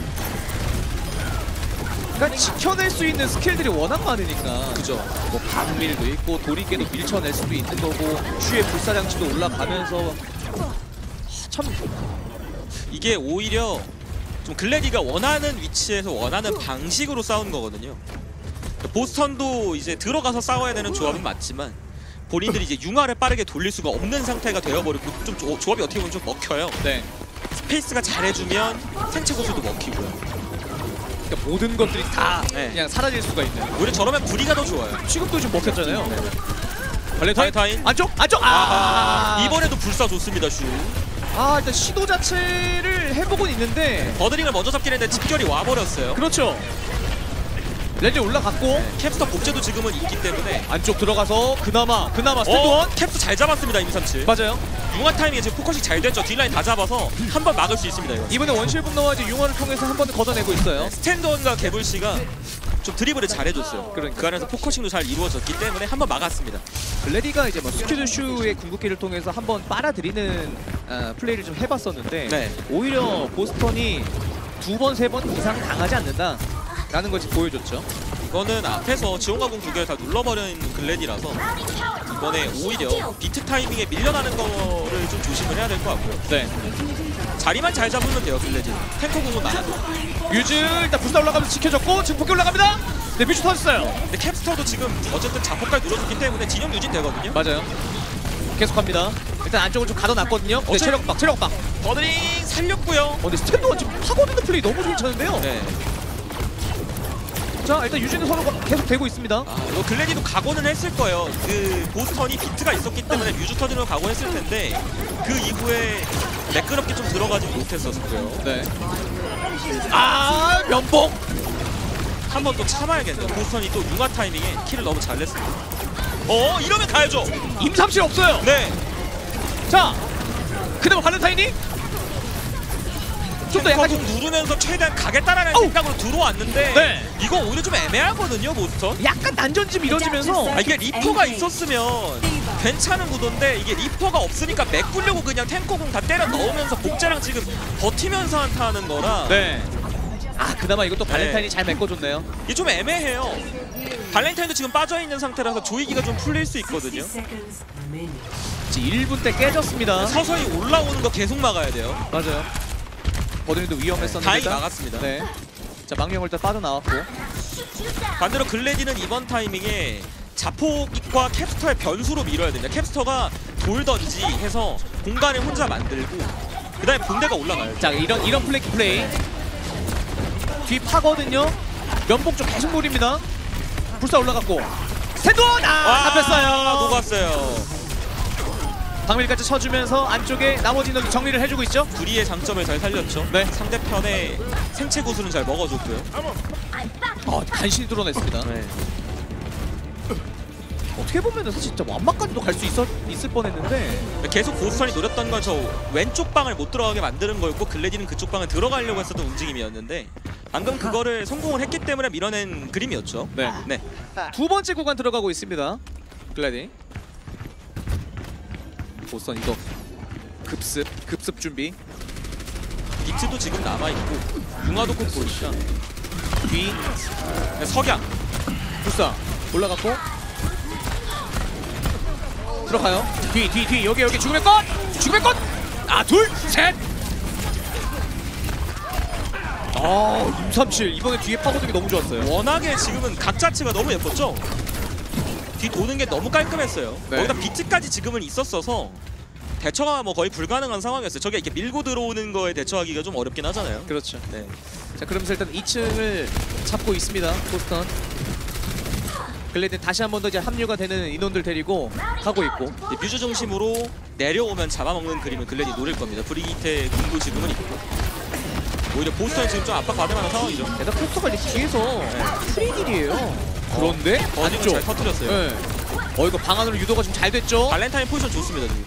Speaker 5: 그러니까 지켜낼 수 있는 스킬들이 워낙 많으니까.
Speaker 6: 그죠.
Speaker 5: 뭐 방밀도 있고 도리깨도 밀쳐낼 수도 있는 거고 슈의 불사장치도 올라가면서 참
Speaker 6: 이게 오히려 좀 글래디가 원하는 위치에서 원하는 방식으로 싸우는 거거든요. 보스턴도 이제 들어가서 싸워야 되는 조합은 맞지만 본인들이 이제 융화를 빠르게 돌릴 수가 없는 상태가 되어버리고 좀 조, 조합이 어떻게 보면 좀 먹혀요.
Speaker 5: 네.
Speaker 6: 스페이스가 잘해주면 생체 고수도 먹히고요.
Speaker 5: 그러니까 모든 것들이 다
Speaker 6: 네.
Speaker 5: 그냥 사라질 수가 있는.
Speaker 6: 오히려 저러면 불이가 더 좋아요.
Speaker 5: 지금도 좀 먹혔잖아요.
Speaker 6: 네.
Speaker 5: 발렌타인
Speaker 6: 발렌타인.
Speaker 5: 안쪽 안쪽 아,
Speaker 6: 아, 이번에도 불사 좋습니다. 슈
Speaker 5: 아 일단 시도 자체를 해보곤 있는데
Speaker 6: 버드링을 먼저 잡긴 했는데 집결이 와버렸어요.
Speaker 5: 그렇죠. 렌즈 올라갔고
Speaker 6: 네. 캡스터 복제도 지금은 있기 때문에
Speaker 5: 안쪽 들어가서 그나마 그나마 스탠드원
Speaker 6: 어, 캡스 잘 잡았습니다. 이미삼칠
Speaker 5: 맞아요.
Speaker 6: 융화 타이밍에 지금 포커싱 잘 됐죠. 뒷라인 다 잡아서 한 번 막을 수 있습니다. 이거.
Speaker 5: 이번에 원실 분노와 이제 융화를 통해서 한 번 더 걷어내고 있어요.
Speaker 6: 스탠드원과 개불씨가 좀 드리블을 잘해줬어요.
Speaker 5: 그러니까.
Speaker 6: 그 안에서 포커싱도 잘 이루어졌기 때문에 한 번 막았습니다.
Speaker 5: 블레디가 이제 뭐 스큐드 슈의 궁극기를 통해서 한번 빨아들이는 어, 플레이를 좀 해봤었는데
Speaker 6: 네.
Speaker 5: 오히려 보스턴이 두 번 세 번 이상 당하지 않는다라는 것을 보여줬죠.
Speaker 6: 이거는 앞에서 지원가공 두 개를 다 눌러버린 글래디라서 이번에 오히려 비트 타이밍에 밀려나는 거를 좀 조심을 해야 될 것 같고요.
Speaker 5: 네.
Speaker 6: 자리만 잘 잡으면 돼요. 글래디 탱커 공은 많아도.
Speaker 5: 뮤즈 일단 불사 올라가면서 지켜줬고 지금 폭격 올라갑니다. 네, 뮤즈 터졌어요.
Speaker 6: 근데 캡스터도 지금 어쨌든 자폭까지 눌러줬기 때문에 진영 유진 되거든요.
Speaker 5: 맞아요. 계속합니다. 일단 안쪽을 좀 가둬놨거든요. 네, 체력박, 체력박.
Speaker 6: 버드링 살렸고요.
Speaker 5: 어, 근데 스탠드가 지금 파고드는 플레이 너무 괜찮은데요.
Speaker 6: 네.
Speaker 5: 자, 일단 유지는 서로가 계속 되고 있습니다.
Speaker 6: 아, 이거 글래디도 각오는 했을 거예요. 그 보스턴이 비트가 있었기 때문에 뮤즈 터지는 걸 각오했을 텐데 그 이후에 매끄럽게 좀 들어가지 못했었고요.
Speaker 5: 네. 아, 면봉.
Speaker 6: 한 번 또 참아야겠네요. 보스턴이 또 융화 타이밍에 킬을 너무 잘 냈습니다. 어, 이러면 가야죠.
Speaker 5: 임삼실 없어요.
Speaker 6: 네.
Speaker 5: 자, 그다음 발렌타인이 좀 더 약간 좀
Speaker 6: 누르면서 최대한 가겠다라는
Speaker 5: 어우.
Speaker 6: 생각으로 들어왔는데
Speaker 5: 네.
Speaker 6: 이거 오히려 좀 애매하거든요, 보스턴.
Speaker 5: 약간 난전좀 이뤄지면서
Speaker 6: 아, 이게 리퍼가 있었으면 괜찮은 구도인데 이게 리퍼가 없으니까 메꾸려고 그냥 탱커공 다 때려 넣으면서 복제랑 지금 버티면서 한타하는 거라
Speaker 5: 네. 아, 그나마 이것도 발렌타인이
Speaker 6: 네.
Speaker 5: 잘 메꿔줬네요.
Speaker 6: 이게 좀 애매해요. 발렌타인도 지금 빠져있는 상태라서 조이기가 좀 풀릴 수 있거든요.
Speaker 8: sixty seconds remaining.
Speaker 5: 이제 일 분 때 깨졌습니다.
Speaker 6: 서서히 올라오는 거 계속 막아야 돼요.
Speaker 5: 맞아요. 버드님도 위험했었는데
Speaker 6: 다행히 막았습니다.
Speaker 5: 네. 자, 망령을 일단 빠져나왔고.
Speaker 6: 반대로 글래디는 이번 타이밍에 자폭과 캡스터의 변수로 밀어야 됩니다. 캡스터가 돌던지 해서 공간을 혼자 만들고 그 다음에 본대가 올라가요.
Speaker 5: 자, 이런 이런 플레이 플레이. 뒤 파거든요. 면봉 좀 계속 노립니다. 불사 올라갔고. 스탠드원! 아, 잡혔어요.
Speaker 6: 녹았어요.
Speaker 5: 방밀까지 쳐주면서 안쪽에 나머지 인원도 정리를 해주고 있죠.
Speaker 6: 불의의 장점을 잘 살렸죠.
Speaker 5: 네.
Speaker 6: 상대편의 생체 구슬은 잘 먹어줬고요.
Speaker 5: 아, 간신히 뚫어냈습니다.
Speaker 6: 네.
Speaker 5: 어떻게 보면은 사실 진짜 완막까지도 갈 수 있었 있을 뻔했는데.
Speaker 6: 계속 보스턴이 노렸던 건 저 왼쪽 방을 못 들어가게 만드는 거였고 글래디는 그쪽 방을 들어가려고 했었던 움직임이었는데 방금 그거를 성공을 했기 때문에 밀어낸 그림이었죠.
Speaker 5: 네.
Speaker 6: 네.
Speaker 5: 두 번째 구간 들어가고 있습니다. 글래디. 보선 이거 급습 급습 준비.
Speaker 6: 비트도 지금 남아있고 융화도 꼭 보니까
Speaker 5: 뒤
Speaker 6: 네, 석양
Speaker 5: 불사 올라갔고 들어가요. 뒤 뒤 뒤 여기 여기 죽음의 꽃 죽음의 꽃. 아, 둘 셋. 아, 임삼칠 이번에 뒤에 파고들기 너무 좋았어요.
Speaker 6: 워낙에 지금은 각 자체가 너무 예뻤죠? 뒤 도는 게 너무 깔끔했어요.
Speaker 5: 네.
Speaker 6: 거기다 비트까지 지금은 있었어서 대처가 뭐 거의 불가능한 상황이었어요. 저게 이렇게 밀고 들어오는 거에 대처하기가 좀 어렵긴 하잖아요.
Speaker 5: 그렇죠.
Speaker 6: 네.
Speaker 5: 자, 그러면서 일단 이 층을 잡고 있습니다. 보스턴. 글래디 다시 한 번 더 이제 합류가 되는 인원들 데리고 가고 있고.
Speaker 6: 이제 뮤즈 중심으로 내려오면 잡아먹는 그림을 글래디 노릴 겁니다. 브리기테 군도 지금은 있고 오히려 보스턴이 지금 좀 압박받을 만한 상황이죠.
Speaker 5: 게다가 포스터가 이제 뒤에서 프리딜이에요. 그런데
Speaker 6: 버닝을
Speaker 5: 안쪽.
Speaker 6: 잘 터뜨렸어요.
Speaker 5: 네. 어, 이거 방 안으로 유도가 좀 잘 됐죠.
Speaker 6: 발렌타인 포지션 좋습니다. 지금.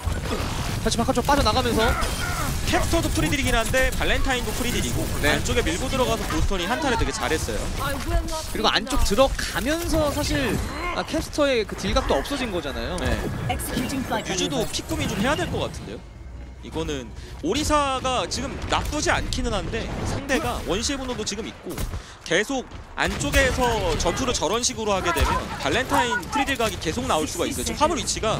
Speaker 5: 다시 바깥쪽 빠져나가면서
Speaker 6: 캡스터도 프리딜이긴 한데 발렌타인도 프리딜이고
Speaker 5: 네.
Speaker 6: 안쪽에 밀고 들어가서 보스턴이 한타를 되게 잘했어요.
Speaker 5: 그리고 안쪽 들어가면서 사실 아, 캡스터의 그 딜각도 없어진 거잖아요.
Speaker 6: 네. 유즈도 피꾸미 좀 해야 될 것 같은데요. 이거는 오리사가 지금 나쁘지 않기는 한데 상대가 원시의 분노도 지금 있고 계속 안쪽에서 전투를 저런 식으로 하게 되면 발렌타인 프리딜 각이 계속 나올 수가 있어요. 지금 화물 위치가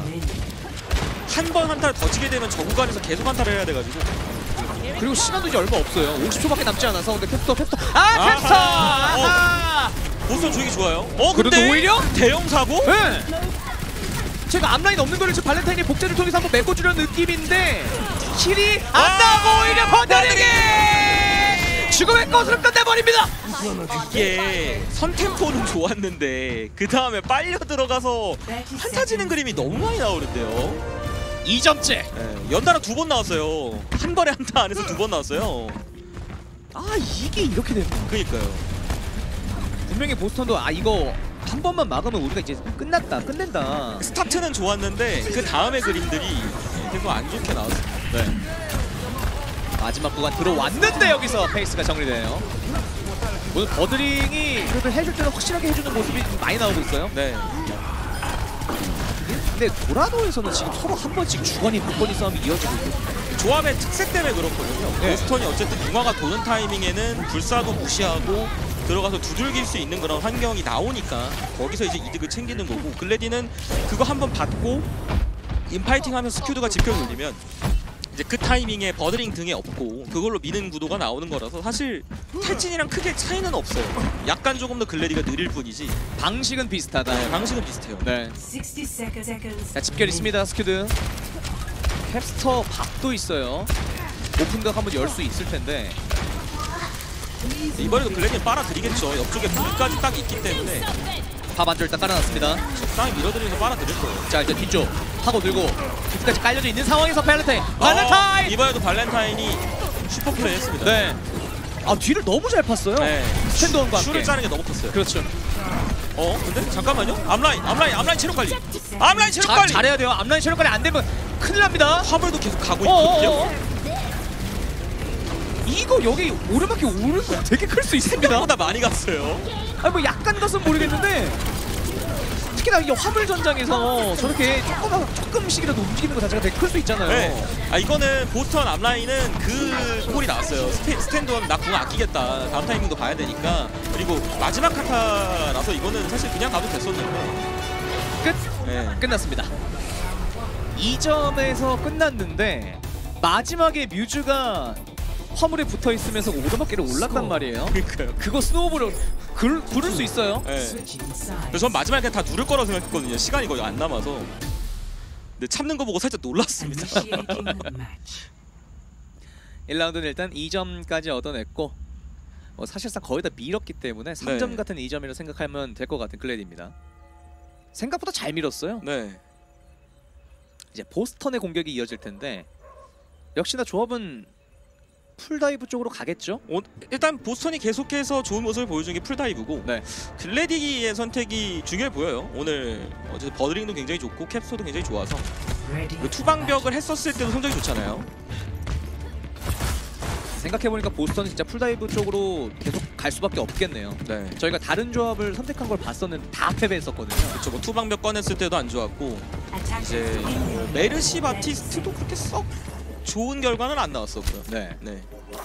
Speaker 6: 한 번 한타를 더 지게 되면 저 구간에서 계속 한타를 해야 돼가지고
Speaker 5: 그리고 시간도 이제 얼마 없어요. 오십 초밖에 남지 않아서. 근데 캡스터 캡스터 아,
Speaker 6: 아하!
Speaker 5: 캡스터! 아하!
Speaker 6: 보스턴 조이기 좋아요. 어
Speaker 5: 그래도
Speaker 6: 근데
Speaker 5: 오히려?
Speaker 6: 대형 사고?
Speaker 5: 네. 제가 앞라인 없는 거를 지금 발렌타인이 복제를 통해서 한번 메꿔주려는 느낌인데 킬이 안
Speaker 6: 아!
Speaker 5: 나고 오히려 버드링이 죽음의 꽃으로 끝내버립니다.
Speaker 6: 이게 선템포는 좋았는데 그 다음에 빨려 들어가서 한타 지는 그림이 너무 많이 나오는데요.
Speaker 5: 이 점째.
Speaker 6: 네, 연달아 두 번 나왔어요. 한 번에 한타 안에서 두 번 나왔어요.
Speaker 5: 아, 이게 이렇게 되는 거야.
Speaker 6: 그니까요.
Speaker 5: 분명히 보스턴도 아, 이거 한 번만 막으면 우리가 이제 끝났다 끝낸다.
Speaker 6: 스타트는 좋았는데 그 다음의 그림들이 계속 안 좋게 나왔어요.
Speaker 5: 네. 마지막 구간 들어왔는데 여기서 페이스가 정리되네요. 오늘 버드링이 그래도 해줄 때는 확실하게 해주는 모습이 좀 많이 나오고 있어요.
Speaker 6: 네.
Speaker 5: 근데 도라도에서는 지금 서로 한 번씩 주거니 받거니 싸움이 이어지고 있고.
Speaker 6: 조합의 특색 때문에 그렇거든요.
Speaker 5: 네.
Speaker 6: 보스턴이 어쨌든 융화가 도는 타이밍에는 불사도 무시하고 들어가서 두들길 수 있는 그런 환경이 나오니까 거기서 이제 이득을 챙기는 거고 글래디는 그거 한번 받고 인파이팅 하면서 스큐드가 지표 돌리면 이제 그 타이밍에 버드링 등에 없고 그걸로 미는 구도가 나오는 거라서 사실 탈진이랑 크게 차이는 없어요. 약간 조금 더 글래디가 느릴 뿐이지
Speaker 5: 방식은 비슷하다.
Speaker 6: 네, 방식은 비슷해요.
Speaker 5: 네.
Speaker 8: sixty seconds.
Speaker 5: 자, 집결 있습니다. 스큐드. 캡스터 밥도 있어요. 오픈각 한번 열 수 있을 텐데.
Speaker 6: 이번에도 글래디는 빨아들이겠죠. 옆쪽에 불까지 딱 있기 때문에
Speaker 5: 밥 안쪽 일단 깔아놨습니다.
Speaker 6: 적당히 밀어드리면서 빨아들일 거예요.
Speaker 5: 자, 이제 뒤쪽 파고 들고 뒤까지 깔려져 있는 상황에서 발렌타인. 발렌타인!
Speaker 6: 어, 이번에도 발렌타인이 슈퍼플레이 했습니다.
Speaker 5: 네. 아, 뒤를 너무 잘 팠어요.
Speaker 6: 네.
Speaker 5: 스탠드원과 함께.
Speaker 6: 슈를 짜는 게 너무 컸어요.
Speaker 5: 그렇죠.
Speaker 6: 어? 근데 잠깐만요. 앞라인, 앞라인, 앞라인 체력 관리. 앞라인 체력
Speaker 5: 자,
Speaker 6: 관리.
Speaker 5: 잘해야 돼요. 앞라인 체력 관리 안 되면 큰일 납니다.
Speaker 6: 화물도 계속 가고
Speaker 5: 어어어.
Speaker 6: 있거든요.
Speaker 5: 이거 여기 오르막이 오르는 거 되게 클 수 있습니다.
Speaker 6: 생각보다 많이 갔어요.
Speaker 5: 아니 뭐 약간 것은 모르겠는데 특히나 이 화물 전장에서 저렇게 조금 조금씩이라도 움직이는 거 자체가 되게 클 수 있잖아요.
Speaker 6: 네. 아 이거는 보스턴 앞라인은 그 꼴이 나왔어요. 스테, 스탠드원 나 궁 아끼겠다. 다음 타이밍도 봐야 되니까. 그리고 마지막 카타라서 이거는 사실 그냥 가도 됐었는데.
Speaker 5: 끝.
Speaker 6: 네.
Speaker 5: 끝났습니다. 이 점에서 끝났는데 마지막에 뮤즈가 화물에 붙어 있으면서 오르막길을 올랐단 말이에요.
Speaker 6: 그러니까요.
Speaker 5: 그거 스노우볼을 그, 부를 수 있어요.
Speaker 6: 네.
Speaker 8: Switching sides.
Speaker 6: 그래서 전 마지막에 그냥 다 누를 거라고 생각했거든요. 시간이 거의 안 남아서. 근데 참는 거 보고 살짝 놀랐습니다.
Speaker 8: Initiating the match.
Speaker 5: 일 라운드는 일단 이 점까지 얻어냈고 뭐 사실상 거의 다 밀었기 때문에 삼 점
Speaker 6: 네.
Speaker 5: 같은 이 점이라고 생각하면 될 것 같은 글래디입니다. 생각보다 잘 밀었어요.
Speaker 6: 네.
Speaker 5: 이제 보스턴의 공격이 이어질 텐데 역시나 조합은 풀다이브 쪽으로 가겠죠?
Speaker 6: 어, 일단 보스턴이 계속해서 좋은 모습을 보여준 게 풀다이브고
Speaker 5: 네.
Speaker 6: 글래디의 선택이 중요해 보여요. 오늘 어제 버드링도 굉장히 좋고 캡스토도 굉장히 좋아서
Speaker 8: Ready
Speaker 6: 그리고
Speaker 8: for
Speaker 6: 투방벽을 했었을 때도 성적이 좋잖아요.
Speaker 5: 생각해보니까 보스턴은 진짜 풀다이브 쪽으로 계속 갈 수밖에 없겠네요.
Speaker 6: 네.
Speaker 5: 저희가 다른 조합을 선택한 걸 봤었는데 다 패배했었거든요.
Speaker 6: 그렇죠. 뭐 투방벽 꺼냈을 때도 안 좋았고
Speaker 8: attackers
Speaker 6: 이제
Speaker 8: in
Speaker 6: 뭐 메르시 바티스트도 그렇게 썩 좋은 결과는 안 나왔었고요.
Speaker 5: 네.
Speaker 6: 네.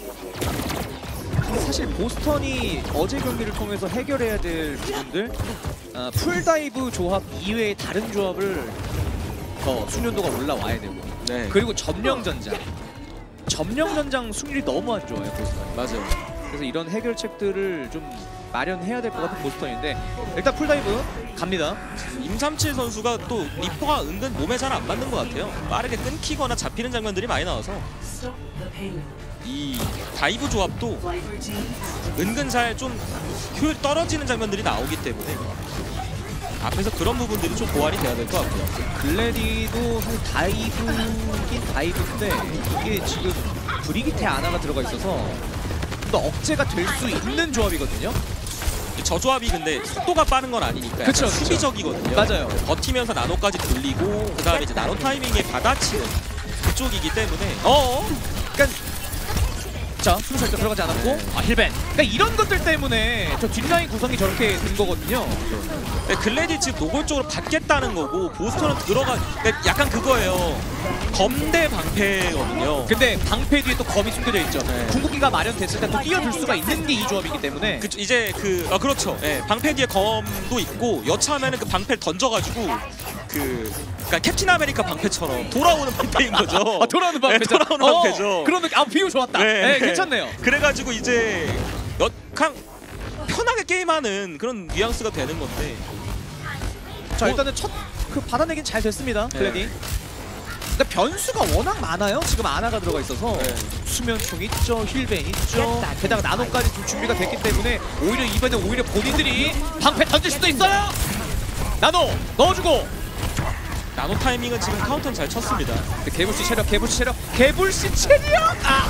Speaker 5: 사실 보스턴이 어제 경기를 통해서 해결해야 될 부분들 어, 풀다이브 조합 이외의 다른 조합을 더 숙련도가 올라와야 되고
Speaker 6: 네.
Speaker 5: 그리고 점령전장 점령전장 승률이 너무 안 좋아요 보스턴이.
Speaker 6: 맞아요.
Speaker 5: 그래서 이런 해결책들을 좀 마련해야 될 것 같은 보스턴인데 일단 풀다이브 갑니다.
Speaker 6: 임삼칠 선수가 또 리퍼가 은근 몸에 잘 안 맞는 것 같아요. 빠르게 끊기거나 잡히는 장면들이 많이 나와서
Speaker 8: stop the payload.
Speaker 6: 이 다이브 조합도
Speaker 8: Flavor team
Speaker 6: 은근 잘 좀 효율 떨어지는 장면들이 나오기 때문에 앞에서 그런 부분들이 좀 보완이 돼야 될 것 같고요.
Speaker 5: 글래디도 사실 다이브긴 다이브인데 이게 지금 브리기테 아나가 들어가 있어서 또 억제가 될 수 있는 조합이거든요.
Speaker 6: 저 조합이 근데 속도가 빠른 건 아니니까 약간
Speaker 5: 그쵸, 그쵸.
Speaker 6: 수비적이거든요.
Speaker 5: 맞아요.
Speaker 6: 버티면서 나노까지 돌리고 그 다음에 이제 나노 타이밍에 받아치는 그쪽이기 때문에 어
Speaker 5: 그러니까 자 순살도 들어가지 않았고 아 힐벤. 그러니까 이런 것들 때문에 저 뒷라인 구성이 저렇게 된 거거든요.
Speaker 6: 네, 글래디 지금 노골적으로 받겠다는 거고 보스턴은 들어가 그러니까 약간 그거예요. 검대 방패거든요.
Speaker 5: 근데 방패 뒤에 또 검이 숨겨져 있죠.
Speaker 6: 네.
Speaker 5: 궁극기가 마련됐을 때 또 뛰어들 수가 있는 게 이 조합이기 때문에
Speaker 6: 그 이제 그 아 그렇죠. 예, 방패 뒤에 검도 있고 여차하면은 그 방패를 던져가지고 그 그러니까 캡틴 아메리카 방패처럼 돌아오는 방패인 거죠.
Speaker 5: 아, 돌아오는 방패죠.
Speaker 6: 네, 돌아오는 방패죠.
Speaker 5: 그런 느낌. 아 비유 좋았다. 네, 괜찮네요.
Speaker 6: 그래가지고 이제 여, 그냥 편하게 게임하는 그런 뉘앙스가 되는 건데.
Speaker 5: 자
Speaker 6: 어,
Speaker 5: 일단은 첫 그 받아내긴 잘 됐습니다.
Speaker 6: 네.
Speaker 5: 글래디. 근데 변수가 워낙 많아요. 지금 아나가 들어가 있어서
Speaker 6: 네.
Speaker 5: 수면총 있죠, 힐벤 있죠. 게다가 나노까지 좀 준비가 됐기 때문에 오히려 이번에 오히려 본인들이 방패 던질 수도 있어요. 나노 넣어주고.
Speaker 6: 나노 타이밍은 지금 카운터는 잘 쳤습니다.
Speaker 5: 근데 개불씨 체력, 개불씨 체력, 개불씨 체력. 아.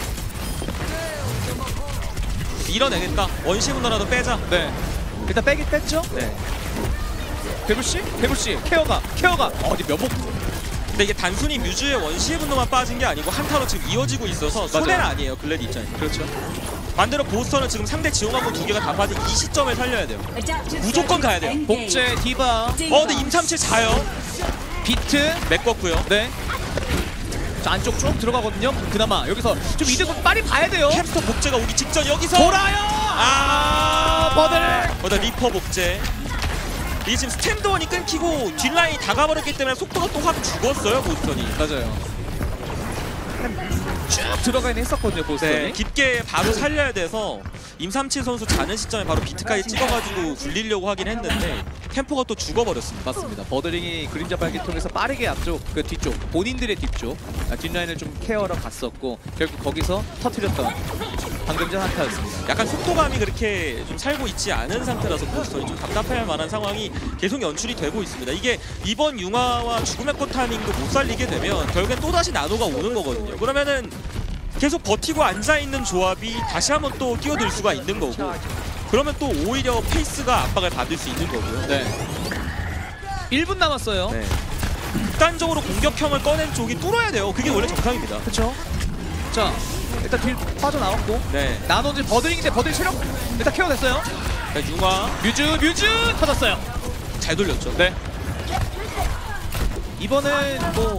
Speaker 6: 밀어내겠다. 원시문화라도 빼자.
Speaker 5: 네. 일단 빼긴 뺐죠.
Speaker 6: 네.
Speaker 5: 개불씨, 개불씨 케어가, 케어가 어디 면목.
Speaker 6: 근데 이게 단순히 뮤즈의 원시의 분노만 빠진 게 아니고 한타로 지금 이어지고 있어서 손해는 아니에요. 글래디 입장에서.
Speaker 5: 그렇죠.
Speaker 6: 반대로 보스턴은 지금 상대 지원하고 두 개가 다 빠진 이 시점에 살려야 돼요.
Speaker 8: adaptive
Speaker 6: 무조건 가야 돼요.
Speaker 8: engage.
Speaker 5: 복제 디바,
Speaker 6: 어 근데 임삼칠 자요.
Speaker 5: 비트.
Speaker 6: 메꿨고요.
Speaker 5: 네. 자 안쪽 쭉 들어가거든요. 그나마 여기서 좀 이득은 빨리 봐야 돼요.
Speaker 6: 캡스터 복제가 오기 직전 여기서
Speaker 5: 돌아요.
Speaker 6: 아
Speaker 5: 버들.
Speaker 6: 거기다 리퍼 복제. 이게 지금 스탠드원이 끊기고 뒷라인이 다 가버렸기 때문에 속도가 또 확 죽었어요 보스턴이.
Speaker 5: 맞아요. 쭉 들어가긴 했었거든요 보스턴이.
Speaker 6: 네, 깊게 바로 살려야 돼서 임삼칠 선수 자는 시점에 바로 비트까지 찍어가지고 굴리려고 하긴 했는데 템포가 또 죽어버렸습니다.
Speaker 5: 맞습니다. 버드링이 그림자 빨기 통해서 빠르게 앞쪽, 그 뒤쪽, 본인들의 뒤쪽 아, 뒷라인을 좀 케어하러 갔었고 결국 거기서 터뜨렸던 방금 전 한타였습니다.
Speaker 6: 약간 속도감이 그렇게 좀 살고 있지 않은 상태라서 보스턴이 좀 답답할 만한 상황이 계속 연출이 되고 있습니다. 이게 이번 융화와 죽음의 꽃 타이밍도 못 살리게 되면 결국엔 또다시 나노가 오는 거거든요. 그러면은 계속 버티고 앉아있는 조합이 다시 한번 또 뛰어들 수가 있는 거고, 그러면 또 오히려 페이스가 압박을 받을 수 있는 거고요.
Speaker 5: 네. 일 분 남았어요.
Speaker 6: 네. 극단적으로 공격형을 꺼낸 쪽이 뚫어야 돼요. 그게 원래 정상입니다.
Speaker 5: 그렇죠. 자, 일단 뒤 빠져나왔고
Speaker 6: 네.
Speaker 5: 나노즈 버드링인데 버드링 체력 일단 케어됐어요.
Speaker 6: 자, 융화
Speaker 5: 뮤즈 뮤즈 터졌어요.
Speaker 6: 잘 돌렸죠.
Speaker 5: 네. 이번엔 뭐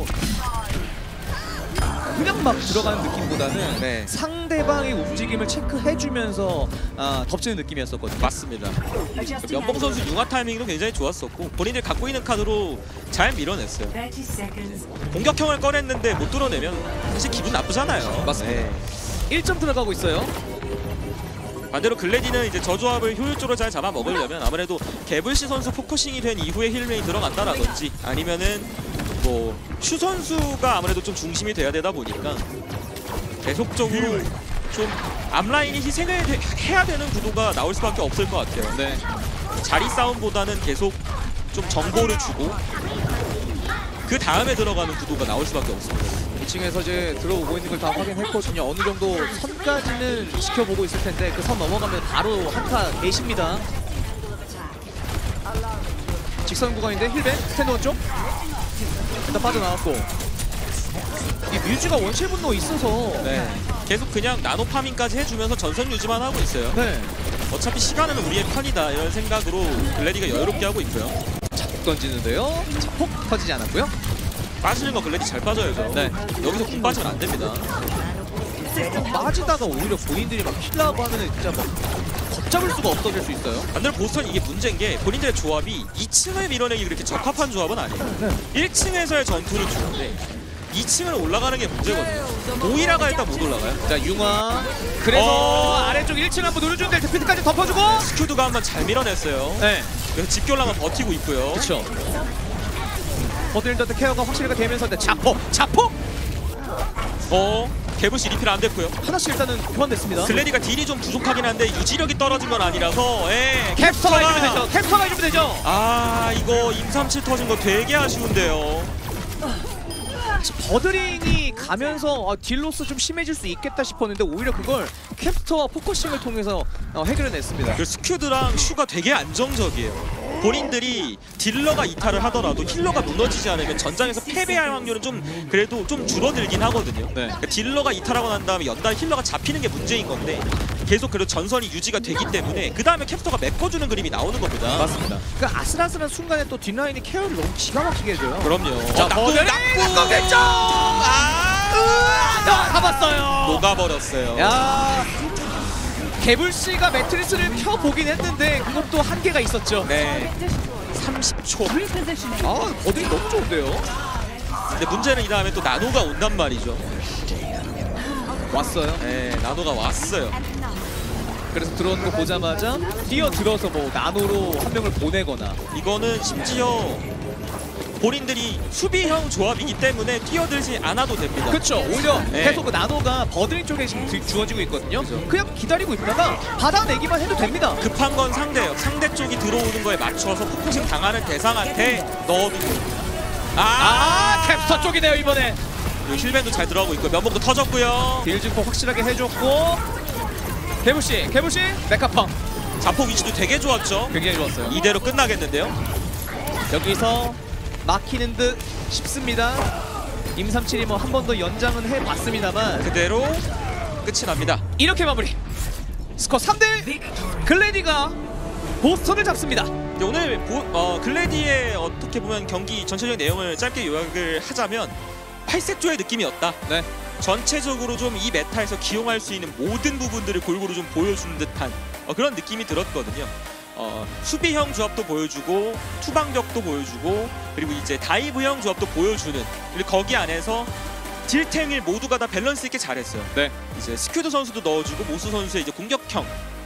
Speaker 5: 그냥 막 들어가는 느낌보다는
Speaker 6: 네.
Speaker 5: 상대방의 움직임을 체크해주면서 아, 덮치는 느낌이었었거든요.
Speaker 6: 맞습니다. 연봉 선수 융화 타이밍도 굉장히 좋았었고 본인들이 갖고 있는 카드로 잘 밀어냈어요.
Speaker 8: thirty seconds.
Speaker 6: 공격형을 꺼냈는데 못 뚫어내면 사실 기분 나쁘잖아요.
Speaker 5: 맞습니다.
Speaker 6: 네.
Speaker 5: 일 점 들어가고 있어요.
Speaker 6: 반대로 글래디는 이제 저 조합을 효율적으로 잘 잡아 먹으려면 아무래도 개블시 선수 포커싱이 된 이후에 힐맨이 들어간다라든지 아니면은 뭐 슈 선수가 아무래도 좀 중심이 돼야 되다 보니까 계속적으로 좀 앞라인이 희생을 해- 해야 되는 구도가 나올 수밖에 없을 것 같아요.
Speaker 5: 네.
Speaker 6: 자리 싸움보다는 계속 좀 정보를 주고 그 다음에 들어가는 구도가 나올 수밖에 없습니다.
Speaker 5: 이 층에서 이제 들어오고 있는 걸 다 확인했거든요. 어느 정도 선까지는 지켜보고 있을 텐데 그 선 넘어가면 바로 한타 계십니다. 직선 구간인데 힐벤 스탠드원 쪽 일단 빠져나왔고 이 뮤즈가 원실 분노 있어서
Speaker 6: 네. 계속 그냥 나노 파밍까지 해주면서 전선 유지만 하고 있어요.
Speaker 5: 네.
Speaker 6: 어차피 시간은 우리의 편이다 이런 생각으로 글래디가 여유롭게 하고 있고요.
Speaker 5: 자폭 던지는데요. 자폭 터지지 않았고요.
Speaker 6: 빠지는 거 글래디 잘 빠져야죠.
Speaker 5: 네.
Speaker 6: 여기서 궁 빠지면 안 됩니다.
Speaker 5: 빠지다가 오히려 본인들이 막 킬라고 하면은 진짜 막 겁잡을 수가 없어질 수 있어요.
Speaker 6: 반대로 보스턴 이게 문제인 게 본인들의 조합이 이 층을 밀어내기 그렇게 적합한 조합은 아니에요. 일 층에서의 전투를 주는데 이 층을 올라가는 게 문제거든요. 모이라가 일단 못 올라가요.
Speaker 5: 자 융화 그래서
Speaker 6: 어.
Speaker 5: 아래쪽 일 층 한번 누르주는데 데피트까지 덮어주고
Speaker 6: 스큐드가 한번 잘 밀어냈어요.
Speaker 5: 네.
Speaker 6: 그래서 집결랑은 버티고 있고요.
Speaker 5: 그렇죠. 버들린더드 케어가 확실히가 되면서 자폭 자폭
Speaker 6: 어, 개부시 리필 안 됐고요.
Speaker 5: 하나씩 일단은 교환됐습니다.
Speaker 6: 글래디가 딜이 좀 부족하긴 한데 유지력이 떨어진 건 아니라서 예,
Speaker 5: 캡스터가 해주면
Speaker 6: 캡스터가-
Speaker 5: 되죠. 캡스터가 해주면 되죠.
Speaker 6: 아 이거 임삼칠 터진 거 되게 아쉬운데요.
Speaker 5: 버드링이 가면서 아, 딜로스 좀 심해질 수 있겠다 싶었는데 오히려 그걸 캡스터와 포커싱을 통해서 어, 해결해냈습니다.
Speaker 6: 그 스큐드랑 슈가 되게 안정적이에요. 본인들이 딜러가 이탈을 하더라도 힐러가 무너지지 않으면 전장에서 패배할 확률은 좀 그래도 좀 줄어들긴 하거든요.
Speaker 5: 네.
Speaker 6: 그러니까 딜러가 이탈하고 난 다음에 연달아 힐러가 잡히는 게 문제인 건데 계속 그래도 전선이 유지가 되기 때문에 그 다음에 캡스터가 메꿔주는 그림이 나오는 겁니다.
Speaker 5: 맞습니다. 그러니까 아슬아슬한 순간에 또 뒷라인이 케어를 너무 기가 막히게 해줘요.
Speaker 6: 그럼요.
Speaker 5: 자,
Speaker 6: 어, 낙구,
Speaker 5: 버드링
Speaker 6: 낙구!
Speaker 5: 낙구겠죠.
Speaker 6: 아,
Speaker 5: 아, 잡았어요.
Speaker 6: 녹아버렸어요.
Speaker 5: 야, 개불씨가 매트리스를 켜보긴 했는데 그것도 한계가 있었죠.
Speaker 6: 네. 삼십 초.
Speaker 5: 아, 버드링 너무 좋은데요.
Speaker 6: 근데 문제는 이 다음에 또 나노가 온단 말이죠.
Speaker 5: 왔어요.
Speaker 6: 네, 나노가 왔어요.
Speaker 5: 그래서 들어오는 거 보자마자 뛰어들어서 뭐 나노로 한 명을 보내거나
Speaker 6: 이거는 심지어 본인들이 수비형 조합이기 때문에 뛰어들지 않아도 됩니다.
Speaker 5: 그렇죠. 오히려
Speaker 6: 네.
Speaker 5: 계속 그 나노가 버드링 쪽에 지금 주- 주어지고 있거든요. 그냥 기다리고 있다가 받아내기만 해도 됩니다.
Speaker 6: 급한 건 상대예요. 상대 쪽이 들어오는 거에 맞춰서 포커싱 당하는 대상한테 넣어두고. 아,
Speaker 5: 아, 캡스터 쪽이네요 이번에.
Speaker 6: 힐밴도 잘 들어가고 있고 면목도 터졌고요.
Speaker 5: 딜 증폭 확실하게 해줬고 개불씨, 개불씨 메카펑
Speaker 6: 자폭 위치도 되게 좋았죠.
Speaker 5: 굉장히 좋았어요.
Speaker 6: 이대로 끝나겠는데요.
Speaker 5: 여기서 막히는 듯 싶습니다. 임삼칠이 뭐 한 번 더 연장은 해봤습니다만
Speaker 6: 그대로 끝이 납니다.
Speaker 5: 이렇게 마무리. 스코어 삼 대 일. 글래디가 보스턴을 잡습니다.
Speaker 6: 근데 오늘 보, 어, 글래디의 어떻게 보면 경기 전체적인 내용을 짧게 요약을 하자면 팔색조의 느낌이었다.
Speaker 5: 네.
Speaker 6: 전체적으로 좀 이 메타에서 기용할 수 있는 모든 부분들을 골고루 좀 보여주는 듯한 어, 그런 느낌이 들었거든요. 어, 수비형 조합도 보여주고 투방격도 보여주고 그리고 이제 다이브형 조합도 보여주는 그리고 거기 안에서 딜탱을 모두가 다 밸런스 있게 잘했어요.
Speaker 5: 네.
Speaker 6: 이제 스큐드 선수도 넣어주고 모스 선수의 이제 공격형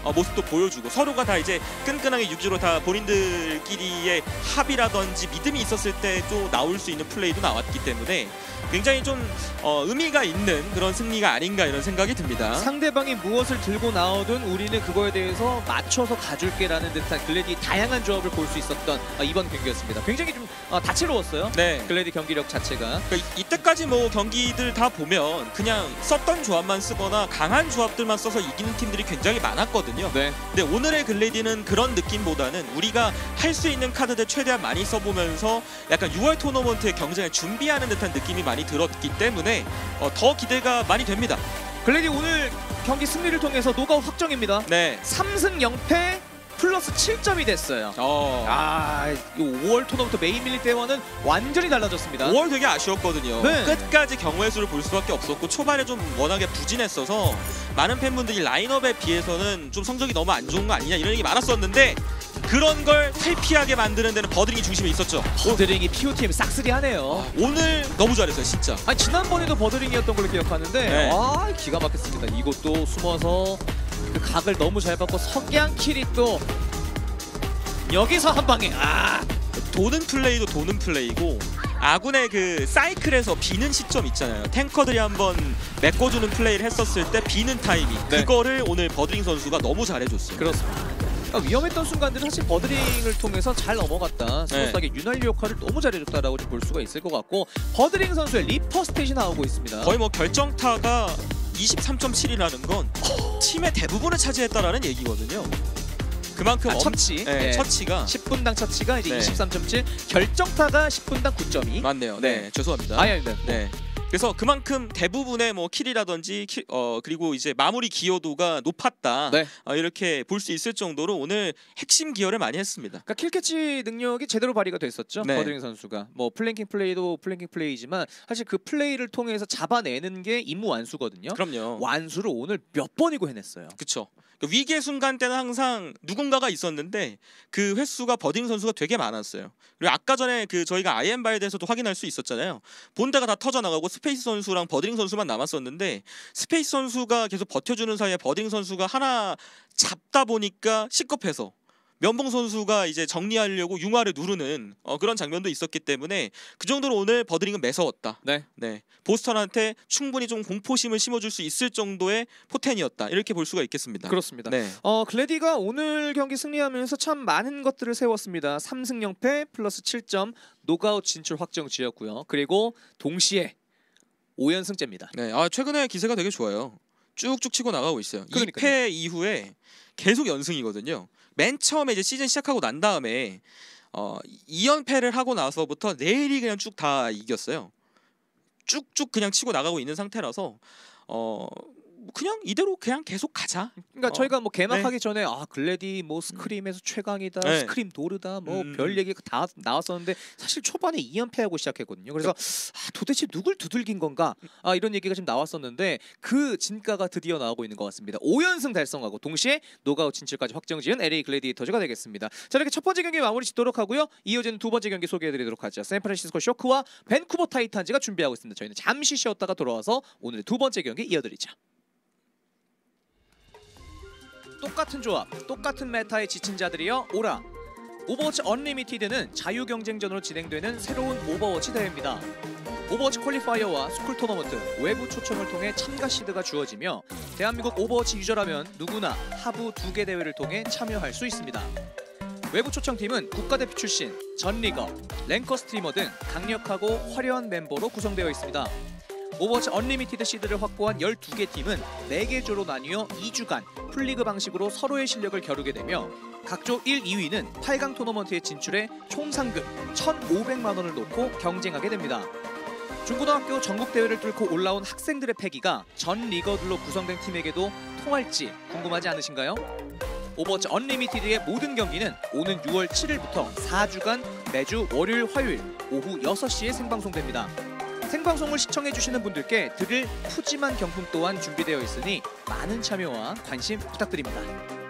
Speaker 6: 어, 모습도 보여주고 서로가 다 이제 끈끈하게 유지로 다 본인들끼리의 합의라든지 믿음이 있었을 때 또 나올 수 있는 플레이도 나왔기 때문에 굉장히 좀 어, 의미가 있는 그런 승리가 아닌가 이런 생각이 듭니다.
Speaker 5: 상대방이 무엇을 들고 나오든 우리는 그거에 대해서 맞춰서 가줄게라는 듯한 글래디 다양한 조합을 볼 수 있었던 어, 이번 경기였습니다. 굉장히 좀 어, 다채로웠어요.
Speaker 6: 네.
Speaker 5: 글래디 경기력 자체가.
Speaker 6: 그러니까 이, 이때까지 뭐 경기들 다 보면 그냥 썼던 조합만 쓰거나 강한 조합들만 써서 이기는 팀들이 굉장히 많았거든요.
Speaker 5: 네.
Speaker 6: 근데 오늘의 글래디는 그런 느낌보다는 우리가 할 수 있는 카드들 최대한 많이 써보면서 약간 유월 토너먼트의 경쟁을 준비하는 듯한 느낌이 많이 들었기 때문에 어, 더 기대가 많이 됩니다.
Speaker 5: 글래디 오늘 경기 승리를 통해서 노가웃 확정입니다.
Speaker 6: 네.
Speaker 5: 삼승 영패 플러스 칠 점이 됐어요.
Speaker 6: 어.
Speaker 5: 아, 이 오월 토너부터 메인 밀리 때와는 완전히 달라졌습니다.
Speaker 6: 오월 되게 아쉬웠거든요.
Speaker 5: 네.
Speaker 6: 끝까지 경우의 수를 볼 수밖에 없었고 초반에 좀 워낙에 부진했어서 많은 팬분들이 라인업에 비해서는 좀 성적이 너무 안 좋은 거 아니냐 이런 얘기 많았었는데 그런 걸 탈피하게 만드는 데는 버드링이 중심에 있었죠.
Speaker 5: 버드링이 피오티엠 싹쓸이하네요.
Speaker 6: 오늘 너무 잘했어요 진짜.
Speaker 5: 아니 지난번에도 버드링이었던 걸로 기억하는데
Speaker 6: 네.
Speaker 5: 아 기가 막혔습니다. 이것도 숨어서 그 각을 너무 잘 받고 석양 킬이 또 여기서 한 방에 아
Speaker 6: 도는 플레이도 도는 플레이고 아군의 그 사이클에서 비는 시점 있잖아요. 탱커들이 한번 메꿔주는 플레이를 했었을 때 비는 타이밍
Speaker 5: 네.
Speaker 6: 그거를 오늘 버드링 선수가 너무 잘해줬어요.
Speaker 5: 그렇습니다. 그러니까 위험했던 순간들은 사실 버드링을 통해서 잘 넘어갔다. 스무스하게
Speaker 6: 네.
Speaker 5: 윤활유 역할을 너무 잘해줬다라고 볼 수가 있을 것 같고 버드링 선수의 리퍼 스탯이 나오고 있습니다.
Speaker 6: 거의 뭐 결정타가 이십삼 점 칠이라는 건 팀의 대부분을 차지했다라는 얘기거든요. 그만큼
Speaker 5: 아,
Speaker 6: 엄-
Speaker 5: 처치.
Speaker 6: 네,
Speaker 5: 네.
Speaker 6: 처치가
Speaker 5: 십 분당 처치가 이제
Speaker 6: 네.
Speaker 5: 이십삼 점 칠, 결정타가 십 분당 구 점 이.
Speaker 6: 맞네요. 네,
Speaker 5: 네.
Speaker 6: 죄송합니다.
Speaker 5: 아니 아닙니다.
Speaker 6: 네. 그래서 그만큼 대부분의 뭐 킬이라든지 킬, 어 그리고 이제 마무리 기여도가 높았다.
Speaker 5: 네.
Speaker 6: 어, 이렇게 볼 수 있을 정도로 오늘 핵심 기여를 많이 했습니다.
Speaker 5: 그러니까 킬캐치 능력이 제대로 발휘가 됐었죠.
Speaker 6: 네.
Speaker 5: 버드링 선수가 뭐 플랭킹 플레이도 플랭킹 플레이지만 사실 그 플레이를 통해서 잡아내는 게 임무 완수거든요.
Speaker 6: 그럼요.
Speaker 5: 완수를 오늘 몇 번이고 해냈어요.
Speaker 6: 그렇죠. 위기의 순간 때는 항상 누군가가 있었는데 그 횟수가 버딩 선수가 되게 많았어요. 그리고 아까 전에 그 저희가 아이엠바에 대해서도 확인할 수 있었잖아요. 본대가 다 터져나가고 스페이스 선수랑 버딩 선수만 남았었는데 스페이스 선수가 계속 버텨주는 사이에 버딩 선수가 하나 잡다 보니까 시겁해서 면봉 선수가 이제 정리하려고 융화를 누르는 어, 그런 장면도 있었기 때문에 그 정도로 오늘 버드링은 매서웠다.
Speaker 5: 네.
Speaker 6: 네, 보스턴한테 충분히 좀 공포심을 심어줄 수 있을 정도의 포텐이었다. 이렇게 볼 수가 있겠습니다.
Speaker 5: 그렇습니다.
Speaker 6: 네.
Speaker 5: 어 글래디가 오늘 경기 승리하면서 참 많은 것들을 세웠습니다. 삼승 영패 플러스 칠 점 노가웃 진출 확정 지었고요. 그리고 동시에 오 연승째입니다.
Speaker 6: 네, 아 최근에 기세가 되게 좋아요. 쭉쭉 치고 나가고 있어요.
Speaker 5: 그러니까요.
Speaker 6: 이 패 이후에 계속 연승이거든요. 맨 처음에 이제 시즌 시작하고 난 다음에 어, 이 연패를 하고 나서부터 내일이 그냥 쭉 다 이겼어요. 쭉쭉 그냥 치고 나가고 있는 상태라서 어 그냥 이대로 그냥 계속 가자.
Speaker 5: 그러니까
Speaker 6: 어.
Speaker 5: 저희가 뭐 개막하기 전에 아 글래디 뭐 스크림에서 최강이다,
Speaker 6: 네.
Speaker 5: 스크림 도르다, 뭐
Speaker 6: 음.
Speaker 5: 별 얘기가 다 나왔었는데 사실 초반에 이 연패하고 시작했거든요. 그래서 아, 도대체 누굴 두들긴 건가? 아 이런 얘기가 지금 나왔었는데 그 진가가 드디어 나오고 있는 것 같습니다. 오 연승 달성하고 동시에 노가웃 진출까지 확정지은 엘에이 글래디에이터즈가 되겠습니다. 자 이렇게 첫 번째 경기 마무리 짓도록 하고요. 이어지는 두 번째 경기 소개해드리도록 하죠. 샌프란시스코 쇼크와 밴쿠버 타이탄즈가 준비하고 있습니다. 저희는 잠시 쉬었다가 돌아와서 오늘의 두 번째 경기 이어드리죠. 똑같은 조합, 똑같은 메타에 지친 자들이여 오라. 오버워치 언리미티드는 자유경쟁전으로 진행되는 새로운 오버워치 대회입니다. 오버워치 퀄리파이어와 스쿨 토너먼트, 외부 초청을 통해 참가 시드가 주어지며 대한민국 오버워치 유저라면 누구나 하부 두 개 대회를 통해 참여할 수 있습니다. 외부 초청팀은 국가대표 출신, 전 리거, 랭커 스트리머 등 강력하고 화려한 멤버로 구성되어 있습니다. 오버워치 언리미티드 시드를 확보한 열두 개 팀은 네 개 조로 나뉘어 이 주간 풀리그 방식으로 서로의 실력을 겨루게 되며 각조 일, 이 위는 팔 강 토너먼트에 진출해 총 상금 천오백만 원을 놓고 경쟁하게 됩니다. 중고등학교 전국대회를 뚫고 올라온 학생들의 패기가 전 리거들로 구성된 팀에게도 통할지 궁금하지 않으신가요? 오버워치 언리미티드의 모든 경기는 오는 유월 칠일부터 사 주간 매주 월요일, 화요일 오후 여섯 시에 생방송됩니다. 생방송을 시청해주시는 분들께 드릴 푸짐한 경품 또한 준비되어 있으니 많은 참여와 관심 부탁드립니다.